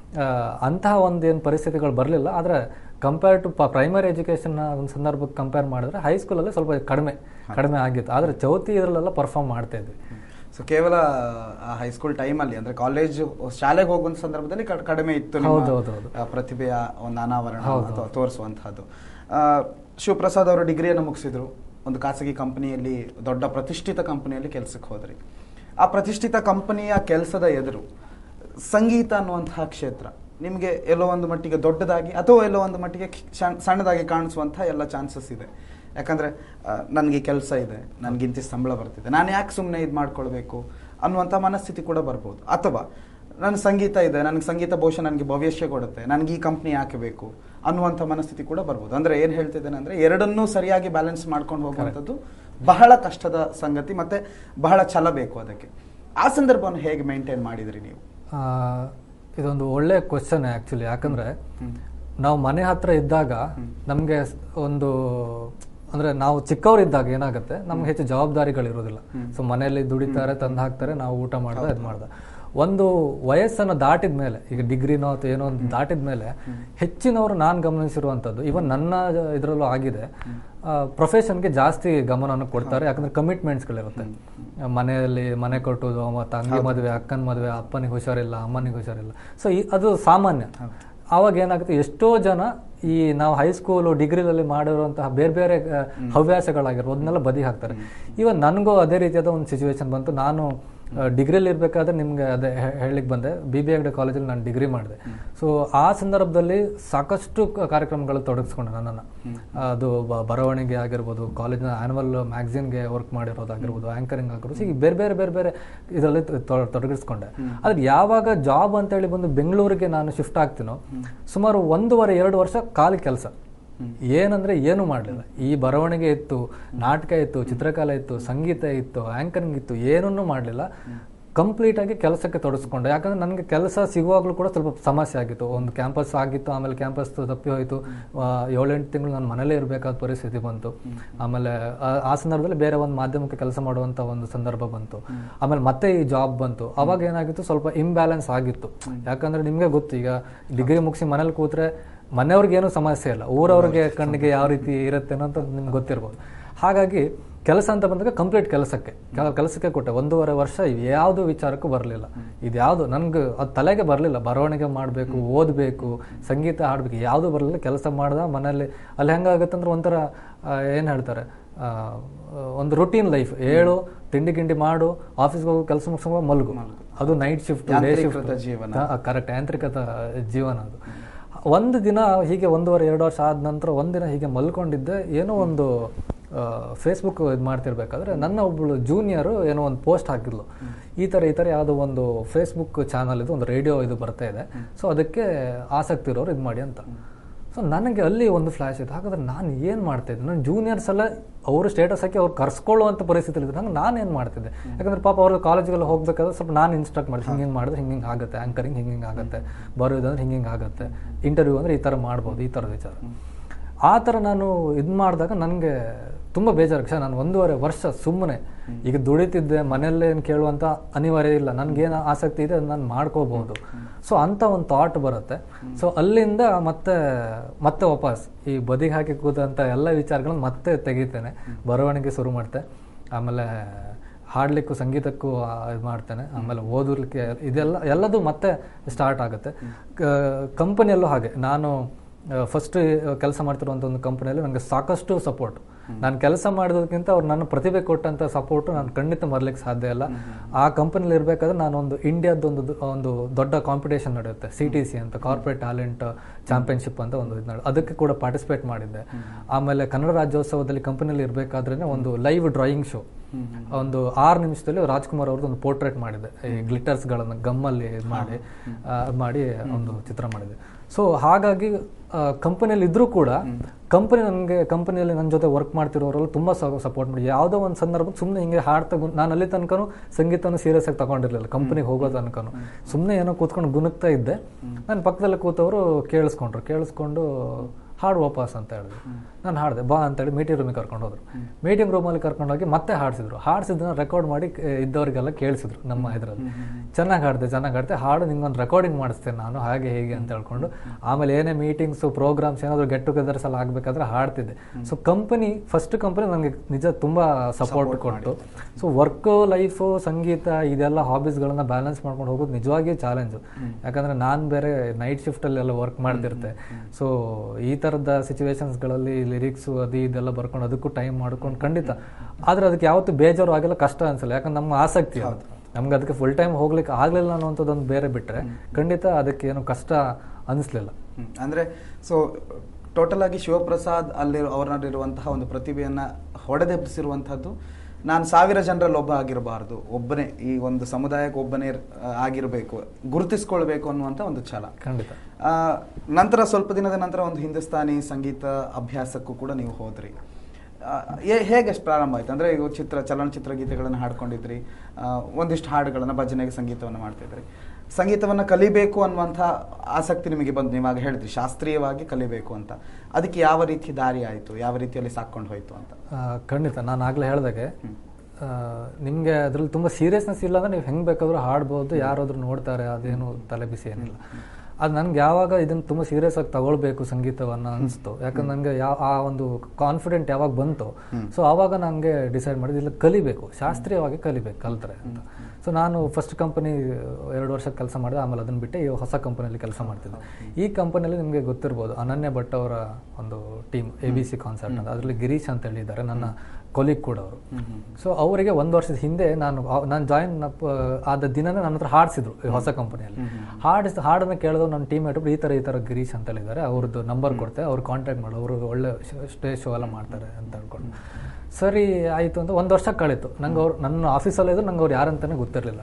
[SPEAKER 5] ಅಂತಹ ಒಂದೇನು ಪರಿಸ್ಥಿತಿಗಳು ಬರಲಿಲ್ಲ. ಆದರೆ ಕಂಪೇರ್ ಟು ಪ್ರೈಮರಿ ಎಜುಕೇಷನ್ ಒಂದು ಸಂದರ್ಭಕ್ಕೆ ಕಂಪೇರ್ ಮಾಡಿದ್ರೆ ಹೈಸ್ಕೂಲಲ್ಲಿ ಸ್ವಲ್ಪ ಕಡಿಮೆ ಕಡಿಮೆ ಆಗಿತ್ತು. ಆದರೆ ಚೌತಿ ಇದರಲ್ಲೆಲ್ಲ ಪರ್ಫಾರ್ಮ್ ಮಾಡ್ತಾ ಇದ್ವಿ.
[SPEAKER 4] ಸೊ ಕೇವಲ ಹೈಸ್ಕೂಲ್ ಟೈಮಲ್ಲಿ, ಅಂದರೆ ಕಾಲೇಜ್ ಶಾಲೆಗೆ ಹೋಗುವಂಥ ಸಂದರ್ಭದಲ್ಲಿ ಕಡಿಮೆ ಇತ್ತು ಪ್ರತಿಭೆಯ ಒಂದು ಅನಾವರಣ ಅಥವಾ ತೋರಿಸುವಂತಹದ್ದು. ಶಿವಪ್ರಸಾದ್ ಅವರು ಡಿಗ್ರಿಯನ್ನು ಮುಗಿಸಿದ್ರು, ಒಂದು ಖಾಸಗಿ ಕಂಪನಿಯಲ್ಲಿ, ದೊಡ್ಡ ಪ್ರತಿಷ್ಠಿತ ಕಂಪನಿಯಲ್ಲಿ ಕೆಲಸಕ್ಕೆ ಹೋದ್ರಿ. ಆ ಪ್ರತಿಷ್ಠಿತ ಕಂಪನಿಯ ಕೆಲಸದ ಎದುರು ಸಂಗೀತ ಅನ್ನುವಂತಹ ಕ್ಷೇತ್ರ ನಿಮಗೆ ಎಲ್ಲೋ ಒಂದು ಮಟ್ಟಿಗೆ ದೊಡ್ಡದಾಗಿ ಅಥವಾ ಎಲ್ಲೋ ಒಂದು ಮಟ್ಟಿಗೆ ಸಣ್ಣದಾಗಿ ಕಾಣಿಸುವಂತಹ ಎಲ್ಲ ಚಾನ್ಸಸ್ ಇದೆ. ಯಾಕಂದರೆ ನನಗೆ ಕೆಲಸ ಇದೆ, ನನಗಿಂತ ಸಂಬಳ ಬರ್ತಿದೆ, ನಾನು ಯಾಕೆ ಸುಮ್ಮನೆ ಇದು ಮಾಡ್ಕೊಳ್ಬೇಕು ಅನ್ನುವಂಥ ಮನಸ್ಥಿತಿ ಕೂಡ ಬರ್ಬೋದು. ಅಥವಾ ನನ್ನ ಸಂಗೀತ ಇದೆ, ನನಗೆ ಸಂಗೀತ ಬಹುಶಃ ನನಗೆ ಭವಿಷ್ಯ ಕೊಡುತ್ತೆ, ನನಗೆ ಈ ಕಂಪ್ನಿ ಯಾಕೆ ಬೇಕು ಅನ್ನುವಂಥ ಮನಸ್ಥಿತಿ ಕೂಡ ಬರ್ಬೋದು. ಅಂದರೆ ಏನು ಹೇಳ್ತಿದ್ದೇನೆ ಅಂದರೆ, ಎರಡನ್ನೂ ಸರಿಯಾಗಿ ಬ್ಯಾಲೆನ್ಸ್ ಮಾಡ್ಕೊಂಡು ಹೋಗುವಂಥದ್ದು ಬಹಳ ಕಷ್ಟದ ಸಂಗತಿ, ಮತ್ತು ಬಹಳ ಛಲ ಬೇಕು ಅದಕ್ಕೆ. ಆ ಸಂದರ್ಭವನ್ನು ಹೇಗೆ ಮೇಂಟೈನ್ ಮಾಡಿದ್ರಿ ನೀವು?
[SPEAKER 5] ಇದೊಂದು ಒಳ್ಳೆ ಕ್ವಶನ್ ಆ್ಯಕ್ಚುಲಿ. ಯಾಕಂದರೆ ನಾವು ಮನೆ ಹತ್ರ ಇದ್ದಾಗ ನಮಗೆ ಒಂದು, ಅಂದರೆ ನಾವು ಚಿಕ್ಕವರಿದ್ದಾಗ ಏನಾಗುತ್ತೆ, ನಮ್ಗೆ ಹೆಚ್ಚು ಜವಾಬ್ದಾರಿಗಳಿರೋದಿಲ್ಲ. ಸೊ ಮನೆಯಲ್ಲಿ ದುಡಿತಾರೆ, ತಂದು ಹಾಕ್ತಾರೆ, ನಾವು ಊಟ ಮಾಡ್ದೆ ಇದು ಮಾಡ್ದೆ. ಒಂದು ವಯಸ್ಸನ್ನು ದಾಟಿದ ಮೇಲೆ, ಈಗ ಡಿಗ್ರಿನೋ ಅಥವಾ ಏನೋ ಒಂದು ದಾಟಿದ ಮೇಲೆ ಹೆಚ್ಚಿನವರು ನಾನು ಗಮನಿಸಿರುವಂಥದ್ದು, ಇವನ್ ನನ್ನ ಇದರಲ್ಲೂ ಆಗಿದೆ, ಪ್ರೊಫೆಷನ್ಗೆ ಜಾಸ್ತಿ ಗಮನವನ್ನು ಕೊಡ್ತಾರೆ. ಯಾಕಂದ್ರೆ ಕಮಿಟ್ಮೆಂಟ್ಸ್ಗಳಿರುತ್ತೆ. ಮನೆಯಲ್ಲಿ ಮನೆ ಕೊಟ್ಟುದು, ಮತ್ತು ತಂಗಿ ಮದುವೆ, ಅಕ್ಕನ ಮದುವೆ, ಅಪ್ಪನಿಗೆ ಹುಷಾರಿಲ್ಲ, ಅಮ್ಮನಿಗೆ ಹುಷಾರಿಲ್ಲ. ಸೊ ಈ ಅದು ಸಾಮಾನ್ಯ. ಆವಾಗ ಏನಾಗುತ್ತೆ, ಎಷ್ಟೋ ಜನ ಈ ನಾವು ಹೈಸ್ಕೂಲು ಡಿಗ್ರಿನಲ್ಲಿ ಮಾಡಿರುವಂತಹ ಬೇರೆ ಬೇರೆ ಹವ್ಯಾಸಗಳಾಗಿರ್ಬೋದು ಅದನ್ನೆಲ್ಲ ಬದಿ ಹಾಕ್ತಾರೆ. ಇವನ್ ನನಗೂ ಅದೇ ರೀತಿಯಾದ ಒಂದು ಸಿಚುವೇಶನ್ ಬಂತು. ನಾನು ಡಿಗ್ರಿಯಲ್ಲಿ ಇರಬೇಕಾದ್ರೆ ನಿಮ್ಗೆ ಅದೇ ಹೇಳಲಿಕ್ಕೆ ಬಂದೆ, ಬಿ ಬಿ ಎಗ್ಡೆ ಕಾಲೇಜಲ್ಲಿ ನಾನು ಡಿಗ್ರಿ ಮಾಡಿದೆ. ಸೊ ಆ ಸಂದರ್ಭದಲ್ಲಿ ಸಾಕಷ್ಟು ಕಾರ್ಯಕ್ರಮಗಳು ತೊಡಗಿಸ್ಕೊಂಡೆ ನನ್ನನ್ನು. ಅದು ಬರವಣಿಗೆ ಆಗಿರ್ಬೋದು, ಕಾಲೇಜಿನ ಆ್ಯನ್ಯುವಲ್ ಮ್ಯಾಗ್ಝಿನ್ಗೆ ವರ್ಕ್ ಮಾಡಿರೋದಾಗಿರ್ಬೋದು, ಆ್ಯಂಕರಿಂಗ್ ಆಗಿರ್ಬೋದು, ಹೀಗೆ ಬೇರೆ ಬೇರೆ ಬೇರೆ ಬೇರೆ ಇದರಲ್ಲಿ ತೊಡಗಿಸ್ಕೊಂಡೆ. ಆದರೆ ಯಾವಾಗ ಜಾಬ್ ಅಂತೇಳಿ ಬಂದು ಬೆಂಗಳೂರಿಗೆ ನಾನು ಶಿಫ್ಟ್ ಆಗ್ತೀನೋ, ಸುಮಾರು ಒಂದೂವರೆ ಎರಡು ವರ್ಷ ಖಾಲಿ ಕೆಲಸ. ಏನಂದ್ರೆ ಏನು ಮಾಡಲಿಲ್ಲ. ಈ ಬರವಣಿಗೆ ಇತ್ತು, ನಾಟಕ ಇತ್ತು, ಚಿತ್ರಕಲೆ ಇತ್ತು, ಸಂಗೀತ ಇತ್ತು, ಆಂಕರಿಂಗ್ ಇತ್ತು, ಏನನ್ನೂ ಮಾಡಲಿಲ್ಲ. ಕಂಪ್ಲೀಟ್ ಆಗಿ ಕೆಲಸಕ್ಕೆ ತೊಡಗಿಸ್ಕೊಂಡೆ. ಯಾಕಂದ್ರೆ ನನಗೆ ಕೆಲಸ ಸಿಗುವಾಗಲೂ ಕೂಡ ಸ್ವಲ್ಪ ಸಮಸ್ಯೆ ಆಗಿತ್ತು. ಒಂದು ಕ್ಯಾಂಪಸ್ ಆಗಿತ್ತು, ಆಮೇಲೆ ಕ್ಯಾಂಪಸ್ ತಪ್ಪಿ ಹೋಯಿತು. ಏಳೆಂಟು ತಿಂಗಳು ನಾನು ಮನೇಲೇ ಇರಬೇಕಾದ ಪರಿಸ್ಥಿತಿ ಬಂತು. ಆಮೇಲೆ ಆ ಸಂದರ್ಭದಲ್ಲಿ ಬೇರೆ ಒಂದು ಮಾಧ್ಯಮಕ್ಕೆ ಕೆಲಸ ಮಾಡುವಂಥ ಒಂದು ಸಂದರ್ಭ ಬಂತು. ಆಮೇಲೆ ಮತ್ತೆ ಈ ಜಾಬ್ ಬಂತು. ಅವಾಗ ಏನಾಗಿತ್ತು, ಸ್ವಲ್ಪ ಇಂಬ್ಯಾಲೆನ್ಸ್ ಆಗಿತ್ತು. ಯಾಕಂದ್ರೆ ನಿಮಗೆ ಗೊತ್ತು, ಈಗ ಡಿಗ್ರಿ ಮುಗಿಸಿ ಮನೇಲಿ ಕೂತ್ರೆ ಮನೆಯವ್ರಿಗೆ ಏನೂ ಸಮಸ್ಯೆ ಇಲ್ಲ, ಊರವ್ರಿಗೆ ಕಣ್ಣಿಗೆ ಯಾವ ರೀತಿ ಇರುತ್ತೆ ಅನ್ನೋಂಥ ನಿಮ್ಗೆ ಗೊತ್ತಿರ್ಬೋದು. ಹಾಗಾಗಿ ಕೆಲಸ ಅಂತ ಬಂದಾಗ ಕಂಪ್ಲೀಟ್ ಕೆಲಸಕ್ಕೆ ಕೆಲಸಕ್ಕೆ ಕೊಟ್ಟೆ. ಒಂದೂವರೆ ವರ್ಷ ಯಾವುದು ವಿಚಾರಕ್ಕೂ ಬರಲಿಲ್ಲ. ಇದ್ಯಾವುದು ನನಗೆ ಅದು ತಲೆಗೆ ಬರಲಿಲ್ಲ. ಬರವಣಿಗೆ ಮಾಡಬೇಕು, ಓದಬೇಕು, ಸಂಗೀತ ಹಾಡಬೇಕು, ಯಾವುದೂ ಬರಲಿಲ್ಲ. ಕೆಲಸ ಮಾಡ್ದ ಮನೆಯಲ್ಲಿ. ಅಲ್ಲಿ ಹೆಂಗಾಗುತ್ತೆ ಅಂದ್ರೆ ಒಂಥರ ಏನು ಹೇಳ್ತಾರೆ, ಒಂದು ರುಟೀನ್ ಲೈಫ್. ಏಳು, ತಿಂಡಿ ಗಿಂಡಿ ಮಾಡು, ಆಫೀಸ್ಗೆ ಹೋಗೋ, ಕೆಲಸ ಮುಗಿಸ್ಕೊಂಡು ಮಲಗು. ಅದು ನೈಟ್ ಶಿಫ್ಟ್, ಡೇ ಶಿಫ್ಟ್ ಜೀವನ. ಕರೆಕ್ಟ್, ಯಾಂತ್ರಿಕತ ಜೀವನ ಅದು. ಒಂದು ದಿನ ಹೀಗೆ ಒಂದೂವರೆ ಎರಡು ವರ್ಷ ಆದ ನಂತರ ಒಂದಿನ ಹೀಗೆ ಮಲ್ಕೊಂಡಿದ್ದೆ, ಏನೋ ಒಂದು ಫೇಸ್ಬುಕ್ ಇದು ಮಾಡ್ತಿರ್ಬೇಕಾದ್ರೆ ನನ್ನ ಒಬ್ಬಳು ಜೂನಿಯರು ಏನೋ ಒಂದು ಪೋಸ್ಟ್ ಹಾಕಿದ್ಲು, ಈ ಥರ ಈ ಥರ ಯಾವುದೋ ಒಂದು ಫೇಸ್ಬುಕ್ ಚಾನಲ್ ಇದು ಒಂದು ರೇಡಿಯೋ ಇದು ಬರ್ತಾ ಇದೆ, ಸೊ ಅದಕ್ಕೆ ಆಸಕ್ತಿ ಇರೋರು ಇದು ಮಾಡಿ ಅಂತ. ಸೊ ನನಗೆ ಅಲ್ಲಿ ಒಂದು ಫ್ಲ್ಯಾಶ್ ಇತ್ತು, ಹಾಗಾದ್ರೆ ನಾನು ಏನು ಮಾಡ್ತಾಯಿದ್ದೆ, ನನ್ನ ಜೂನಿಯರ್ಸ್ ಎಲ್ಲ ಅವರು ಸ್ಟೇಟಸ್ ಹಾಕಿ ಅವ್ರು ಕರ್ಸ್ಕೊಳ್ಳುವಂಥ ಪರಿಸ್ಥಿತಿ ಇದ್ರು, ನಂಗೆ ನಾನು ಏನು ಮಾಡ್ತಿದ್ದೆ, ಯಾಕಂದ್ರೆ ಪಾಪ ಅವ್ರ ಕಾಲೇಜ್ಗೆಲ್ಲ ಹೋಗ್ಬೇಕಾದ್ರೆ ಸ್ವಲ್ಪ ನಾನು ಇನ್ಸ್ಟ್ರಕ್ಟ್ ಮಾಡಿದೆ, ಹಿಂಗೆ ಹಿಂಗೆ ಮಾಡಿದ್ರೆ ಹಿಂಗೆ ಹಿಂಗೆ ಆಗುತ್ತೆ, ಆ್ಯಂಕರಿಂಗ್ ಹಿಂಗೆ ಹಿಂಗೆ ಆಗುತ್ತೆ, ಬರೋದಂದ್ರೆ ಹಿಂಗೆ ಹಿಂಗೆ ಆಗುತ್ತೆ, ಇಂಟರ್ವ್ಯೂ ಅಂದರೆ ಈ ಥರ ಮಾಡ್ಬೋದು, ಈ ಥರದ ವಿಚಾರ. ಆ ಥರ ನಾನು ಇದು ಮಾಡಿದಾಗ ನನಗೆ ತುಂಬ ಬೇಜಾರು. ಕ್ಷ ನಾನು ಒಂದೂವರೆ ವರ್ಷ ಸುಮ್ಮನೆ ಈಗ ದುಡಿತಿದ್ದೆ, ಮನೆಯಲ್ಲೇನು ಕೇಳುವಂಥ ಅನಿವಾರ್ಯ ಇಲ್ಲ, ನನಗೇನು ಆಸಕ್ತಿ ಇದೆ ಅದು ನಾನು ಮಾಡ್ಕೋಬೋದು. ಸೊ ಅಂಥ ಒಂದು ಥಾಟ್ ಬರುತ್ತೆ. ಸೊ ಅಲ್ಲಿಂದ ಮತ್ತೆ ಮತ್ತೆ ವಾಪಸ್ ಈ ಬದಿಗೆ ಹಾಕಿ ಕೂದಂಥ ಎಲ್ಲ ವಿಚಾರಗಳನ್ನ ಮತ್ತೆ ತೆಗಿತೇನೆ, ಬರವಣಿಗೆ ಶುರು ಮಾಡ್ತೆ, ಆಮೇಲೆ ಹಾಡಲಿಕ್ಕೂ ಸಂಗೀತಕ್ಕೂ ಇದು ಮಾಡ್ತೇನೆ, ಆಮೇಲೆ ಓದಲಿಕ್ಕೆ ಇದೆಲ್ಲ ಎಲ್ಲದೂ ಮತ್ತೆ ಸ್ಟಾರ್ಟ್ ಆಗುತ್ತೆ. ಕಂಪನಿಯಲ್ಲೂ ಹಾಗೆ ನಾನು ಫಸ್ಟ್ ಕೆಲಸ ಮಾಡ್ತಿರುವಂಥ ಒಂದು ಕಂಪನಿಯಲ್ಲಿ ನನಗೆ ಸಾಕಷ್ಟು ಸಪೋರ್ಟ್, ನಾನು ಕೆಲಸ ಮಾಡೋದಕ್ಕಿಂತ ಅವ್ರು ನನ್ನ ಪ್ರತಿಭೆ ಕೊಟ್ಟಂಥ ಸಪೋರ್ಟು ನಾನು ಖಂಡಿತ ಮರಲಿಕ್ಕೆ ಸಾಧ್ಯ ಇಲ್ಲ. ಆ ಕಂಪನಿಲಿ ಇರಬೇಕಾದ್ರೆ ನಾನೊಂದು ಇಂಡಿಯಾದೊಂದು ಒಂದು ದೊಡ್ಡ ಕಾಂಪಿಟೇಷನ್ ನಡೆಯುತ್ತೆ, ಸಿ ಟಿ ಸಿ ಅಂತ, ಕಾರ್ಪೊರೇಟ್ ಟ್ಯಾಲೆಂಟ್ ಚಾಂಪಿಯನ್ಶಿಪ್ ಅಂತ ಒಂದು ಇದು ನಡೆ, ಅದಕ್ಕೆ ಕೂಡ ಪಾರ್ಟಿಸಿಪೇಟ್ ಮಾಡಿದ್ದೆ. ಆಮೇಲೆ ಕನ್ನಡ ರಾಜ್ಯೋತ್ಸವದಲ್ಲಿ ಕಂಪನಿಯಲ್ಲಿ ಇರಬೇಕಾದ್ರೆ ಒಂದು ಲೈವ್ ಡ್ರಾಯಿಂಗ್ ಶೋ, ಒಂದು ಆರು ನಿಮಿಷದಲ್ಲಿ ರಾಜ್ಕುಮಾರ್ ಅವ್ರದ್ದು ಒಂದು ಪೋರ್ಟ್ರೇಟ್ ಮಾಡಿದೆ, ಈ ಗ್ಲಿಟರ್ಸ್ಗಳನ್ನು ಗಮ್ಮಲ್ಲಿ ಇದು ಮಾಡಿ ಮಾಡಿ ಒಂದು ಚಿತ್ರ ಮಾಡಿದೆ. ಸೊ ಹಾಗಾಗಿ ಕಂಪನಿಯಲ್ಲಿ ಇದ್ರೂ ಕೂಡ ಕಂಪನಿ ನನಗೆ ಕಂಪನಿಯಲ್ಲಿ ನನ್ನ ಜೊತೆ ವರ್ಕ್ ಮಾಡ್ತಿರೋರೆಲ್ಲ ತುಂಬ ಸಪೋರ್ಟ್ ಮಾಡಿ, ಯಾವುದೋ ಒಂದು ಸಂದರ್ಭಕ್ಕೆ ಸುಮ್ಮನೆ ಹಿಂಗೆ ಹಾಡ್ತಾ ಗುನ್ ನಾನು ಅಲ್ಲಿ ತನಕನೂ ಸಂಗೀತನೂ ಸೀರಿಯಸ್ ಆಗಿ ತಗೊಂಡಿರಲಿಲ್ಲ, ಕಂಪನಿಗೆ ಹೋಗೋ ತನಕನೂ ಸುಮ್ಮನೆ ಏನೋ ಕೂತ್ಕೊಂಡು ಗುಣಗ್ತಾ ಇದ್ದೆ. ನನ್ನ ಪಕ್ಕದಲ್ಲಿ ಕೂತವರು ಕೇಳಿಸ್ಕೊಂಡ್ರು, ಕೇಳಿಸ್ಕೊಂಡು ಹಾಡು ವಾಪಸ್ ಅಂತ ಹೇಳಿದ್ರು. ನಾನು ಹಾಡಿದೆ, ಬಾ ಅಂತೇಳಿ ಮೀಟಿಂಗ್ ರೂಮಿಗೆ ಕರ್ಕೊಂಡು ಹೋದ್ರು. ಮೀಟಿಂಗ್ ರೂಮಲ್ಲಿ ಕರ್ಕೊಂಡೋಗಿ ಮತ್ತೆ ಹಾಡಿಸಿದ್ರು, ಹಾಡಿಸಿದ್ದನ್ನ ರೆಕಾರ್ಡ್ ಮಾಡಿ ಇದ್ದವರಿಗೆಲ್ಲ ಕೇಳಿಸಿದ್ರು ನಮ್ಮ ಇದರಲ್ಲಿ. ಚೆನ್ನಾಗಿ ಹಾಡಿದೆ ಚೆನ್ನಾಗಿ ಹಾಡಿದೆ ಹಾಡು ನಿಂಗೊಂದು ರೆಕಾರ್ಡಿಂಗ್ ಮಾಡಿಸ್ತೇನೆ ನಾನು, ಹಾಗೆ ಹೇಗೆ ಅಂತ ಹೇಳ್ಕೊಂಡು. ಆಮೇಲೆ ಏನೇ ಮೀಟಿಂಗ್ಸು ಪ್ರೋಗ್ರಾಮ್ಸ್ ಏನಾದರೂ ಗೆಟ್ ಟುಗೆದರ್ಸ್ ಎಲ್ಲ ಆಗಬೇಕಾದ್ರೆ ಹಾಡ್ತಿದ್ದೆ. ಸೊ ಕಂಪನಿ ಫಸ್ಟ್ ಕಂಪನಿ ನನಗೆ ನಿಜ ತುಂಬ ಸಪೋರ್ಟ್ ಕೊಟ್ಟು. ಸೊ ವರ್ಕು ಲೈಫು ಸಂಗೀತ ಇದೆಲ್ಲ ಹಾಬೀಸ್ಗಳನ್ನ ಬ್ಯಾಲೆನ್ಸ್ ಮಾಡ್ಕೊಂಡು ಹೋಗೋದು ನಿಜವಾಗಿಯೂ ಚಾಲೆಂಜು. ಯಾಕಂದರೆ ನಾನು ಬೇರೆ ನೈಟ್ ಶಿಫ್ಟಲ್ಲಿ ಎಲ್ಲ ವರ್ಕ್ ಮಾಡ್ತಿರ್ತೆ. ಸೊ ಈ ಥರದ ಸಿಚುವೇಶನ್ಸ್ಗಳಲ್ಲಿ ಲಿರಿಕ್ಸು ಅದು ಇದೆಲ್ಲ ಬರ್ಕೊಂಡು ಅದಕ್ಕೂ ಟೈಮ್ ಮಾಡ್ಕೊಂಡು ಖಂಡಿತ, ಆದರೆ ಅದಕ್ಕೆ ಯಾವತ್ತೂ ಬೇಜಾರು ಆಗಿಲ್ಲ, ಕಷ್ಟ ಅನ್ಸಲ್ಲ. ಯಾಕಂದ್ರೆ ನಮ್ಮ ಆಸಕ್ತಿ ಅದು, ನಮ್ಗೆ ಅದಕ್ಕೆ ಫುಲ್ ಟೈಮ್ ಹೋಗ್ಲಿಕ್ಕೆ ಆಗಲಿಲ್ಲ ಅನ್ನೋಂಥದ್ದೊಂದು ಬೇರೆ ಬಿಟ್ಟರೆ ಖಂಡಿತ ಅದಕ್ಕೆ ಏನು ಕಷ್ಟ ಅನಿಸ್ಲಿಲ್ಲ.
[SPEAKER 4] ಅಂದರೆ ಸೊ ಟೋಟಲ್ ಆಗಿ ಶಿವಪ್ರಸಾದ್ ಅಲ್ಲಿ ಅವರಲ್ಲಿರುವಂತಹ ಒಂದು ಪ್ರತಿಭೆಯನ್ನು ಹೊಡೆದೆಬ್ಬಿಸಿರುವಂಥದ್ದು, ನಾನು ಸಾವಿರ ಜನರಲ್ಲಿ ಒಬ್ಬ ಆಗಿರಬಾರ್ದು, ಒಬ್ಬನೇ ಈ ಒಂದು ಸಮುದಾಯಕ್ಕೆ ಒಬ್ಬನೇ ಆಗಿರಬೇಕು, ಗುರುತಿಸ್ಕೊಳ್ಬೇಕು ಅನ್ನುವಂಥ ಒಂದು ಛಲ
[SPEAKER 5] ಖಂಡಿತ.
[SPEAKER 4] ನಂತರ ಸ್ವಲ್ಪ ದಿನದ ನಂತರ ಒಂದು ಹಿಂದೂಸ್ತಾನಿ ಸಂಗೀತ ಅಭ್ಯಾಸಕ್ಕೂ ಕೂಡ ನೀವು ಹೋದ್ರಿ. ಹೇಗೆ ಪ್ರಾರಂಭ ಆಯ್ತು? ಅಂದರೆ ಈಗ ಚಿತ್ರ ಚಲನಚಿತ್ರ ಗೀತೆಗಳನ್ನು ಹಾಡ್ಕೊಂಡಿದ್ರಿ, ಒಂದಿಷ್ಟು ಹಾಡುಗಳನ್ನು ಭಜನೆಗೆ ಸಂಗೀತವನ್ನು ಮಾಡ್ತಿದ್ರಿ. ಸಂಗೀತವನ್ನು ಕಲಿಬೇಕು ಅನ್ನುವಂಥ ಆಸಕ್ತಿ ನಿಮಗೆ ಬಂದು, ನೀವಾಗ ಹೇಳಿದ್ರಿ ಶಾಸ್ತ್ರೀಯವಾಗಿ ಕಲಿಬೇಕು ಅಂತ, ಅದಕ್ಕೆ ಯಾವ ರೀತಿ ದಾರಿ ಆಯಿತು, ಯಾವ ರೀತಿಯಲ್ಲಿ ಸಾಕೊಂಡು ಹೋಯಿತು ಅಂತ?
[SPEAKER 5] ಖಂಡಿತ ನಾನು ಆಗಲೇ ಹೇಳಿದಾಗೆ ನಿಮಗೆ ಅದರಲ್ಲಿ ತುಂಬ ಸೀರಿಯಸ್ನೆಸ್ ಇಲ್ಲ ಅಂದರೆ ನೀವು ಹೆಂಗೆ ಬೇಕಾದರೂ ಹಾಡ್ಬೋದು, ಯಾರಾದರೂ ನೋಡ್ತಾರೆ, ಅದೇನು ತಲೆ ಬಿಸಿ ಏನಿಲ್ಲ. ಅದು ನನಗೆ ಯಾವಾಗ ಇದನ್ನು ತುಂಬ ಸೀರಿಯಸ್ ಆಗಿ ತಗೊಳ್ಬೇಕು ಸಂಗೀತವನ್ನು ಅನಿಸ್ತು, ಯಾಕಂದ್ರೆ ನನಗೆ ಯಾವ ಆ ಒಂದು ಕಾನ್ಫಿಡೆಂಟ್ ಯಾವಾಗ ಬಂತು, ಸೊ ಆವಾಗ ನನಗೆ ಡಿಸೈಡ್ ಮಾಡಿದ್ದು ಇಲ್ಲ ಕಲಿಬೇಕು, ಶಾಸ್ತ್ರೀಯವಾಗಿ ಕಲಿಬೇಕು, ಕಲ್ತ್ರೆ ಅಂತ. ಸೊ ನಾನು ಫಸ್ಟ್ ಕಂಪನಿ ಎರಡು ವರ್ಷ ಕೆಲಸ ಮಾಡಿದೆ, ಆಮೇಲೆ ಅದನ್ನು ಬಿಟ್ಟು ಈ ಹೊಸ ಕಂಪನಿಯಲ್ಲಿ ಕೆಲಸ ಮಾಡ್ತಿದ್ದೆ. ಈ ಕಂಪನಿಯಲ್ಲಿ ನಿಮಗೆ ಗೊತ್ತಿರ್ಬೋದು ಅನನ್ಯ ಭಟ್ ಅವರ ಒಂದು team A B C concert ಅಂತ, ಅದರಲ್ಲಿ ಗಿರೀಶ್ ಅಂತ ಹೇಳಿದ್ದಾರೆ ನನ್ನ ಕೊಲೀಗ್ ಕೂಡ ಅವರು. ಸೊ ಅವರಿಗೆ ಒಂದು ವರ್ಷದ ಹಿಂದೆ ನಾನು ನಾನು ಜಾಯಿನ್ ಆದ ದಿನನೇ ನನ್ನ ಹತ್ರ ಹಾಡಿಸಿದ್ರು ಹೊಸ ಕಂಪನಿಯಲ್ಲಿ. ಹಾಡಿಸ್ ಹಾಡನ್ನು ಕೇಳಿದ್ರು ನನ್ನ ಟೀಮ್ ಮೇಟ್ ಈ ಥರ ಈ ಥರ ಗಿರೀಶ್ ಅಂತ ಹೇಳಿದ್ದಾರೆ, ಅವ್ರದ್ದು ನಂಬರ್ ಕೊಡ್ತೆ, ಅವ್ರು ಕಾಂಟ್ಯಾಕ್ಟ್ ಮಾಡಿ, ಅವರು ಒಳ್ಳೆ ಸ್ಟೇಜ್ ಶೋ ಎಲ್ಲ ಮಾಡ್ತಾರೆ ಅಂತ ಹೇಳ್ಕೊಂಡು ಸರಿ ಆಯಿತು ಅಂತ ಒಂದು ವರ್ಷ ಕಳೀತು. ನಂಗೆ ಅವ್ರು ನನ್ನ ಆಫೀಸಲ್ಲೇ ಇದ್ರು, ನಂಗೆ ಅವ್ರು ಯಾರಂತಾನೆ ಗೊತ್ತಿರಲಿಲ್ಲ.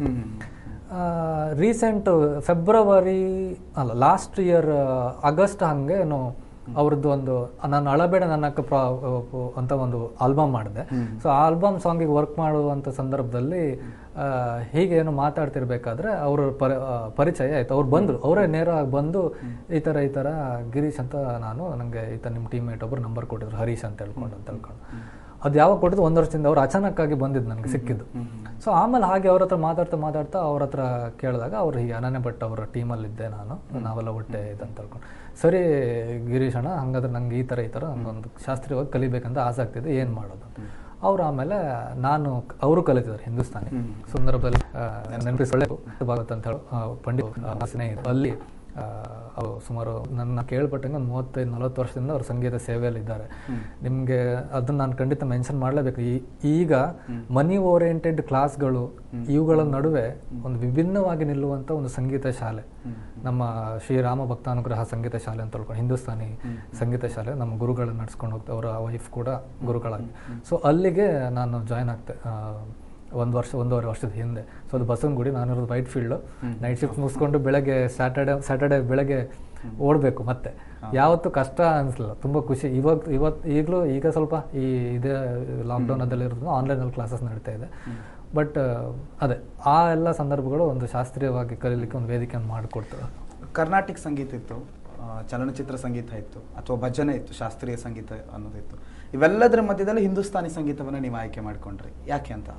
[SPEAKER 5] ರೀಸೆಂಟ್ ಫೆಬ್ರವರಿ ಅಲ್ಲ ಲಾಸ್ಟ್ ಇಯರ್ ಆಗಸ್ಟ್ ಹಂಗೆ ಏನು ಅವ್ರದ್ದು ಒಂದು ನಾನು ಅಳಬೇಡ ನನ್ನ ಅಕ್ಕ ಪ್ರಾ ಅಂತ ಒಂದು ಆಲ್ಬಮ್ ಮಾಡಿದೆ. ಸೊ ಆ ಆಲ್ಬಮ್ ಸಾಂಗಿಗೆ ವರ್ಕ್ ಮಾಡುವಂಥ ಸಂದರ್ಭದಲ್ಲಿ ಹೀಗೆ ಏನು ಮಾತಾಡ್ತಿರ್ಬೇಕಾದ್ರೆ ಅವ್ರ ಪರಿ ಪರಿಚಯ ಆಯಿತು. ಅವ್ರು ಬಂದರು, ಅವರೇ ನೇರವಾಗಿ ಬಂದು ಈ ಥರ ಈ ಥರ ಗಿರೀಶ್ ಅಂತ ನಾನು, ನನಗೆ ಈ ಥರ ನಿಮ್ಮ ಟೀಮ್ ಮೇಟ್ ಒಬ್ಬರು ನಂಬರ್ ಕೊಟ್ಟಿದ್ರು ಹರೀಶ್ ಅಂತ ಹೇಳ್ಕೊಂಡು ಅಂತ ಹೇಳ್ಕೊಂಡು. ಅದು ಯಾವಾಗ ಕೊಟ್ಟಿದ್ದು ಒಂದು ವರ್ಷದಿಂದ ಅವ್ರು ಅಚಾನಕ್ಕಾಗಿ ಬಂದಿದ್ದು ನನಗೆ ಸಿಕ್ಕಿದ್ದು. ಸೊ ಆಮೇಲೆ ಹಾಗೆ ಅವ್ರ ಹತ್ರ ಮಾತಾಡ್ತಾ ಮಾತಾಡ್ತಾ ಅವ್ರ ಹತ್ರ ಕೇಳಿದಾಗ ಅವ್ರು ಹೀಗೆ ಅನನ್ಯ ಭಟ್ ಅವರ ಟೀಮಲ್ಲಿದ್ದೆ ನಾನು, ನಾವೆಲ್ಲ ಒಟ್ಟೆ ಇದಂತ ಹೇಳ್ಕೊಂಡು, ಸರಿ ಗಿರೀಶ್ ಅಣ್ಣ ಹಂಗಾದ್ರೆ ನಂಗೆ ಈ ಥರ ಈ ಥರ ಒಂದು ಶಾಸ್ತ್ರೀಯವಾಗಿ ಕಲಿಬೇಕಂತ ಆಸಕ್ತಿ ಇದೆ, ಏನು ಮಾಡೋದು? ಅವ್ರು ಆಮೇಲೆ ನಾನು ಅವರು ಕಲಿತಿದ್ದಾರೆ ಹಿಂದೂಸ್ತಾನಿ ಸಂದರ್ಭದಲ್ಲಿ ನೆನಪಿಸೊಳ್ಳೆ ಭಾಗವತ್ ಅಂತ ಹೇಳಿ ಪಂಡಿತ್ ಸ್ನೇಹಿತರು ಅಲ್ಲಿ ಅವರು ಸುಮಾರು ನನ್ನ ಕೇಳ್ಪಟ್ಟಂಗೆ ಒಂದು ಮೂವತ್ತೈದು ನಲವತ್ತು ವರ್ಷದಿಂದ ಅವರು ಸಂಗೀತ ಸೇವೆಯಲ್ಲಿ ಇದ್ದಾರೆ. ನಿಮಗೆ ಅದನ್ನ ನಾನು ಖಂಡಿತ ಮೆನ್ಷನ್ ಮಾಡಲೇಬೇಕು. ಈಗ ಮನಿ ಓರಿಯೆಂಟೆಡ್ ಕ್ಲಾಸ್ಗಳು ಇವುಗಳ ನಡುವೆ ಒಂದು ವಿಭಿನ್ನವಾಗಿ ನಿಲ್ಲುವಂಥ ಒಂದು ಸಂಗೀತ ಶಾಲೆ, ನಮ್ಮ ಶ್ರೀರಾಮ ಭಕ್ತಾನುಗ್ರಹ ಸಂಗೀತ ಶಾಲೆ ಅಂತ ಹೇಳ್ಕೊಂಡು ಹಿಂದೂಸ್ತಾನಿ ಸಂಗೀತ ಶಾಲೆ ನಮ್ಮ ಗುರುಗಳನ್ನ ನಡ್ಸ್ಕೊಂಡು ಹೋಗ್ತಾ, ಅವರ ವೈಫ್ ಕೂಡ ಗುರುಗಳಾಗಿ. ಸೊ ಅಲ್ಲಿಗೆ ನಾನು ಜಾಯ್ನ್ ಆಗ್ತೆ ಒಂದು ವರ್ಷ ಒಂದೂವರೆ ವರ್ಷದ ಹಿಂದೆ. ಸೊ ಅದು ಬಸವನಗುಡಿ, ನಾನಿರೋದು ವೈಟ್ ಫೀಲ್ಡು. ನೈಟ್ ಶಿಫ್ಟ್ ಮುಗಿಸ್ಕೊಂಡು ಬೆಳಗ್ಗೆ ಸ್ಯಾಟರ್ಡೆ ಸ್ಯಾಟರ್ಡೆ ಬೆಳಗ್ಗೆ ಓಡಬೇಕು. ಮತ್ತೆ ಯಾವತ್ತೂ ಕಷ್ಟ ಅನಿಸಲಿಲ್ಲ, ತುಂಬ ಖುಷಿ. ಇವಾಗ ಇವತ್ತು ಈಗಲೂ ಈಗ ಸ್ವಲ್ಪ ಈ ಇದೇ ಲಾಕ್ಡೌನ್ ಅದೆಲ್ಲ ಇರೋದು ಆನ್ಲೈನಲ್ಲಿ ಕ್ಲಾಸಸ್ ನಡೀತಾ ಇದೆ. ಬಟ್ ಅದೇ ಆ ಎಲ್ಲ ಸಂದರ್ಭಗಳು ಒಂದು ಶಾಸ್ತ್ರೀಯವಾಗಿ ಕಲೀಲಿಕ್ಕೆ ಒಂದು ವೇದಿಕೆಯನ್ನು ಮಾಡಿಕೊಡ್ತದೆ.
[SPEAKER 4] ಕರ್ನಾಟಕ ಸಂಗೀತ ಇತ್ತು, ಚಲನಚಿತ್ರ ಸಂಗೀತ ಇತ್ತು, ಅಥವಾ ಭಜನೆ ಇತ್ತು, ಶಾಸ್ತ್ರೀಯ ಸಂಗೀತ ಅನ್ನೋದಿತ್ತು. ಇವೆಲ್ಲದರ ಮಧ್ಯದಲ್ಲಿ ಹಿಂದೂಸ್ತಾನಿ ಸಂಗೀತವನ್ನು ನೀವು ಆಯ್ಕೆ ಮಾಡ್ಕೊಂಡ್ರಿ, ಯಾಕೆ ಅಂತ?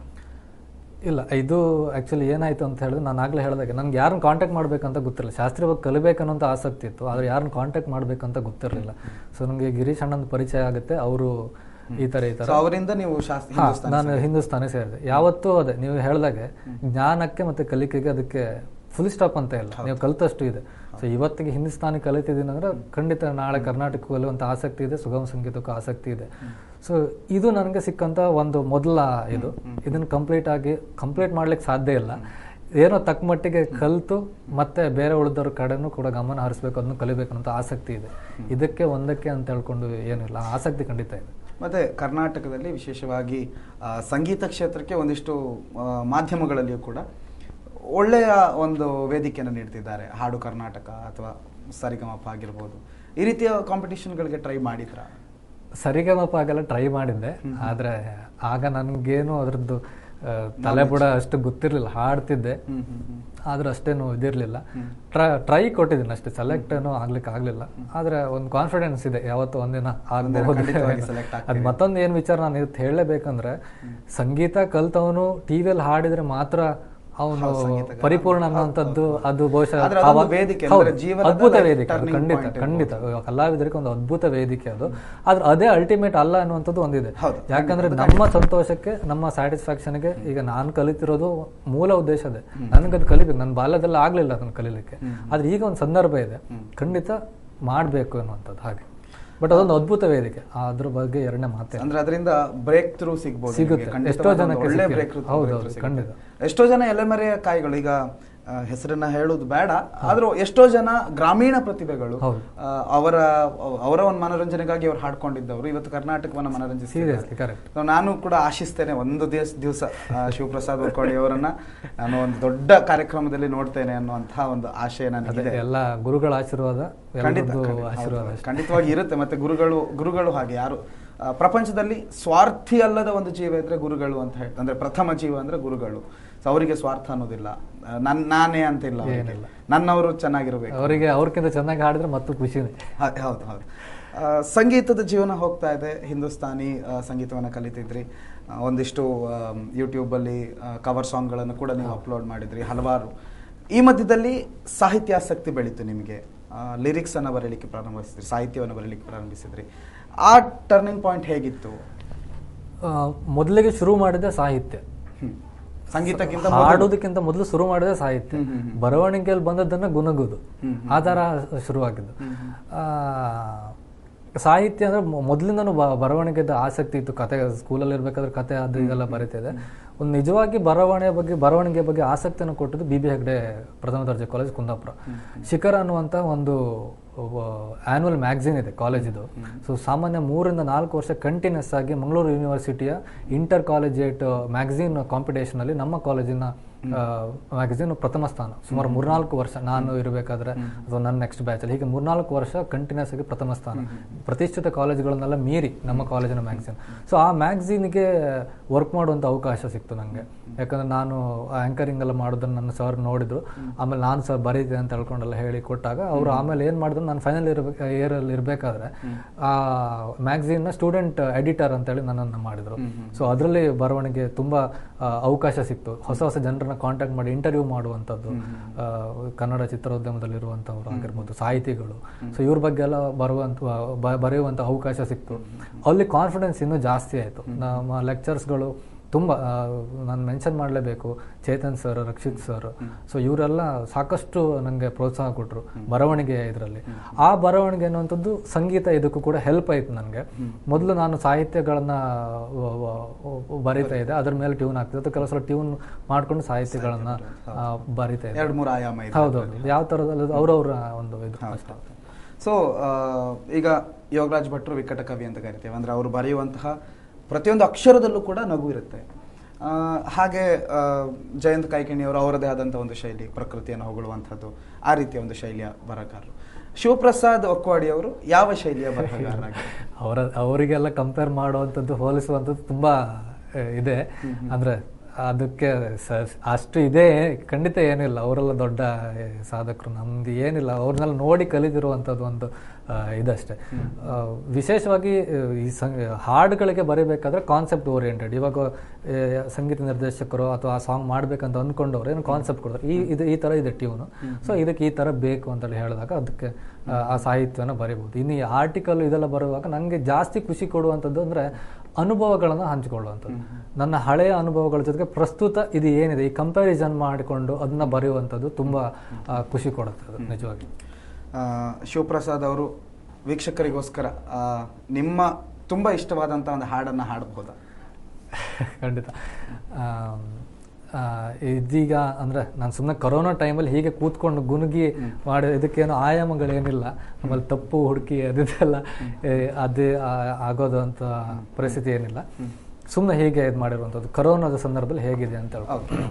[SPEAKER 5] ಇಲ್ಲ, ಇದು ಆ್ಯಕ್ಚುಲಿ ಏನಾಯಿತು ಅಂತ ಹೇಳಿದ್ರೆ, ನಾನು ಆಗಲೇ ಹೇಳಿದಾಗೆ ನನಗೆ ಯಾರನ್ನ ಕಾಂಟ್ಯಾಕ್ಟ್ ಮಾಡಬೇಕಂತ ಗೊತ್ತಿರಲಿಲ್ಲ. ಶಾಸ್ತ್ರೀಯವಾಗಿ ಕಲಿಬೇಕನ್ನೋಂಥ ಆಸಕ್ತಿ ಇತ್ತು, ಆದರೆ ಯಾರನ್ನ ಕಾಂಟ್ಯಾಕ್ಟ್ ಮಾಡಬೇಕಂತ ಗೊತ್ತಿರಲಿಲ್ಲ. ಸೊ ನನಗೆ ಗಿರೀಶ್ ಅಣ್ಣನ ಪರಿಚಯ ಆಗುತ್ತೆ. ಅವರು ಈ ಥರ ಈ ಥರ
[SPEAKER 4] ಅವರಿಂದ ನೀವು
[SPEAKER 5] ನಾನು ಹಿಂದೂಸ್ತಾನಿ ಸೇರಿದೆ. ಯಾವತ್ತೂ ಅದೇ ನೀವು ಹೇಳಿದಾಗೆ ಜ್ಞಾನಕ್ಕೆ ಮತ್ತು ಕಲಿಕೆಗೆ ಅದಕ್ಕೆ ಫುಲ್ ಸ್ಟಾಪ್ ಅಂತ ಇಲ್ಲ, ನೀವು ಕಲಿತಷ್ಟು ಇದೆ. ಸೊ ಇವತ್ತಿಗೆ ಹಿಂದೂಸ್ತಾನಿ ಕಲಿತಿದ್ದೀನಿ ಅಂದರೆ ಖಂಡಿತ ನಾಳೆ ಕರ್ನಾಟಕ ಕಲಿಯುವಂಥ ಆಸಕ್ತಿ ಇದೆ, ಸುಗಮ ಸಂಗೀತಕ್ಕೂ ಆಸಕ್ತಿ ಇದೆ. ಸೊ ಇದು ನನಗೆ ಸಿಕ್ಕಂಥ ಒಂದು ಮೊದಲ ಇದು. ಇದನ್ನು ಕಂಪ್ಲೀಟ್ ಆಗಿ ಕಂಪ್ಲೀಟ್ ಮಾಡ್ಲಿಕ್ಕೆ ಸಾಧ್ಯ ಇಲ್ಲ. ಏನೋ ತಕ್ಕ ಮಟ್ಟಿಗೆ ಕಲಿತು ಮತ್ತೆ ಬೇರೆ ಉಳಿದವ್ರ ಕಡೆನೂ ಕೂಡ ಗಮನ ಹರಿಸ್ಬೇಕು, ಅದನ್ನು ಕಲಿಬೇಕು ಅಂತ ಆಸಕ್ತಿ ಇದೆ. ಇದಕ್ಕೆ ಒಂದಕ್ಕೆ ಅಂತ ಹೇಳ್ಕೊಂಡು ಏನಿಲ್ಲ, ಆಸಕ್ತಿ ಖಂಡಿತ ಇದೆ.
[SPEAKER 4] ಮತ್ತು ಕರ್ನಾಟಕದಲ್ಲಿ ವಿಶೇಷವಾಗಿ ಸಂಗೀತ ಕ್ಷೇತ್ರಕ್ಕೆ ಒಂದಿಷ್ಟು ಮಾಧ್ಯಮಗಳಲ್ಲಿಯೂ ಕೂಡ ಒಳ್ಳೆಯ ಒಂದು ವೇದಿಕೆಯನ್ನು ನೀಡ್ತಿದ್ದಾರೆ. ಹಾಡು ಕರ್ನಾಟಕ ಅಥವಾ ಸರಿಗಮಪ ಆಗಿರ್ಬೋದು, ಈ ರೀತಿಯ ಕಾಂಪಿಟೇಷನ್ಗಳಿಗೆ ಟ್ರೈ ಮಾಡಿದ್ರ?
[SPEAKER 5] ಸರಿಗಮಪ ಆಗೆಲ್ಲ ಟ್ರೈ ಮಾಡಿದ್ದೆ, ಆದರೆ ಆಗ ನನಗೇನು ಅದರದ್ದು ತಲೆಬುಡ ಅಷ್ಟು ಗೊತ್ತಿರಲಿಲ್ಲ. ಹಾಡ್ತಿದ್ದೆ ಆದ್ರೆ ಅಷ್ಟೇನು ಇದಿರಲಿಲ್ಲ. ಟ್ರೈ ಟ್ರೈ ಕೊಟ್ಟಿದ್ದೀನಿ ಅಷ್ಟೇ, ಸೆಲೆಕ್ಟ್ ಏನೂ ಆಗ್ಲಿಕ್ಕೆ ಆಗಲಿಲ್ಲ. ಆದರೆ ಒಂದು ಕಾನ್ಫಿಡೆನ್ಸ್ ಇದೆ, ಯಾವತ್ತೂ ಒಂದಿನ ಆಗಬಹುದು. ಅದು ಮತ್ತೊಂದು ಏನು ವಿಚಾರ ನಾನು ಇವತ್ತು ಹೇಳಲೇಬೇಕಂದ್ರೆ, ಸಂಗೀತ ಕಲ್ತವನು ಟಿ ವಿಯಲ್ಲಿ ಹಾಡಿದ್ರೆ ಮಾತ್ರ ಅವನು ಪರಿಪೂರ್ಣ ಅನ್ನುವಂಥದ್ದು ಅದು ಬಹುಶಃ ಅದ್ಭುತ ವೇದಿಕೆ, ಖಂಡಿತ ಖಂಡಿತ ಕಲಾವಿದರಿಗೆ ಒಂದು ಅದ್ಭುತ ವೇದಿಕೆ ಅದು. ಆದ್ರೆ ಅದೇ ಅಲ್ಟಿಮೇಟ್ ಅಲ್ಲ ಅನ್ನುವಂಥದ್ದು ಒಂದಿದೆ. ಯಾಕಂದ್ರೆ ನಮ್ಮ ಸಂತೋಷಕ್ಕೆ, ನಮ್ಮ ಸ್ಯಾಟಿಸ್ಫ್ಯಾಕ್ಷನ್ಗೆ ಈಗ ನಾನು ಕಲಿತಿರೋದು ಮೂಲ ಉದ್ದೇಶ ಅದೇ. ನನಗದು ಕಲಿಬೇಕು, ನನ್ನ ಬಾಲ್ಯದಲ್ಲಿ ಆಗ್ಲಿಲ್ಲ ಅದನ್ನು ಕಲೀಲಿಕ್ಕೆ. ಆದ್ರೆ ಈಗ ಒಂದು ಸಂದರ್ಭ ಇದೆ, ಖಂಡಿತ ಮಾಡಬೇಕು ಅನ್ನುವಂಥದ್ದು. ಹಾಗೆ ಬಟ್ ಅದೊಂದು ಅದ್ಭುತ ವೇದಿಕೆ, ಅದ್ರ ಬಗ್ಗೆ ಎರಡನೇ ಮಾತೆ.
[SPEAKER 4] ಅಂದ್ರೆ ಅದರಿಂದ ಬ್ರೇಕ್ ಥ್ರೂ ಸಿಗಬಹುದು,
[SPEAKER 5] ಸಿಗುತ್ತೆ ಎಷ್ಟೋ ಜನಕ್ಕೆ. ಹೌದು, ಖಂಡಿತ.
[SPEAKER 4] ಎಷ್ಟೋ ಜನ ಎಲೆಮರೆಯ ಕಾಯಿಗಳು, ಈಗ ಹೆಸರನ್ನ ಹೇಳುದು ಬೇಡ, ಆದ್ರೂ ಎಷ್ಟೋ ಜನ ಗ್ರಾಮೀಣ ಪ್ರತಿಭೆಗಳು ಅವರ ಅವರ ಒಂದು ಮನೋರಂಜನೆಗಾಗಿ ಅವ್ರು ಹಾಡ್ಕೊಂಡಿದ್ದವರು ಇವತ್ತು ಕರ್ನಾಟಕವನ್ನ ಮನೋರಂಜಿಸಿದ್ದಾರೆ. ನಾನು ಕೂಡ ಆಶಿಸ್ತೇನೆ ಒಂದು ದಿವಸ ದಿವಸ ಶಿವಪ್ರಸಾದ್ ವರ್ಕೋಡಿ ಅವರನ್ನ ನಾನು ಒಂದು ದೊಡ್ಡ ಕಾರ್ಯಕ್ರಮದಲ್ಲಿ ನೋಡ್ತೇನೆ ಅನ್ನುವಂತಹ ಒಂದು ಆಶಯ ನನಗಿದೆ.
[SPEAKER 5] ಎಲ್ಲ ಗುರುಗಳ ಆಶೀರ್ವಾದ
[SPEAKER 4] ಖಂಡಿತವಾಗಿ ಇರುತ್ತೆ. ಮತ್ತೆ ಗುರುಗಳು ಗುರುಗಳು ಹಾಗೆ ಯಾರು ಪ್ರಪಂಚದಲ್ಲಿ ಸ್ವಾರ್ಥಿ ಅಲ್ಲದ ಒಂದು ಜೀವ ಇದ್ರೆ ಗುರುಗಳು ಅಂತ ಹೇಳಿ, ಅಂದ್ರೆ ಪ್ರಥಮ ಜೀವ ಅಂದ್ರೆ ಗುರುಗಳು. ಸೊ ಅವರಿಗೆ ಸ್ವಾರ್ಥ ಅನ್ನೋದಿಲ್ಲ, ನನ್ ನಾನೇ ಅಂತ ಇಲ್ಲ, ನನ್ನವರು ಚೆನ್ನಾಗಿರ್ಬೇಕು,
[SPEAKER 5] ಅವರಿಗೆ ಅವ್ರಿಗಿಂತ ಚೆನ್ನಾಗಿ ಹಾಡಿದ್ರೆ ಮತ್ತು ಖುಷಿನೇ.
[SPEAKER 4] ಹೌದು ಹೌದು. ಸಂಗೀತದ ಜೀವನ ಹೋಗ್ತಾ ಇದೆ, ಹಿಂದೂಸ್ತಾನಿ ಸಂಗೀತವನ್ನ ಕಲಿತಿದ್ರಿ, ಒಂದಿಷ್ಟು ಯೂಟ್ಯೂಬಲ್ಲಿ ಕವರ್ ಸಾಂಗ್ಗಳನ್ನು ಕೂಡ ನೀವು ಅಪ್ಲೋಡ್ ಮಾಡಿದ್ರಿ ಹಲವಾರು. ಈ ಮಧ್ಯದಲ್ಲಿ ಸಾಹಿತ್ಯಾಸಕ್ತಿ ಬೆಳೀತು ನಿಮಗೆ, ಲಿರಿಕ್ಸ್ ಅನ್ನ ಬರೀಲಿಕ್ಕೆ ಪ್ರಾರಂಭಿಸಿದ್ರಿ, ಸಾಹಿತ್ಯವನ್ನು ಬರೀಲಿಕ್ಕೆ ಪ್ರಾರಂಭಿಸಿದ್ರಿ. ಆ ಟರ್ನಿಂಗ್ ಪಾಯಿಂಟ್ ಹೇಗಿತ್ತು?
[SPEAKER 5] ಮೊದಲಿಗೆ ಶುರು ಮಾಡಿದ ಸಾಹಿತ್ಯ,
[SPEAKER 4] ಸಂಗೀತಕ್ಕಿಂತ
[SPEAKER 5] ಹಾಡೋದಕ್ಕಿಂತ ಮೊದಲು ಶುರು ಮಾಡಿದ ಸಾಹಿತ್ಯ, ಬರವಣಿಗೆಯಲ್ಲಿ ಬಂದದ್ದನ್ನ ಗುನಗುದು, ಆ ತರ ಶುರುವಾಗಿದ್ದು. ಆ ಸಾಹಿತ್ಯ ಅಂದ್ರೆ ಮೊದಲಿಂದನೂ ಬರವಣಿಗೆದ ಆಸಕ್ತಿ ಇತ್ತು. ಕತೆ ಸ್ಕೂಲಲ್ಲಿ ಇರ್ಬೇಕಾದ್ರೆ ಕತೆ ಅದು ಇದೆಲ್ಲ ಬರೀತಿದೆ. ಒಂದು ನಿಜವಾಗಿ ಬರವಣಿಗೆ ಬಗ್ಗೆ ಬರವಣಿಗೆ ಬಗ್ಗೆ ಆಸಕ್ತಿಯನ್ನು ಕೊಟ್ಟದ್ದು ಬಿ ಬಿ ಹೆಗ್ಡೆ ಪ್ರಥಮ ದರ್ಜೆ ಕಾಲೇಜ್ ಕುಂದಾಪುರ. ಶಿಖರ್ ಅನ್ನುವಂಥ ಒಂದು ಆನ್ಯುವಲ್ ಮ್ಯಾಗಝಿನ್ ಇದೆ ಕಾಲೇಜಿದು. ಸೊ ಸಾಮಾನ್ಯ ಮೂರಿಂದ ನಾಲ್ಕು ವರ್ಷ ಕಂಟಿನ್ಯೂಸ್ ಆಗಿ ಮಂಗಳೂರು ಯೂನಿವರ್ಸಿಟಿಯ ಇಂಟರ್ ಕಾಲೇಜಿಯೇಟ್ ಮ್ಯಾಗಝಿನ್ ಕಾಂಪಿಟೇಷನ್ ಅಲ್ಲಿ ನಮ್ಮ ಕಾಲೇಜಿನ ಮ್ಯಾಗಝಿನ್ ಪ್ರಥಮ ಸ್ಥಾನ. ಸುಮಾರು ಮೂರ್ನಾಲ್ಕು ವರ್ಷ ನಾನು ಇರಬೇಕಾದ್ರೆ ಅಥವಾ ನನ್ನ ನೆಕ್ಸ್ಟ್ ಬ್ಯಾಚ್ ಅಲ್ಲಿ ಹೀಗೆ ಮೂರ್ನಾಲ್ಕು ವರ್ಷ ಕಂಟಿನ್ಯೂಸ್ ಆಗಿ ಪ್ರಥಮ ಸ್ಥಾನ, ಪ್ರತಿಷ್ಠಿತ ಕಾಲೇಜುಗಳನ್ನೆಲ್ಲ ಮೀರಿ ನಮ್ಮ ಕಾಲೇಜಿನ ಮ್ಯಾಗಝಿನ್. ಸೊ ಆ ಮ್ಯಾಗಝಿನ್ಗೆ ವರ್ಕ್ ಮಾಡುವಂಥ ಅವಕಾಶ ಸಿಕ್ತು ನನಗೆ. ಯಾಕಂದ್ರೆ ನಾನು ಆಂಕರಿಂಗ್ ಎಲ್ಲ ಮಾಡೋದನ್ನ ನನ್ನ ಸರ್ ನೋಡಿದ್ರು. ಆಮೇಲೆ ನಾನು ಸರ್ ಬರೀತಿದೆ ಅಂತ ಹೇಳ್ಕೊಂಡೆಲ್ಲ ಹೇಳಿ ಕೊಟ್ಟಾಗ ಅವರು ಆಮೇಲೆ ಏನು ಮಾಡಿದ್ರು, ನಾನು ಫೈನಲ್ ಇರ್ಬೇಕು ಇಯರಲ್ಲಿ ಇರಬೇಕಾದ್ರೆ ಆ ಮ್ಯಾಗಝಿನ್ನ ಸ್ಟೂಡೆಂಟ್ ಎಡಿಟರ್ ಅಂತೇಳಿ ನನ್ನನ್ನು ಮಾಡಿದ್ರು. ಸೊ ಅದರಲ್ಲಿ ಬರವಣಿಗೆ ತುಂಬ ಅವಕಾಶ ಸಿಕ್ತು. ಹೊಸ ಹೊಸ ಜನರನ್ನ ಕಾಂಟ್ಯಾಕ್ಟ್ ಮಾಡಿ ಇಂಟರ್ವ್ಯೂ ಮಾಡುವಂಥದ್ದು, ಕನ್ನಡ ಚಿತ್ರೋದ್ಯಮದಲ್ಲಿ ಇರುವಂಥವ್ರು ಆಗಿರ್ಬೋದು, ಸಾಹಿತಿಗಳು. ಸೊ ಇವ್ರ ಬಗ್ಗೆ ಎಲ್ಲ ಬರುವಂಥ ಬರೆಯುವಂಥ ಅವಕಾಶ ಸಿಕ್ತು. ಅಲ್ಲಿ ಕಾನ್ಫಿಡೆನ್ಸ್ ಇನ್ನೂ ಜಾಸ್ತಿ ಆಯಿತು. ನಮ್ಮ ಲೆಕ್ಚರ್ಸ್ಗಳು ತುಂಬ ನಾನು ಮೆನ್ಷನ್ ಮಾಡಲೇಬೇಕು, Chetan sir, Rakshit sir, so ಇವರೆಲ್ಲ ಸಾಕಷ್ಟು ನನಗೆ ಪ್ರೋತ್ಸಾಹ ಕೊಟ್ಟರು ಬರವಣಿಗೆ ಇದರಲ್ಲಿ. ಆ ಬರವಣಿಗೆ ಅನ್ನುವಂಥದ್ದು ಸಂಗೀತ ಇದಕ್ಕೂ ಕೂಡ ಹೆಲ್ಪ್ ಆಯಿತು ನನಗೆ. ಮೊದಲು ನಾನು ಸಾಹಿತ್ಯಗಳನ್ನು ಬರೀತಾ ಇದ್ದೆ, ಅದ್ರ ಮೇಲೆ ಟ್ಯೂನ್ ಆಗ್ತಿತ್ತು, ಕೆಲವು ಸಲ ಟ್ಯೂನ್ ಮಾಡ್ಕೊಂಡು ಸಾಹಿತ್ಯಗಳನ್ನು ಬರೀತಾ ಇದ್ದೆ.
[SPEAKER 4] ಎರಡು ಮೂರು ಆಯಾಮ.
[SPEAKER 5] ಹೌದೌದು, ಯಾವ ಥರದಲ್ಲಿ ಅವರವರ ಒಂದು ಇದು ಅಷ್ಟೇ.
[SPEAKER 4] ಸೊ ಈಗ ಯೋಗರಾಜ್ ಭಟ್ರು ವಿಕಟ ಕವಿ ಅಂತ ಕರಿತೇವೆ, ಅಂದರೆ ಅವರು ಬರೆಯುವಂತಹ ಪ್ರತಿಯೊಂದು ಅಕ್ಷರದಲ್ಲೂ ಕೂಡ ನಗು ಇರುತ್ತೆ. ಹಾಗೆ ಜಯಂತ್ ಕಾಯ್ಕಿಣಿಯವರು ಅವರದೇ ಆದಂಥ ಒಂದು ಶೈಲಿ, ಪ್ರಕೃತಿಯನ್ನು ಹೊಗಳುವಂಥದ್ದು, ಆ ರೀತಿಯ ಒಂದು ಶೈಲಿಯ ಬರಹಗಾರರು. ಶಿವಪ್ರಸಾದ್ ಒಕ್ವಾಡಿ ಅವರು ಯಾವ ಶೈಲಿಯ ಬರಹಗಾರರಾಗಿ?
[SPEAKER 5] ಅವರ ಅವರಿಗೆಲ್ಲ ಕಂಪೇರ್ ಮಾಡುವಂಥದ್ದು, ಹೋಲಿಸುವಂಥದ್ದು ತುಂಬ ಇದೆ. ಅಂದರೆ ಅದಕ್ಕೆ ಅಷ್ಟು ಇದೆ ಖಂಡಿತ ಏನಿಲ್ಲ. ಅವರೆಲ್ಲ ದೊಡ್ಡ ಸಾಧಕರು, ನಮ್ದು ಏನಿಲ್ಲ. ಅವ್ರನ್ನೆಲ್ಲ ನೋಡಿ ಕಲಿತಿರುವಂಥದ್ದು ಒಂದು ಇದಷ್ಟೇ. ವಿಶೇಷವಾಗಿ ಈ ಹಾಡುಗಳಿಗೆ ಬರೀಬೇಕಾದ್ರೆ ಕಾನ್ಸೆಪ್ಟ್ ಓರಿಯೆಂಟೆಡ್. ಇವಾಗ ಸಂಗೀತ ನಿರ್ದೇಶಕರು ಅಥವಾ ಆ ಸಾಂಗ್ ಮಾಡ್ಬೇಕಂತ ಅಂದ್ಕೊಂಡವ್ರು ಏನು ಕಾನ್ಸೆಪ್ಟ್ ಕೊಡ್ತಾರೆ, ಈ ಇದು ಈ ಥರ ಇದೆ ಟ್ಯೂನು, ಸೊ ಇದಕ್ಕೆ ಈ ಥರ ಬೇಕು ಅಂತೇಳಿ ಹೇಳಿದಾಗ ಅದಕ್ಕೆ ಆ ಸಾಹಿತ್ಯನ ಬರೀಬೋದು. ಇನ್ನು ಈ ಆರ್ಟಿಕಲ್ ಇದೆಲ್ಲ ಬರುವಾಗ ನನಗೆ ಜಾಸ್ತಿ ಖುಷಿ ಕೊಡುವಂಥದ್ದು ಅಂದರೆ ಅನುಭವಗಳನ್ನು ಹಂಚಿಕೊಳ್ಳುವಂಥದ್ದು. ನನ್ನ ಹಳೆಯ ಅನುಭವಗಳ ಜೊತೆಗೆ ಪ್ರಸ್ತುತ ಇದು ಏನಿದೆ ಈ ಕಂಪ್ಯಾರಿಸನ್ ಮಾಡಿಕೊಂಡು ಅದನ್ನ ಬರೆಯುವಂಥದ್ದು ತುಂಬ ಖುಷಿ ಕೊಡುತ್ತೆ ಅದು ನಿಜವಾಗಿ.
[SPEAKER 4] ಶಿವಪ್ರಸಾದ್ ಅವರು ವೀಕ್ಷಕರಿಗೋಸ್ಕರ ನಿಮ್ಮ ತುಂಬ ಇಷ್ಟವಾದಂಥ ಒಂದು ಹಾಡನ್ನು ಹಾಡಬಹುದಾ?
[SPEAKER 5] ಖಂಡಿತ. ಇದೀಗ ಅಂದರೆ ನಾನು ಸುಮ್ಮನೆ ಕೊರೋನಾ ಟೈಮಲ್ಲಿ ಹೀಗೆ ಕೂತ್ಕೊಂಡು ಗುನುಗಿ ಮಾಡಿ ಇದಕ್ಕೇನು ಆಯಾಮಗಳೇನಿಲ್ಲ, ಆಮೇಲೆ ತಪ್ಪು ಹುಡುಕಿ ಅದೆಲ್ಲ ಅದೇ ಆಗೋದು ಅಂತ ಪರಿಸ್ಥಿತಿ ಏನಿಲ್ಲ. ಸುಮ್ಮನೆ ಹೀಗೆ ಇದು ಮಾಡಿರುವಂಥದ್ದು ಕೊರೋನಾದ ಸಂದರ್ಭದಲ್ಲಿ ಹೇಗಿದೆ ಅಂತ ಹೇಳ್ಬೋದು.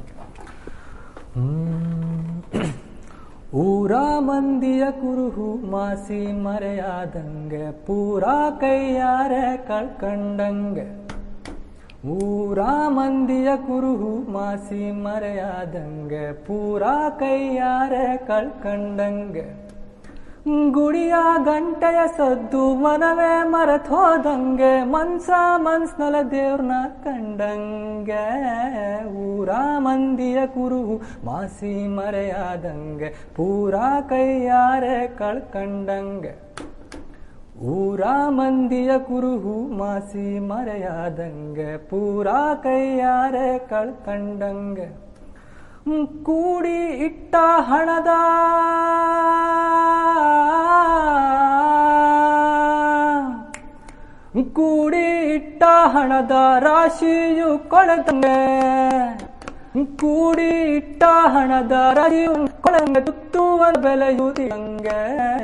[SPEAKER 5] ಊರ ಮಂದಿಯ ಕುರುಹು ಮಾಸಿ ಮರೆಯಾದಂಗೆ ಪೂರಾ ಕೈಯಾರೆ ಕಳ್ಕಂಡಂಗೆ. ಊರ ಮಂದಿಯ ಕುರುಹು ಮಾಸಿ ಮರೆಯಾದಂಗೆ ಪೂರಾ ಕೈಯಾರೆ ಕಳ್ಕಂಡಂಗೆ. ಗುಡಿಯ ಗಂಟೆಯ ಸದ್ದು ಮನವೇ ಮರೆತ್ ಹೋದಂಗೆ ಮನ್ಸ ಮನ್ಸ್ನಲ್ಲ ದೇವ್ರನ್ನ ಕಂಡಂಗೆ. ಊರ ಮಂದಿಯ ಕುರುಹು ಮಾಸಿ ಮರೆಯಾದಂಗೆ ಪೂರಾ ಕೈಯಾರೆ ಕಳ್ಕಂಡಂಗೆ. ಊರ ಮಂದಿಯ ಕುರುಹು ಮಾಸಿ ಮರೆಯಾದಂಗೆ ಪೂರಾ ಕೈಯಾರೆ ಕಳ್ಕಂಡಂಗೆ. ಕೂಡಿ ಇಟ್ಟ ಹಣದ ಕೂಡಿ ಇಟ್ಟ ಹಣದ ರಾಶಿಯು ಕೊಳೆದಂಗೆ. ಕೂಡಿ ಇಟ್ಟ ಹಣದ ರಾಶಿಯು ಕೊಳಂಗೆ ತುತ್ತುವ ಬೆಲೆಯುತ್ತಿದಂಗೆ.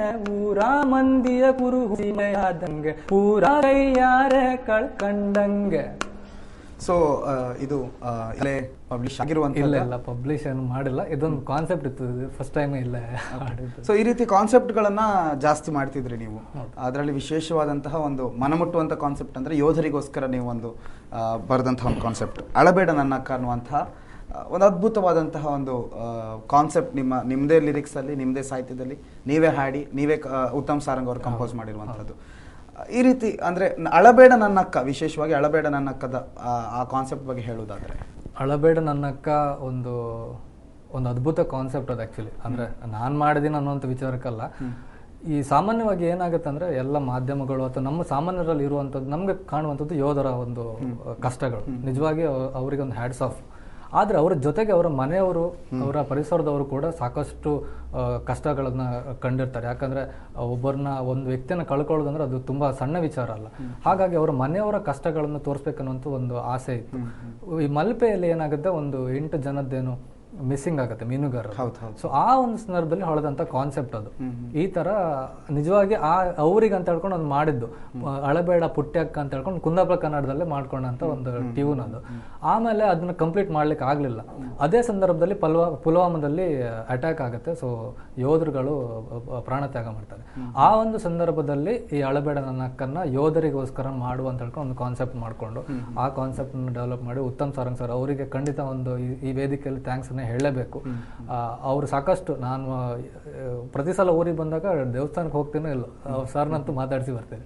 [SPEAKER 5] ಊರ ಮಂದಿಯ ಕುರುಹು ಮರೆಯಾದಂಗೆ ಪೂರಾ ಕೈಯಾರೆ ಕಳ್ಕಂಡಂಗೆ.
[SPEAKER 4] ಸೊ ಇದು ಇಲ್ಲೇ ಪಬ್ಲಿಷ್ ಆಗಿರುವಂತ?
[SPEAKER 5] ಇಲ್ಲ ಇಲ್ಲ, ಪಬ್ಲಿಷ್ ಏನು ಮಾಡಿಲ್ಲ. ಇದೊಂದು ಕಾನ್ಸೆಪ್ಟ್ ಇತ್ತು, ಫಸ್ಟ್ ಟೈಮ್ ಇಲ್ಲ.
[SPEAKER 4] ಸೊ ಈ ರೀತಿ ಕಾನ್ಸೆಪ್ಟ್ಗಳನ್ನ ಜಾಸ್ತಿ ಮಾಡ್ತಿದ್ರಿ ನೀವು. ಅದರಲ್ಲಿ ವಿಶೇಷವಾದಂತಹ ಒಂದು ಮನಮುಟ್ಟುವಂಥ ಕಾನ್ಸೆಪ್ಟ್ ಅಂದರೆ ಯೋಧರಿಗೋಸ್ಕರ ನೀವು ಒಂದು ಬರೆದಂತಹ ಒಂದು ಕಾನ್ಸೆಪ್ಟ್ ಅಳಬೇಡ ನನ್ನಕ್ಕ ಅನ್ನುವಂತಹ ಒಂದು ಅದ್ಭುತವಾದಂತಹ ಒಂದು ಕಾನ್ಸೆಪ್ಟ್. ನಿಮ್ಮ ನಿಮ್ಮದೇ ಲಿರಿಕ್ಸಲ್ಲಿ, ನಿಮ್ಮದೇ ಸಾಹಿತ್ಯದಲ್ಲಿ ನೀವೇ ಹಾಡಿ, ನೀವೇ ಉತ್ತಮ್ ಸಾರಂಗ್ ಅವರು ಕಂಪೋಸ್ ಮಾಡಿರುವಂಥದ್ದು. ಈ ರೀತಿ ಅಂದರೆ ಅಳಬೇಡ ನನ್ನಕ್ಕ, ವಿಶೇಷವಾಗಿ ಅಳಬೇಡ ನನ್ನಕ್ಕದ ಆ ಕಾನ್ಸೆಪ್ಟ್ ಬಗ್ಗೆ ಹೇಳೋದಾದರೆ?
[SPEAKER 5] ಅಳಬೇಡ ನನ್ನಕ್ಕ ಒಂದು ಒಂದು ಅದ್ಭುತ ಕಾನ್ಸೆಪ್ಟ್ ಅದು ಆ್ಯಕ್ಚುಲಿ. ಅಂದರೆ ನಾನು ಮಾಡಿದ್ದೀನಿ ಅನ್ನೋಂಥ ವಿಚಾರಕ್ಕಲ್ಲ. ಈ ಸಾಮಾನ್ಯವಾಗಿ ಏನಾಗುತ್ತೆ ಅಂದರೆ ಎಲ್ಲ ಮಾಧ್ಯಮಗಳು ಅಥವಾ ನಮ್ಮ ಸಾಮಾನ್ಯರಲ್ಲಿ ಇರುವಂಥದ್ದು ನಮಗೆ ಕಾಣುವಂಥದ್ದು ಯೋಧರ ಒಂದು ಕಷ್ಟಗಳು. ನಿಜವಾಗಿ ಅವರಿಗೆ ಒಂದು ಹ್ಯಾಟ್ಸ್ ಆಫ್. ಆದರೆ ಅವರ ಜೊತೆಗೆ ಅವರ ಮನೆಯವರು, ಅವರ ಪರಿಸರದವರು ಕೂಡ ಸಾಕಷ್ಟು ಕಷ್ಟಗಳನ್ನ ಕಂಡಿರ್ತಾರೆ. ಯಾಕಂದರೆ ಒಬ್ಬರನ್ನ ಒಂದು ವ್ಯಕ್ತಿಯನ್ನು ಕಳ್ಕೊಳ್ಳೋದಂದ್ರೆ ಅದು ತುಂಬ ಸಣ್ಣ ವಿಚಾರ ಅಲ್ಲ. ಹಾಗಾಗಿ ಅವರ ಮನೆಯವರ ಕಷ್ಟಗಳನ್ನು ತೋರಿಸ್ಬೇಕನ್ನುವಂಥ ಒಂದು ಆಸೆ ಇತ್ತು. ಈ ಮಲ್ಪೆಯಲ್ಲಿ ಏನಾಗುತ್ತೆ, ಒಂದು ಎಂಟು ಜನದ್ದೇನು ಮಿಸ್ಸಿಂಗ್ ಆಗುತ್ತೆ ಮೀನುಗಾರರು. ಸೊ ಆ ಒಂದು ಸಂದರ್ಭದಲ್ಲಿ ಹೊಳೆದಂಥ ಕಾನ್ಸೆಪ್ಟ್ ಅದು. ಈ ತರ ನಿಜವಾಗಿ ಆ ಅವ್ರಿಗೆ ಅಂತ ಹೇಳ್ಕೊಂಡು ಒಂದು ಮಾಡಿದ್ದು ಅಳಬೇಡ ಪುಟ್ಟ್ಯಕ್ಕ ಅಂತ ಹೇಳ್ಕೊಂಡು ಕುಂದಾಪುರ ಕನ್ನಡದಲ್ಲೇ ಮಾಡ್ಕೊಂಡಂತ ಒಂದು ಟ್ಯೂನ್ ಅದು. ಆಮೇಲೆ ಅದನ್ನ ಕಂಪ್ಲೀಟ್ ಮಾಡ್ಲಿಕ್ಕೆ ಆಗ್ಲಿಲ್ಲ. ಅದೇ ಸಂದರ್ಭದಲ್ಲಿ ಪಲ್ವಾ ಪುಲ್ವಾಮಾದಲ್ಲಿ ಅಟ್ಯಾಕ್ ಆಗುತ್ತೆ. ಸೊ ಯೋಧರುಗಳು ಪ್ರಾಣ ತ್ಯಾಗ ಮಾಡ್ತಾರೆ. ಆ ಒಂದು ಸಂದರ್ಭದಲ್ಲಿ ಈ ಅಳಬೇಡ ನನ್ನ ಅಕ್ಕನ್ನ ಯೋಧರಿಗೋಸ್ಕರ ಮಾಡುವ ಅಂತ ಹೇಳ್ಕೊಂಡು ಒಂದು ಕಾನ್ಸೆಪ್ಟ್ ಮಾಡ್ಕೊಂಡು ಆ ಕಾನ್ಸೆಪ್ಟ್ ಡೆವಲಪ್ ಮಾಡಿ ಉತ್ತಮ್ ಸಾರಂಗ್ ಸರ್ ಅವರಿಗೆ ಖಂಡಿತ ಒಂದು ಈ ವೇದಿಕೆಯಲ್ಲಿ ಥ್ಯಾಂಕ್ಸ್ ಅನ್ನ ಹೇಳಲೇಬೇಕು. ಅವರು ಸಾಕಷ್ಟು, ನಾನು ಪ್ರತಿ ಸಲ ಊರಿಗೆ ಬಂದಾಗ ದೇವಸ್ಥಾನಕ್ಕೆ ಹೋಗ್ತೇನೋ ಇಲ್ಲ ಸರ್ನಂತೂ ಮಾತಾಡಿಸಿ ಬರ್ತೇನೆ.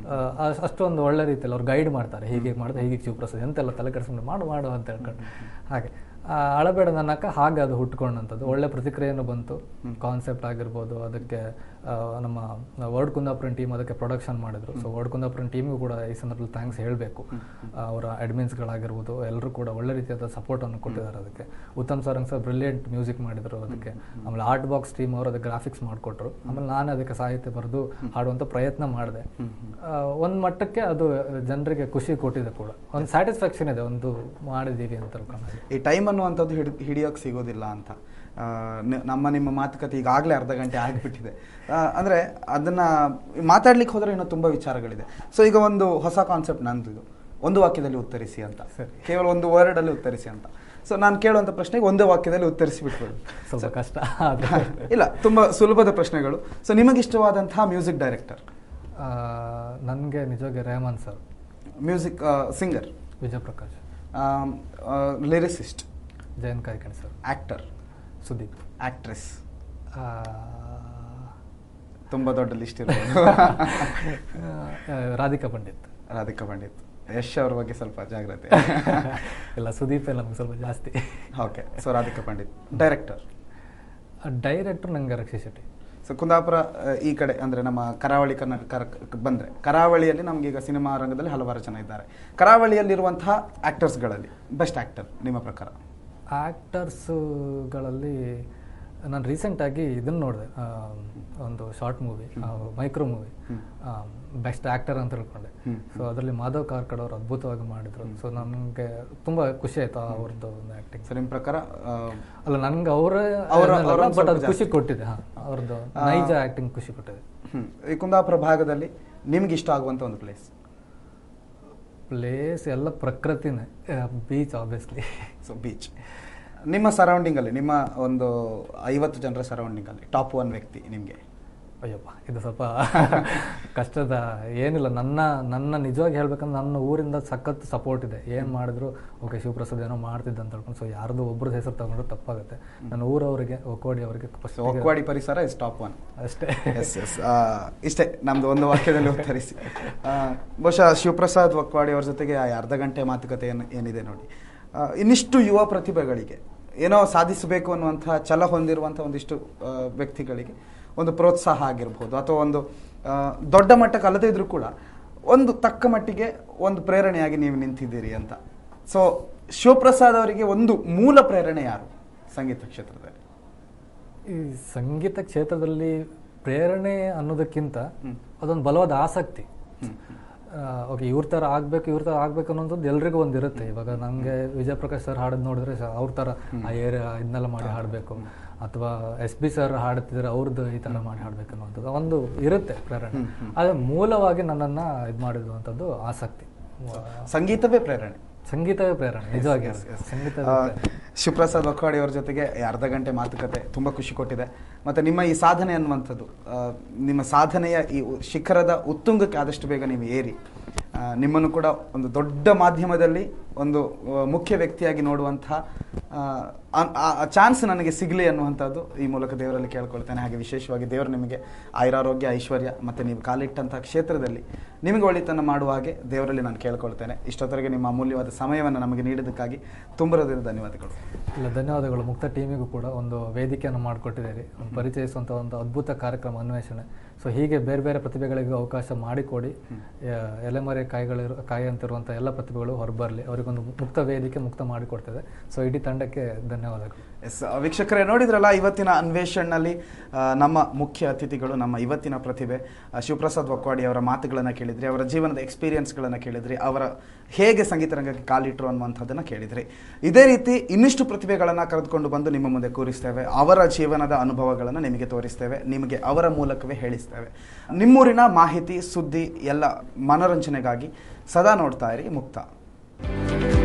[SPEAKER 5] ಅಷ್ಟೊಂದು ಒಳ್ಳೆ ರೀತಿಯಲ್ಲಿ ಅವ್ರು ಗೈಡ್ ಮಾಡ್ತಾರೆ, ಹೀಗೆ ಮಾಡಿದ್ರೆ ಹೀಗೆ ಶಿವಪ್ರಸಾದ್ ಎಂತೆಲ್ಲ ತಲೆ ಕೆಡಿಸ್ಕೊಂಡು ಮಾಡು ಮಾಡು ಅಂತ ಹೇಳ್ಕೊಂಡು ಹಾಗೆ ಅಳಬೇಡ ನನ್ನಕ್ಕ ಹಾಗೆ ಅದು ಹುಟ್ಕೊಂಡಂಥದ್ದು. ಒಳ್ಳೆ ಪ್ರತಿಕ್ರಿಯೆನೂ ಬಂತು. ಕಾನ್ಸೆಪ್ಟ್ ಆಗಿರ್ಬೋದು, ಅದಕ್ಕೆ ನಮ್ಮ ವರ್ಡ್ ಕುಂದಾಪುರನ್ ಟೀಮ್ ಅದಕ್ಕೆ ಪ್ರೊಡಕ್ಷನ್ ಮಾಡಿದ್ರು. ಸೊ ವರ್ಡ್ ಕುಂದಾಪುರನ್ ಟೀಮಿಗೂ ಕೂಡ ಈ ಸಂದರ್ಭದಲ್ಲಿ ಥ್ಯಾಂಕ್ಸ್ ಹೇಳಬೇಕು. ಅವರ ಅಡ್ಮಿನ್ಸ್ಗಳಾಗಿರ್ಬೋದು ಎಲ್ಲರೂ ಕೂಡ ಒಳ್ಳೆ ರೀತಿಯಾದ ಸಪೋರ್ಟನ್ನು ಕೊಟ್ಟಿದ್ದಾರೆ ಅದಕ್ಕೆ. Uttam Sarang sir brilliant music ಮಾಡಿದ್ರು ಅದಕ್ಕೆ. ಆಮೇಲೆ ಆರ್ಟ್ ಬಾಕ್ಸ್ ಟೀಮ್ ಅವರು ಅದಕ್ಕೆ ಗ್ರಾಫಿಕ್ಸ್ ಮಾಡಿಕೊಟ್ರು. ಆಮೇಲೆ ನಾನು ಅದಕ್ಕೆ ಸಾಹಿತ್ಯ ಬರೆದು ಹಾಡುವಂಥ ಪ್ರಯತ್ನ ಮಾಡಿದೆ. ಒಂದು ಮಟ್ಟಕ್ಕೆ ಅದು ಜನರಿಗೆ ಖುಷಿ ಕೊಟ್ಟಿದೆ ಕೂಡ, ಒಂದು ಸ್ಯಾಟಿಸ್ಫ್ಯಾಕ್ಷನ್ ಇದೆ, ಒಂದು ಮಾಡಿದ್ದೀವಿ ಅಂತ ತಿಳ್ಕೊಂಡು.
[SPEAKER 4] ಈ ಟೈಮ್ ಅನ್ನುವಂಥದ್ದು ಹಿಡಿ ಹಿಡಿಯೋಕ್ಕೆ ಸಿಗೋದಿಲ್ಲ ಅಂತ ನಮ್ಮ ನಿಮ್ಮ ಮಾತುಕತೆ ಈಗಾಗಲೇ ಅರ್ಧ ಗಂಟೆ ಆಗಿಬಿಟ್ಟಿದೆ. ಅಂದರೆ ಅದನ್ನು ಮಾತಾಡ್ಲಿಕ್ಕೆ ಹೋದರೆ ಇನ್ನೂ ತುಂಬ ವಿಚಾರಗಳಿದೆ. ಸೊ ಈಗ ಒಂದು ಹೊಸ ಕಾನ್ಸೆಪ್ಟ್ ನಂದು, ಇದು ಒಂದು ವಾಕ್ಯದಲ್ಲಿ ಉತ್ತರಿಸಿ ಅಂತ, ಕೇವಲ ಒಂದು ವರ್ಡಲ್ಲಿ ಉತ್ತರಿಸಿ ಅಂತ. ಸೊ ನಾನು ಕೇಳುವಂಥ ಪ್ರಶ್ನೆಗೆ ಒಂದೇ ವಾಕ್ಯದಲ್ಲಿ ಉತ್ತರಿಸಿ ಬಿಟ್ಬೋದು.
[SPEAKER 5] ಸ್ವಲ್ಪ ಕಷ್ಟ
[SPEAKER 4] ಇಲ್ಲ, ತುಂಬ ಸುಲಭದ ಪ್ರಶ್ನೆಗಳು. ಸೊ ನಿಮಗೆ ಇಷ್ಟವಾದಂತಹ ಮ್ಯೂಸಿಕ್ ಡೈರೆಕ್ಟರ್?
[SPEAKER 5] ನನಗೆ ನಿಜವಾಗಿ Rahman sir.
[SPEAKER 4] Music singer?
[SPEAKER 5] Vijay Prakash.
[SPEAKER 4] Lyricist?
[SPEAKER 5] Jayant Kaikini sir.
[SPEAKER 4] Actor?
[SPEAKER 5] Sudeep.
[SPEAKER 4] Actress? ತುಂಬ ದೊಡ್ಡ ಲಿಸ್ಟ್ ಇರ್ಬೋದು.
[SPEAKER 5] ರಾಧಿಕಾ ಪಂಡಿತ್.
[SPEAKER 4] ರಾಧಿಕಾ ಪಂಡಿತ್. ಯಶ್ ಅವ್ರ ಬಗ್ಗೆ ಸ್ವಲ್ಪ ಜಾಗ್ರತೆ.
[SPEAKER 5] ಇಲ್ಲ, ಸುದೀಪ್ ಎಲ್ಲ ನಮ್ಗೆ ಸ್ವಲ್ಪ ಜಾಸ್ತಿ.
[SPEAKER 4] Okay, so Radhika Pandit. Director?
[SPEAKER 5] Director ನಂಗೆ ರಕ್ಷಿತ್ ಶೆಟ್ಟಿ.
[SPEAKER 4] ಸೊ ಕುಂದಾಪುರ ಈ ಕಡೆ ಅಂದರೆ ನಮ್ಮ ಕರಾವಳಿ ಕರ್ನಾಟಕ ಬಂದರೆ, ಕರಾವಳಿಯಲ್ಲಿ ನಮಗೀಗ ಸಿನಿಮಾ ರಂಗದಲ್ಲಿ ಹಲವಾರು ಜನ ಇದ್ದಾರೆ. ಕರಾವಳಿಯಲ್ಲಿರುವಂತಹ ಆ್ಯಕ್ಟರ್ಸ್ಗಳಲ್ಲಿ ಬೆಸ್ಟ್ ಆ್ಯಕ್ಟರ್ ನಿಮ್ಮ ಪ್ರಕಾರ?
[SPEAKER 5] ಆ್ಯಕ್ಟರ್ಸ್ಗಳಲ್ಲಿ ನಾನು ರೀಸೆಂಟಾಗಿ ಇದನ್ನು ನೋಡಿದೆ, ಒಂದು short movie, micro movie, best actor ಅಂತ ತಿಳ್ಕೊಂಡೆ. ಸೊ ಅದರಲ್ಲಿ ಮಾಧವ್ ಕಾರ್ಕಡ್ ಅವರು ಅದ್ಭುತವಾಗಿ ಮಾಡಿದರು. ಸೊ ನನಗೆ ತುಂಬ ಖುಷಿ ಆಯಿತು ಅವ್ರದ್ದು ಒಂದು ಆ್ಯಕ್ಟಿಂಗ್.
[SPEAKER 4] ಸೊ ನಿಮ್ಮ ಪ್ರಕಾರ?
[SPEAKER 5] ಅಲ್ಲ, ನನಗೆ ಅವರ ಬಟ್ ಅದು ಖುಷಿ ಕೊಟ್ಟಿದೆ. ಹಾಂ, ಅವ್ರದ್ದು ನೈಜ ಆ್ಯಕ್ಟಿಂಗ್ ಖುಷಿ ಕೊಟ್ಟಿದೆ.
[SPEAKER 4] ಹ್ಞೂ ಈ ಕುಂದಾಪುರ ಭಾಗದಲ್ಲಿ ನಿಮ್ಗೆ ಇಷ್ಟ ಆಗುವಂಥ ಒಂದು ಪ್ಲೇಸ್?
[SPEAKER 5] ಪ್ಲೇಸ್ ಎಲ್ಲ ಪ್ರಕೃತಿನೇ, ಬೀಚ್ ಆಬ್ವಿಯಸ್ಲಿ.
[SPEAKER 4] So beach. ನಿಮ್ಮ ಸರೌಂಡಿಂಗಲ್ಲಿ, ನಿಮ್ಮ ಒಂದು ಐವತ್ತು ಜನರ ಸರೌಂಡಿಂಗಲ್ಲಿ ಟಾಪ್ ಒನ್ ವ್ಯಕ್ತಿ ನಿಮಗೆ?
[SPEAKER 5] ಅಯ್ಯಪ್ಪ, ಇದು ಸ್ವಲ್ಪ ಕಷ್ಟದ ಏನಿಲ್ಲ. ನನ್ನ ನನ್ನ ನಿಜವಾಗಿ ಹೇಳ್ಬೇಕಂದ್ರೆ ನನ್ನ ಊರಿಂದ ಸಖತ್ ಸಪೋರ್ಟ್ ಇದೆ. ಏನು ಮಾಡಿದ್ರು ಓಕೆ ಶಿವಪ್ರಸಾದ್ ಏನೋ ಮಾಡ್ತಿದ್ದ ಅಂತ ಹೇಳ್ಕೊಂಡು. ಸೊ ಯಾರ್ದು ಒಬ್ರದ್ದು ಹೆಸರು ತಗೊಂಡ್ರೆ ತಪ್ಪಾಗುತ್ತೆ. ನನ್ನ ಊರವರಿಗೆ, ಒಕ್ವಾಡಿ ಅವರಿಗೆ,
[SPEAKER 4] ಒಕ್ವಾಡಿ ಪರಿಸರ ಇಸ್ ಟಾಪ್ ಒನ್
[SPEAKER 5] ಅಷ್ಟೇ.
[SPEAKER 4] ಎಸ್ ಎಸ್ ಇಷ್ಟೇ ನಮ್ದು ಒಂದು ವಾಕ್ಯದಲ್ಲಿ ಉತ್ತರಿಸಿ. ಬಹುಶಃ ಶಿವಪ್ರಸಾದ್ ಒಕ್ವಾಡಿ ಅವ್ರ ಜೊತೆಗೆ ಆ ಅರ್ಧ ಗಂಟೆ ಮಾತುಕತೆ ಏನು ಏನಿದೆ ನೋಡಿ, ಇನ್ನಿಷ್ಟು ಯುವ ಪ್ರತಿಭೆಗಳಿಗೆ, ಏನೋ ಸಾಧಿಸಬೇಕು ಅನ್ನುವಂಥ ಛಲ ಹೊಂದಿರುವಂಥ ಒಂದಿಷ್ಟು ವ್ಯಕ್ತಿಗಳಿಗೆ ಒಂದು ಪ್ರೋತ್ಸಾಹ ಆಗಿರ್ಬೋದು, ಅಥವಾ ಒಂದು ದೊಡ್ಡ ಮಟ್ಟಕ್ಕೆ ಅಲ್ಲದೇ ಇದ್ರೂ ಕೂಡ ಒಂದು ತಕ್ಕ ಮಟ್ಟಿಗೆ ಒಂದು ಪ್ರೇರಣೆಯಾಗಿ ನೀವು ನಿಂತಿದ್ದೀರಿ ಅಂತ. ಸೊ ಶಿವಪ್ರಸಾದ್ ಅವರಿಗೆ ಒಂದು ಮೂಲ ಪ್ರೇರಣೆ ಯಾರು ಸಂಗೀತ ಕ್ಷೇತ್ರದಲ್ಲಿ?
[SPEAKER 5] ಈ ಸಂಗೀತ ಕ್ಷೇತ್ರದಲ್ಲಿ ಪ್ರೇರಣೆ ಅನ್ನೋದಕ್ಕಿಂತ ಅದೊಂದು ಬಲವಾದ ಆಸಕ್ತಿ. ಓಕೆ, ಇವ್ರ ಥರ ಆಗಬೇಕು ಇವ್ರ ಥರ ಆಗಬೇಕು ಅನ್ನೋದು ಎಲ್ರಿಗೂ ಒಂದು ಇರುತ್ತೆ. ಇವಾಗ ನಮಗೆ ವಿಜಯ್ ಪ್ರಕಾಶ್ ಸರ್ ಹಾಡೋದು ನೋಡಿದ್ರೆ ಅವ್ರ ಥರ ಆ ಏರಿಯಾ ಇದನ್ನೆಲ್ಲ ಮಾಡಿ ಹಾಡಬೇಕು, ಅಥವಾ ಎಸ್ ಬಿ ಸರ್ ಹಾಡುತ್ತಿದ್ರೆ ಅವ್ರದ್ದು ಈ ಥರ ಮಾಡಿ ಹಾಡಬೇಕು ಅನ್ನೋವಂಥದ್ದು ಒಂದು ಇರುತ್ತೆ ಪ್ರೇರಣೆ. ಆದರೆ ಮೂಲವಾಗಿ ನನ್ನನ್ನು ಇದು ಮಾಡಿರುವಂಥದ್ದು ಆಸಕ್ತಿ.
[SPEAKER 4] ಸಂಗೀತವೇ ಪ್ರೇರಣೆ?
[SPEAKER 5] ಸಂಗೀತವೇ ಪ್ರೇರಣೆ ನಿಜವಾಗಿ. ಸಂಗೀತ.
[SPEAKER 4] ಶಿವಪ್ರಸಾದ್ ಒಕ್ವಾಡಿ ಅವ್ರ ಜೊತೆಗೆ ಅರ್ಧ ಗಂಟೆ ಮಾತುಕತೆ ತುಂಬ ಖುಷಿ ಕೊಟ್ಟಿದೆ. ಮತ್ತು ನಿಮ್ಮ ಈ ಸಾಧನೆ ಅನ್ನುವಂಥದ್ದು, ನಿಮ್ಮ ಸಾಧನೆಯ ಈ ಶಿಖರದ ಉತ್ತುಂಗಕ್ಕೆ ಆದಷ್ಟು ಬೇಗ ನೀವು ಏರಿ ನಿಮ್ಮನ್ನು ಕೂಡ ಒಂದು ದೊಡ್ಡ ಮಾಧ್ಯಮದಲ್ಲಿ ಒಂದು ಮುಖ್ಯ ವ್ಯಕ್ತಿಯಾಗಿ ನೋಡುವಂತಹ ಚಾನ್ಸ್ ನನಗೆ ಸಿಗಲಿ ಅನ್ನುವಂಥದ್ದು ಈ ಮೂಲಕ ದೇವರಲ್ಲಿ ಕೇಳ್ಕೊಳ್ತೇನೆ. ಹಾಗೆ ವಿಶೇಷವಾಗಿ ದೇವರು ನಿಮಗೆ ಆಯುರಾರೋಗ್ಯ, ಐಶ್ವರ್ಯ ಮತ್ತು ನೀವು ಕಾಲಿಟ್ಟಂಥ ಕ್ಷೇತ್ರದಲ್ಲಿ ನಿಮಗೆ ಒಳಿತನ್ನು ಮಾಡುವ ಹಾಗೆ ದೇವರಲ್ಲಿ ನಾನು ಕೇಳ್ಕೊಳ್ತೇನೆ. ಇಷ್ಟೊತ್ತರೆಗೆ ನಿಮ್ಮ ಅಮೂಲ್ಯವಾದ ಸಮಯವನ್ನು ನಮಗೆ ನೀಡಿದ್ದಕ್ಕಾಗಿ ತುಂಬ ಹೃದಯದ ಧನ್ಯವಾದಗಳು.
[SPEAKER 5] ಇಲ್ಲ, ಧನ್ಯವಾದಗಳು. ಮುಕ್ತ ಟೀಮಿಗೂ ಕೂಡ ಒಂದು ವೇದಿಕೆಯನ್ನು ಮಾಡಿಕೊಟ್ಟಿದ್ದೀರಿ, ಒಂದು ಪರಿಚಯಿಸುವಂಥ ಒಂದು ಅದ್ಭುತ ಕಾರ್ಯಕ್ರಮ ಅನ್ವೇಷಣೆ. ಸೊ ಹೀಗೆ ಬೇರೆ ಬೇರೆ ಪ್ರತಿಭೆಗಳಿಗೂ ಅವಕಾಶ ಮಾಡಿಕೊಡಿ. ಎಲೆಮರೆ ಕಾಯಿಗಳಿರೋ ಕಾಯಿ ಅಂತಿರುವಂಥ ಎಲ್ಲ ಪ್ರತಿಭೆಗಳು ಹೊರಬರಲಿ, ಅವರಿಗೊಂದು ಮುಕ್ತ ವೇದಿಕೆ ಮುಕ್ತ ಮಾಡಿಕೊಡ್ತದೆ. ಸೊ ಇಡೀ ತಂಡಕ್ಕೆ ಧನ್ಯವಾದಗಳು.
[SPEAKER 4] ಎಸ್ ವೀಕ್ಷಕರೇ, ನೋಡಿದ್ರಲ್ಲ ಇವತ್ತಿನ ಅನ್ವೇಷಣೆಯಲ್ಲಿ ನಮ್ಮ ಮುಖ್ಯ ಅತಿಥಿಗಳು, ನಮ್ಮ ಇವತ್ತಿನ ಪ್ರತಿಭೆ ಶಿವಪ್ರಸಾದ್ ಒಕ್ವಾಡಿ ಅವರ ಮಾತುಗಳನ್ನು ಕೇಳಿದ್ರಿ, ಅವರ ಜೀವನದ ಎಕ್ಸ್ಪೀರಿಯನ್ಸ್ಗಳನ್ನು ಕೇಳಿದ್ರಿ, ಅವರ ಹೇಗೆ ಸಂಗೀತ ರಂಗಕ್ಕೆ ಕಾಲಿಟ್ಟರು ಅನ್ನುವಂಥದ್ದನ್ನು ಕೇಳಿದ್ರಿ. ಇದೇ ರೀತಿ ಇನ್ನಿಷ್ಟು ಪ್ರತಿಭೆಗಳನ್ನು ಕರೆದುಕೊಂಡು ಬಂದು ನಿಮ್ಮ ಮುಂದೆ ಕೂರಿಸ್ತೇವೆ. ಅವರ ಜೀವನದ ಅನುಭವಗಳನ್ನು ನಿಮಗೆ ತೋರಿಸ್ತೇವೆ, ನಿಮಗೆ ಅವರ ಮೂಲಕವೇ ಹೇಳಿಸ್ತೇವೆ. ನಿಮ್ಮೂರಿನ ಮಾಹಿತಿ, ಸುದ್ದಿ ಎಲ್ಲ ಮನೋರಂಜನೆಗಾಗಿ ಸದಾ ನೋಡ್ತಾ ಇರಿ ಮುಕ್ತ.